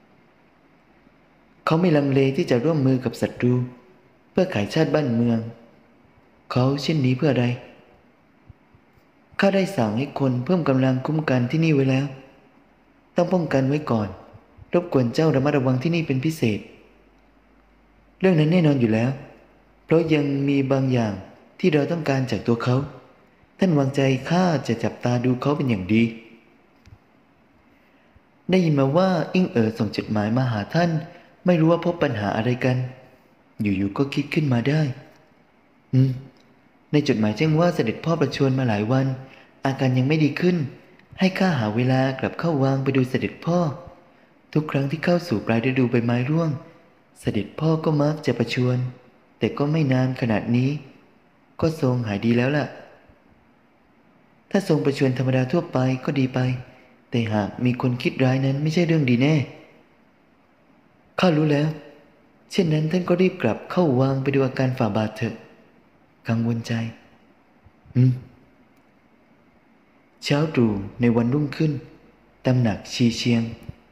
ๆเขาไม่ลังเลที่จะร่วมมือกับศัตรูเพื่อขายชาติบ้านเมืองเขาเช่นนี้เพื่ออะไรข้าได้สั่งให้คนเพิ่มกำลังคุ้มกันที่นี่ไว้แล้วต้องป้องกันไว้ก่อนรบกวนเจ้าระมัดระวังที่นี่เป็นพิเศษเรื่องนั้นแน่นอนอยู่แล้วเพราะยังมีบางอย่างที่เราต้องการจากตัวเขาท่านวางใจข้าจะจับตาดูเขาเป็นอย่างดีได้ยินมาว่าอิ่งเอ๋อส่งจดหมายมาหาท่านไม่รู้ว่าพบปัญหาอะไรกันอยู่ๆก็คิดขึ้นมาได้อืมในจดหมายแจ้งว่าเสด็จพ่อประชวรมาหลายวันอาการยังไม่ดีขึ้นให้ข้าหาเวลากลับเข้าวังไปดูเสด็จพ่อทุกครั้งที่เข้าสู่ปลายฤดูใบไม้ร่วงเสด็จพ่อก็มักจะประชวรแต่ก็ไม่นานขนาดนี้ก็ทรงหายดีแล้วล่ะถ้าทรงประชวรธรรมดาทั่วไปก็ดีไปแต่หากมีคนคิดร้ายนั้นไม่ใช่เรื่องดีแน่ข้ารู้แล้วเช่นนั้นท่านก็รีบกลับเข้าวังไปดูอาการฝ่าบาทเถอะกังวลใจอืมเช้าตรู่ในวันรุ่งขึ้นตำหนักชีเชียง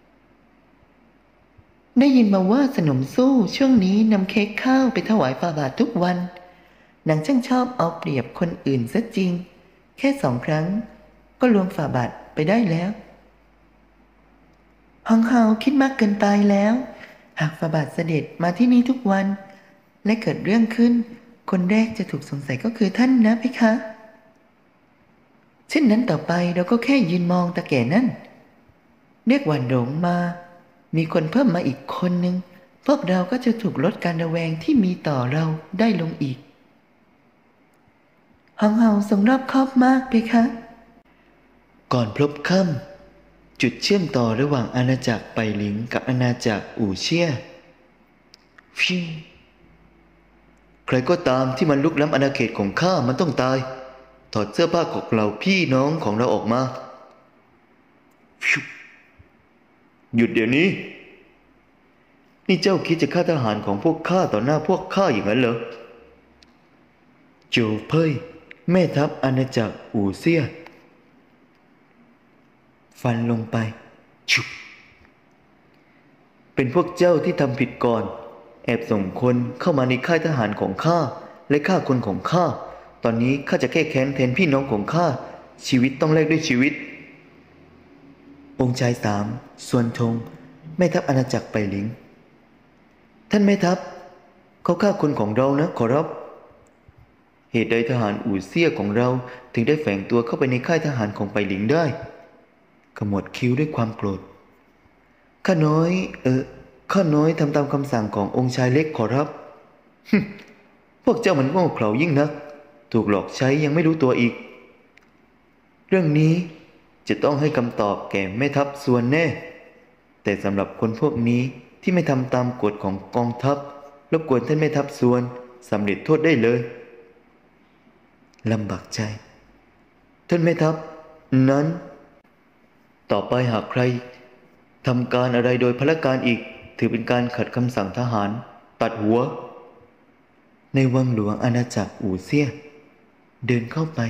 ได้ยินมาว่าสนมสู้ช่วงนี้นำเค้กข้าวไปถวายฝ่าบาททุกวันนางช่างชอบเอาเปรียบคนอื่นซะจริงแค่สองครั้งก็ลวงฝ่าบาทไปได้แล้วฮังเฮาคิดมากเกินไปแล้วหากฝ่าบาทเสด็จมาที่นี่ทุกวันและเกิดเรื่องขึ้นคนแรกจะถูกสงสัยก็คือท่านนะเพคะเช่นนั้นต่อไปเราก็แค่ยืนมองตาแก่นั่นเรียกหวันหลงมามีคนเพิ่มมาอีกคนนึงพวกเราก็จะถูกลดการระแวงที่มีต่อเราได้ลงอีกฮังเฮาทรงรอบคอบมากเพคะก่อนพลบค่ำจุดเชื่อมต่อระหว่างอาณาจักรไปหลิงกับอาณาจักรอู่เชี่ยฟิวใครก็ตามที่มันลุกล้ำอาณาเขตของข้ามันต้องตายถอดเสื้อผ้าของเราพี่น้องของเราออกมาฟิวหยุดเดี๋ยวนี้นี่เจ้าคิดจะฆ่าทหารของพวกข้าต่อหน้าพวกข้าอย่างนั้นเหรอโจเพ่ยแม่ทัพอาณาจักรอู่เซี่ยฟันลงไปชุบเป็นพวกเจ้าที่ทำผิดก่อนแอบส่งคนเข้ามาในค่ายทหารของข้าและฆ่าคนของข้าตอนนี้ข้าจะแก้แค้นแทนพี่น้องของข้าชีวิตต้องแลกด้วยชีวิตองค์ชายสามส่วนธงแม่ทัพอาณาจักรไปหลิงท่านแม่ทัพเขาฆ่าคนของเรานะขอรับเหตุใดทหารอู่เซี่ยของเราถึงได้แฝงตัวเข้าไปในค่ายทหารของไปหลิงได้ขมวดคิ้วด้วยความโกรธข้าน้อยเออข้าน้อยทำตามคำสั่งขององค์ชายเล็กขอรับ พวกเจ้ามันโง่เขลายิ่งนักถูกหลอกใช้ยังไม่รู้ตัวอีกเรื่องนี้จะต้องให้คำตอบแก่แม่ทัพส่วนแน่แต่สำหรับคนพวกนี้ที่ไม่ทำตามกฎของกองทัพรบกวนท่านแม่ทัพส่วนสำเร็จโทษได้เลยลำบากใจท่านแม่ทัพนั้นต่อไปหากใครทำการอะไรโดยพลการอีกถือเป็นการขัดคำสั่งทหารตัดหัวในวังหลวงอาณาจักรอู่เซี่ยเดินเข้าไป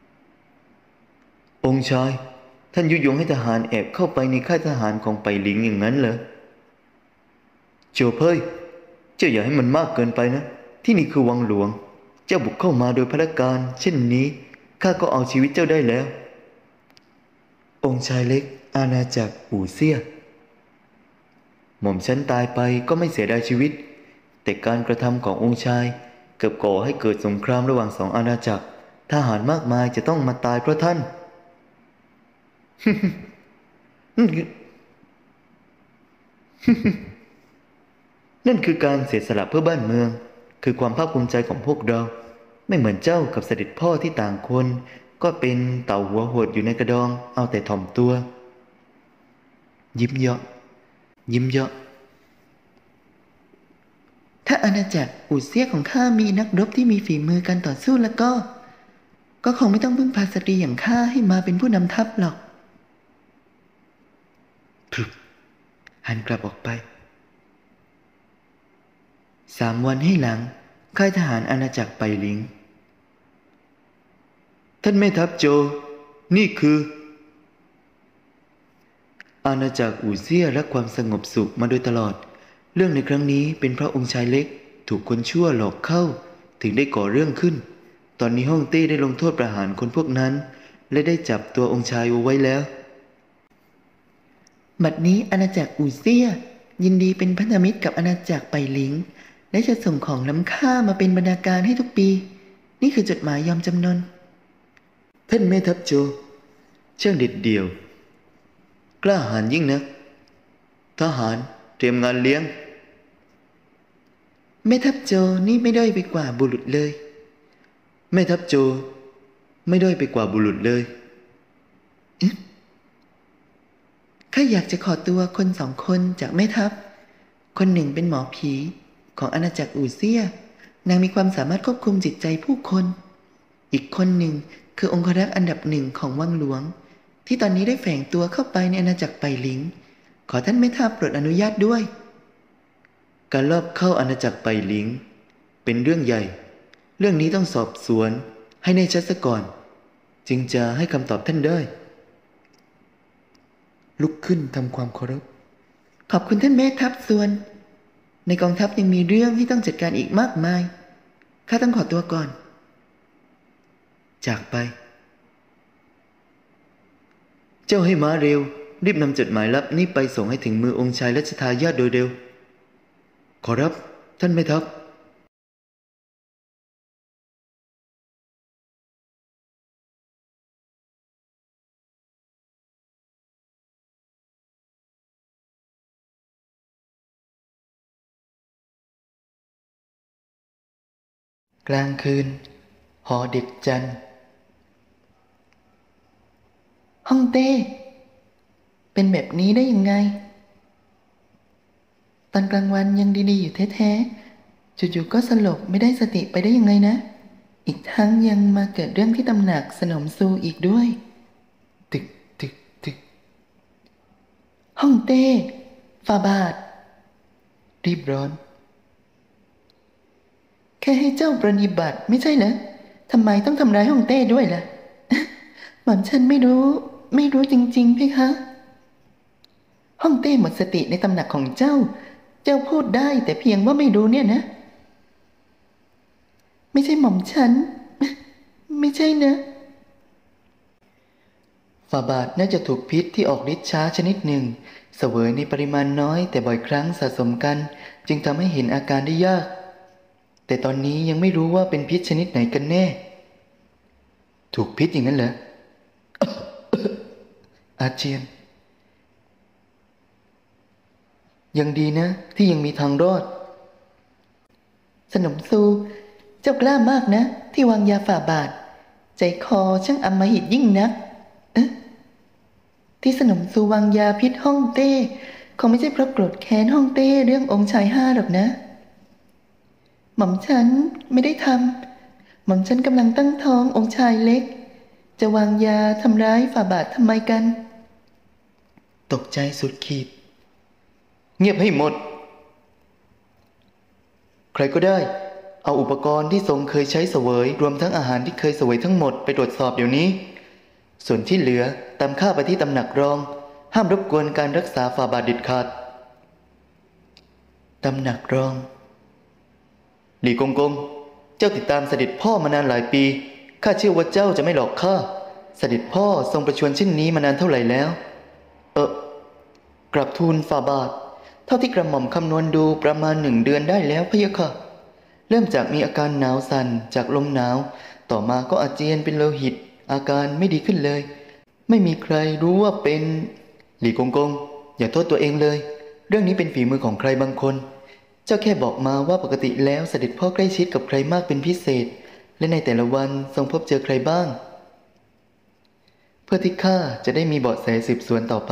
องค์ชายท่านยุยงให้ทหารแอบเข้าไปในค่ายทหารของไปหลิงอย่างนั้นเหรอโจเพ่ยเจ้าอย่าให้มันมากเกินไปนะที่นี่คือวังหลวงเจ้าบุกเข้ามาโดยพลการเช่นนี้ข้าก็เอาชีวิตเจ้าได้แล้วองค์ชายเล็กอาณาจักรอู่เซี่ยหม่อมฉันตายไปก็ไม่เสียดายชีวิตแต่การกระทำขององค์ชายเกือบก่อให้เกิดสงครามระหว่างสองอาณาจักรทหารมากมายจะต้องมาตายเพราะท่าน นั่นคือการเสียสละเพื่อบ้านเมืองคือความภาคภูมิใจของพวกเราไม่เหมือนเจ้ากับเสด็จพ่อที่ต่างคนก็เป็นเต่าหัวโหดอยู่ในกระดองเอาแต่ถ่อมตัวยิ้มเยาะยิ้มเยาะถ้าอาณาจักรอู่เซี่ยของข้ามีนักรบที่มีฝีมือการต่อสู้แล้วก็ก็คงไม่ต้องพึ่งพาสตรีอย่างข้าให้มาเป็นผู้นำทัพหรอกพรึบหันกลับออกไปสามวันให้หลังค่ายทหารอาณาจักรไปหลิงท่านแม่ทัพโจนี่คืออาณาจักรอู่เซี่ยรักความสงบสุขมาโดยตลอดเรื่องในครั้งนี้เป็นเพราะองค์ชายเล็กถูกคนชั่วหลอกเข้าถึงได้ก่อเรื่องขึ้นตอนนี้ฮ่องเต้ได้ลงโทษประหารคนพวกนั้นและได้จับตัวองค์ชายเอาไว้แล้วบัดนี้อาณาจักรอู่เซี่ยยินดีเป็นพันธมิตรกับอาณาจักรไปหลิงและจะส่งของล้ำค่ามาเป็นบรรณาการให้ทุกปีนี่คือจดหมายยอมจำนนท่านแม่ทัพโจช่างเด็ดเดี่ยวกล้าหาญยิ่งนะทหารเตรียมงานเลี้ยงแม่ทัพโจนี่ไม่ด้อยไปกว่าบุรุษเลยแม่ทัพโจไม่ด้อยไปกว่าบุรุษเลยข้าอยากจะขอตัวคนสองคนจากแม่ทัพคนหนึ่งเป็นหมอผีของอาณาจักรอู่เซี่ยนางมีความสามารถควบคุมจิตใจผู้คนอีกคนหนึ่งคือองครักษ์อันดับหนึ่งของวังหลวงที่ตอนนี้ได้แฝงตัวเข้าไปในอาณาจักรไปหลิงขอท่านแม่ทัพโปรดอนุญาตด้วยการลอบเข้าอาณาจักรไปหลิงเป็นเรื่องใหญ่เรื่องนี้ต้องสอบสวนให้แน่ชัดซะก่อนจึงจะให้คำตอบท่านได้ลุกขึ้นทำความเคารพขอบคุณท่านแม่ทัพส่วนในกองทัพยังมีเรื่องที่ต้องจัดการอีกมากมายข้าต้องขอตัวก่อนจากไปเจ้าให้ม้าเร็วรีบนำจดหมายลับนี้ไปส่งให้ถึงมือองค์ชายรัชทายาทโดยเร็วขอรับท่านแม่ทัพกลางคืนหอเด็กจันฮ่องเต้เป็นแบบนี้ได้ยังไงตอนกลางวันยังดีๆอยู่แท้ๆจู่ๆก็สลบไม่ได้สติไปได้ยังไงนะอีกทั้งยังมาเกิดเรื่องที่ตำหนักสนมซูอีกด้วยตึกตึกตึกฮ่องเต้ฝ่าบาทรีบร้อนแค่ให้เจ้าปรนนิบัติไม่ใช่เหรอทำไมต้องทำร้ายฮ่องเต้ด้วยล่ะ หม่อมฉันไม่รู้ไม่รู้จริงๆพี่คะฮ่องเต้หมดสติในตำหนักของเจ้าเจ้าพูดได้แต่เพียงว่าไม่รู้เนี่ยนะไม่ใช่หม่อมฉัน ไม่ใช่นะฝ่าบาทน่าจะถูกพิษที่ออกฤทธิ์ช้าชนิดหนึ่งเสวยในปริมาณน้อยแต่บ่อยครั้งสะสมกันจึงทำให้เห็นอาการได้ยากแต่ตอนนี้ยังไม่รู้ว่าเป็นพิษชนิดไหนกันแน่ถูกพิษอย่างนั้นเหรอ อาเจียนยังดีนะที่ยังมีทางรอดสนมซูเจ้ากล้ามากนะที่วางยาฝ่าบาทใจคอช่างอำมหิตยิ่งนักเอ๊ะที่สนมซูวางยาพิษฮ่องเต้คงไม่ใช่เพราะโกรธแค้นฮ่องเต้เรื่ององค์ชายห้าหรอกนะหม่อมฉันไม่ได้ทำหม่อมฉันกำลังตั้งท้ององค์ชายเล็กจะวางยาทำร้ายฝ่าบาททำไมกันตกใจสุดขีดเงียบให้หมดใครก็ได้เอาอุปกรณ์ที่ทรงเคยใช้เสวยรวมทั้งอาหารที่เคยเสวยทั้งหมดไปตรวจสอบเดี๋ยวนี้ส่วนที่เหลือตามข้าไปที่ตำหนักรองห้ามรบกวนการรักษาฝ่าบาทเด็ดขาดตำหนักรองหลี่กงกงเจ้าติดตามเสด็จพ่อมานานหลายปีข้าเชื่อว่าเจ้าจะไม่หลอกข้าเสด็จพ่อทรงประชวรเช่นนี้มานานเท่าไหร่แล้วเออกราบทูลฝ่าบาทเท่าที่กระหม่อมคำนวณดูประมาณหนึ่งเดือนได้แล้วพะยะค่ะเริ่มจากมีอาการหนาวสั่นจากลมหนาวต่อมาก็อาเจียนเป็นโลหิตอาการไม่ดีขึ้นเลยไม่มีใครรู้ว่าเป็นหลี่กงกงอย่าโทษตัวเองเลยเรื่องนี้เป็นฝีมือของใครบางคนเจ้าแค่บอกมาว่าปกติแล้วเสด็จพ่อใกล้ชิดกับใครมากเป็นพิเศษและในแต่ละวันทรงพบเจอใครบ้างเพื่อที่ข้าจะได้มีเบาะแสสืบสวนต่อไป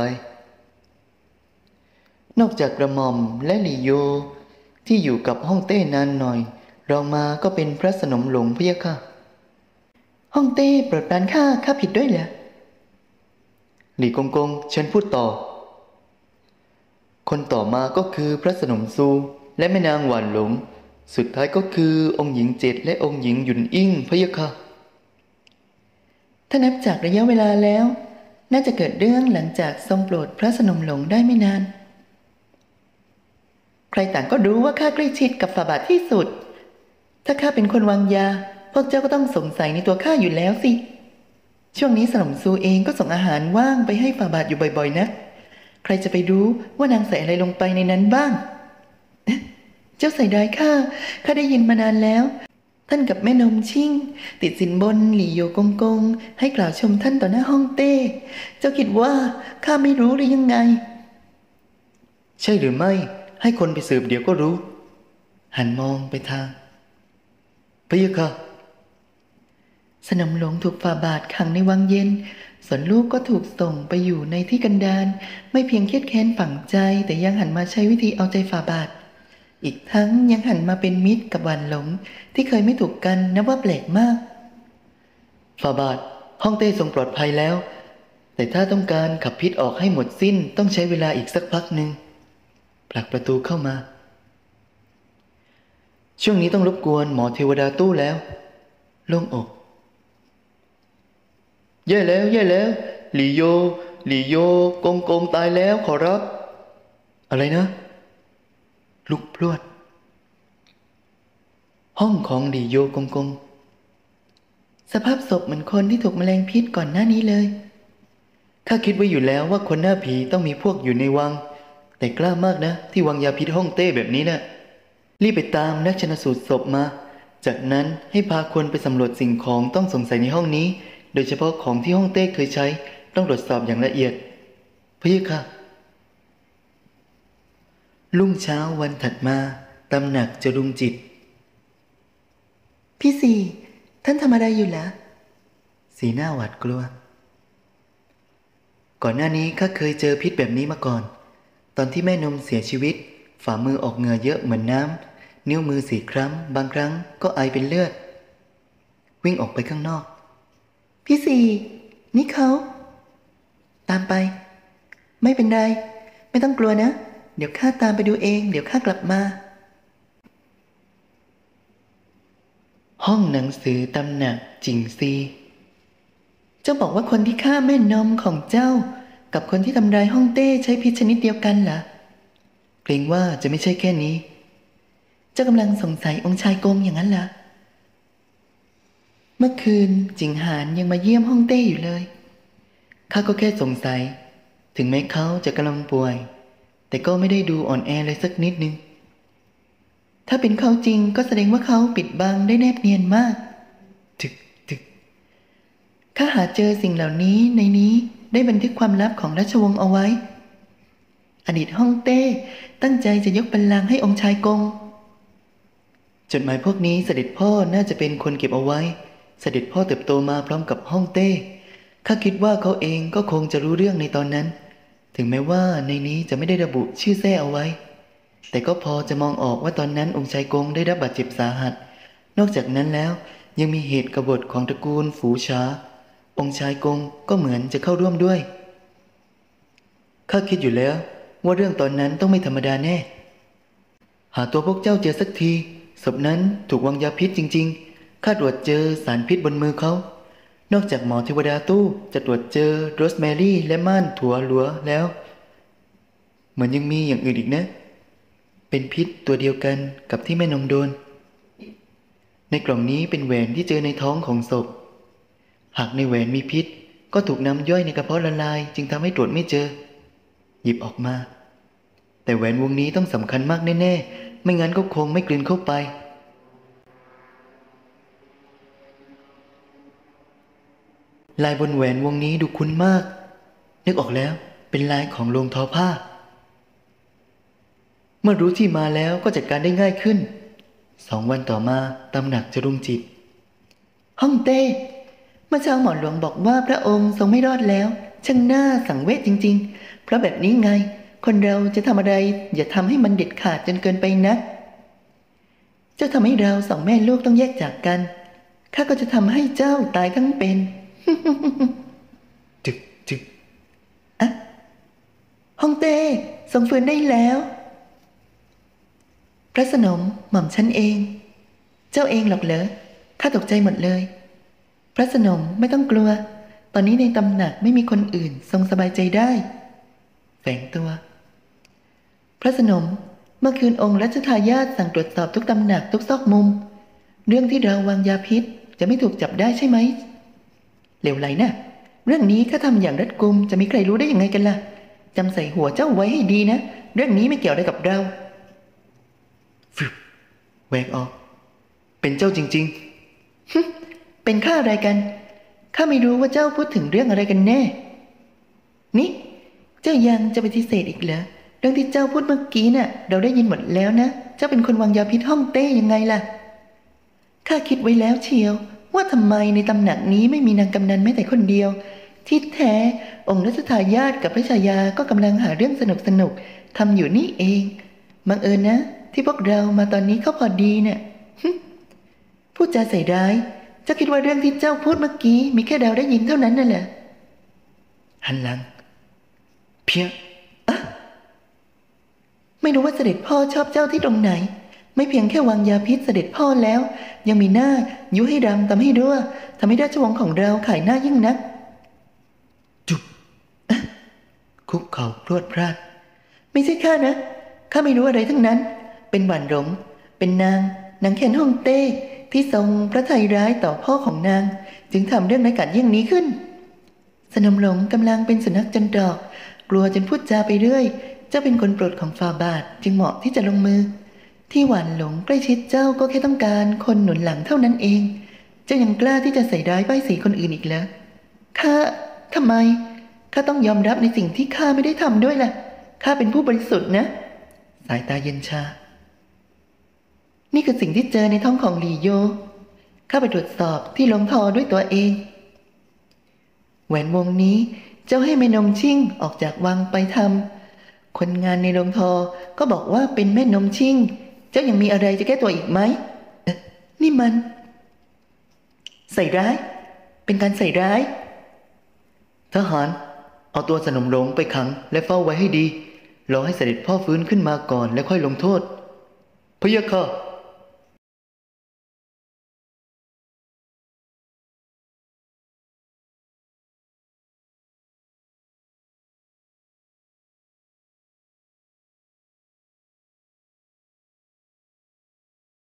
นอกจากกระหม่อมและหลี่โยที่อยู่กับฮ่องเต้นานหน่อยรองมาก็เป็นพระสนมหลงพะยะค่ะฮ่องเต้โปรดปรานข้าข้าผิดด้วยเหรอหลี่กงกงเชิญพูดต่อคนต่อมาก็คือพระสนมซูและแม่นางหวานหลงสุดท้ายก็คือองค์หญิงเจ็ดและองค์หญิงหยุนอิ่งพะยะค่ะถ้านับจากระยะเวลาแล้วน่าจะเกิดเรื่องหลังจากทรงโปรดพระสนมหลงได้ไม่นานใครต่างก็รู้ว่าข้าใกล้ชิดกับฝ่าบาทที่สุดถ้าข้าเป็นคนวางยาพวกเจ้าก็ต้องสงสัยในตัวข้าอยู่แล้วสิช่วงนี้สนมซูเองก็ส่งอาหารว่างไปให้ฝ่าบาทอยู่บ่อยๆนะใครจะไปรู้ว่านางใส่อะไรลงไปในนั้นบ้างเจ้าใส่ร้ายข้าข้าได้ยินมานานแล้วท่านกับแม่นมชิ่งติดสินบนหลี่โยกงกงให้กล่าวชมท่านต่อหน้าฮ่องเต้เจ้าคิดว่าข้าไม่รู้หรือยังไงใช่หรือไม่ให้คนไปสืบเดี๋ยวก็รู้หันมองไปทางพะยะค่ะสนมหลวงถูกฝ่าบาทขังในวังเย็นส่วนลูกก็ถูกส่งไปอยู่ในที่กันดารไม่เพียงเครียดแค้นฝังใจแต่ยังหันมาใช้วิธีเอาใจฝ่าบาทอีกทั้งยังหันมาเป็นมิตรกับหวานหลงที่เคยไม่ถูกกันนับว่าแปลกมากฝ่าบาทฮ่องเต้ทรงปลอดภัยแล้วแต่ถ้าต้องการขับพิษออกให้หมดสิ้นต้องใช้เวลาอีกสักพักหนึ่งผลักประตูเข้ามาช่วงนี้ต้องรบกวนหมอเทวดาตู้แล้วโล่งอกแย่แล้วแย่แล้วหลี่โยหลี่โยกงกงตายแล้วขอรับอะไรนะลุกพรวดห้องของหลี่โยกงกงสภาพศพเหมือนคนที่ถูกแมลงพิษก่อนหน้านี้เลยข้าคิดไว้อยู่แล้วว่าคนหน้าผีต้องมีพวกอยู่ในวังแต่กล้ามากนะที่วางยาพิษห้องเต้แบบนี้นะ่ะรีบไปตามนักชันสูตรศพมาจากนั้นให้พาคนไปสำรวจสิ่งของต้องสงสัยในห้องนี้โดยเฉพาะของที่ห้องเต้เคยใช้ต้องตรวจสอบอย่างละเอียดพะยะค่ะรุ่งเช้าวันถัดมาตำหนักจรุงจิตพี่สี่ท่านทำอะไรอยู่ล่ะสีหน้าหวาดกลัวก่อนหน้านี้ข้าเคยเจอพิษแบบนี้มาก่อนตอนที่แม่นมเสียชีวิตฝ่ามือออกเหงื่อเยอะเหมือนน้ำนิ้วมือสีคล้ำบางครั้งก็ไอเป็นเลือดวิ่งออกไปข้างนอกพี่สี่นี่เขาตามไปไม่เป็นไรไม่ต้องกลัวนะเดี๋ยวข้าตามไปดูเองเดี๋ยวข้ากลับมาห้องหนังสือตำหนักจิงซีเจ้าบอกว่าคนที่ฆ่าแม่นมของเจ้ากับคนที่ทำร้ายฮ่องเต้ใช้พิษชนิดเดียวกันเหรอเกรงว่าจะไม่ใช่แค่นี้เจ้ากำลังสงสัยองค์ชายกงอย่างนั้นเหรอเมื่อคืนจิงหานยังมาเยี่ยมฮ่องเต้อยู่เลยข้าก็แค่สงสัยถึงแม้เขาจะกำลังป่วยแต่ก็ไม่ได้ดูอ่อนแอเลยสักนิดนึงถ้าเป็นเขาจริงก็แสดงว่าเขาปิดบังได้แนบเนียนมากถึกถึกข้าหาเจอสิ่งเหล่านี้ในนี้ได้บันทึกความลับของราชวงศ์เอาไว้อดีตฮ่องเต้ตั้งใจจะยกบัลลังก์ให้องค์ชายกงจดหมายพวกนี้เสด็จพ่อน่าจะเป็นคนเก็บเอาไว้เสด็จพ่อเติบโตมาพร้อมกับฮ่องเต้ข้าคิดว่าเขาเองก็คงจะรู้เรื่องในตอนนั้นถึงแม้ว่าในนี้จะไม่ได้ระบุชื่อแท้เอาไว้แต่ก็พอจะมองออกว่าตอนนั้นองค์ชายกงได้รับบาดเจ็บสาหัสนอกจากนั้นแล้วยังมีเหตุกบฏของตระกูลฝูชาองค์ชายกงก็เหมือนจะเข้าร่วมด้วยข้าคิดอยู่แล้วว่าเรื่องตอนนั้นต้องไม่ธรรมดาแน่หาตัวพวกเจ้าเจอสักทีศพนั้นถูกวางยาพิษจริงๆข้าตรวจเจอสารพิษบนมือเขานอกจากหมอเทวดาตู้จะตรวจเจอโรสแมรี่และม่านถั่วหลัวแล้วเหมือนยังมีอย่างอื่นอีกนะเป็นพิษตัวเดียวกันกับที่แม่นมโดนในกล่องนี้เป็นแหวนที่เจอในท้องของศพหากในแหวนมีพิษก็ถูกน้ำย่อยในกระเพาะละลายจึงทำให้ตรวจไม่เจอหยิบออกมาแต่แหวนวงนี้ต้องสำคัญมากแน่ๆไม่งั้นก็คงไม่กลืนเข้าไปลายบนแหวนวงนี้ดูคุ้นมากนึกออกแล้วเป็นลายของโลงทอผ้าเมื่อรู้ที่มาแล้วก็จัดการได้ง่ายขึ้นสองวันต่อมาตำหนักจรุงจิตฮ่องเต้เมื่อเช้าหมอหลวงบอกว่าพระองค์ทรงไม่รอดแล้วช่างน่าสังเวชจริงๆเพราะแบบนี้ไงคนเราจะทำอะไรอย่าทำให้มันเด็ดขาดจนเกินไปนักเจ้าทำให้เราสองแม่ลูกต้องแยกจากกันข้าก็จะทำให้เจ้าตายทั้งเป็นจึกจึกอะฮ่องเต้ทรงฟื้นได้แล้วพระสนมหม่อมฉันเองเจ้าเองหรอกเหรอข้าตกใจหมดเลยพระสนมไม่ต้องกลัวตอนนี้ในตำหนักไม่มีคนอื่นทรงสบายใจได้แฝงตัวพระสนมเมื่อคืนองค์รัชทายาทสั่งตรวจสอบทุกตำหนักทุกซอกมุมเรื่องที่เราวางยาพิษจะไม่ถูกจับได้ใช่ไหมเลวไหลนะเรื่องนี้ข้าทำอย่างรัดกุมจะมีใครรู้ได้ยังไงกันล่ะจำใส่หัวเจ้าไว้ให้ดีนะเรื่องนี้ไม่เกี่ยวอะไรกับเราฟึบแหวกออกเป็นเจ้าจริงๆเป็นข้าอะไรกันข้าไม่รู้ว่าเจ้าพูดถึงเรื่องอะไรกันแน่นี่เจ้ายังจะปฏิเสธอีกเหรอเรื่องที่เจ้าพูดเมื่อกี้น่ะเราได้ยินหมดแล้วนะเจ้าเป็นคนวางยาพิษฮ่องเต้ยังไงล่ะข้าคิดไว้แล้วเชียวว่าทำไมในตำหนักนี้ไม่มีนางกำนันแม้แต่คนเดียวที่แท้องค์รัชทายาทกับพระชายาก็กำลังหาเรื่องสนุกสนุกทำอยู่นี่เองบังเอิญนะที่พวกเรามาตอนนี้เขาพอดีเนี่ยพูดจาใส่ร้ายเจ้าคิดว่าเรื่องที่เจ้าพูดเมื่อกี้มีแค่เราได้ยินเท่านั้นน่ะเหรอหันหลังเพียงอะไม่รู้ว่าเสด็จพ่อชอบเจ้าที่ตรงไหนไม่เพียงแค่วางยาพิษเสด็จพ่อแล้วยังมีหน้ายุให้ดำทำให้รั่วทำให้ราชวงศ์ของเราขายหน้ายิ่งนักจุบคุกเข่าพรวดพลาดไม่ใช่ข้านะข้าไม่รู้อะไรทั้งนั้นเป็นหวานหลงเป็นนางนางแคนฮ่องเต้ที่ทรงพระทัยร้ายต่อพ่อของนางจึงทำเรื่องไร้กาจเยี่ยงนี้ขึ้นสนมหลงกำลังเป็นสุนัขจนดอกกลัวจนพูดจาไปเรื่อยเจ้าเป็นคนโปรดของฟาบาทจึงเหมาะที่จะลงมือที่หวานหลงใกล้ชิดเจ้าก็แค่ต้องการคนหนุนหลังเท่านั้นเองเจ้ายังกล้าที่จะใส่ร้ายป้ายสีคนอื่นอีกเหรอข้าทำไมข้าต้องยอมรับในสิ่งที่ข้าไม่ได้ทำด้วยล่ะข้าเป็นผู้บริสุทธิ์นะสายตาเย็นชานี่คือสิ่งที่เจอในท้องของหลี่โยข้าไปตรวจสอบที่โรงทอด้วยตัวเองแหวนวงนี้เจ้าให้แม่นมชิ่งออกจากวังไปทำคนงานในโรงทอก็บอกว่าเป็นแม่นมชิ่งเจ้ายังมีอะไรจะแก้ตัวอีกไหมเอ๊ะนี่มันใส่ร้ายเป็นการใส่ร้ายทหารเอาตัวสนมหลงไปขังและเฝ้าไว้ให้ดีรอให้เสด็จพ่อฟื้นขึ้นมาก่อนแล้วค่อยลงโทษพะยะค่ะ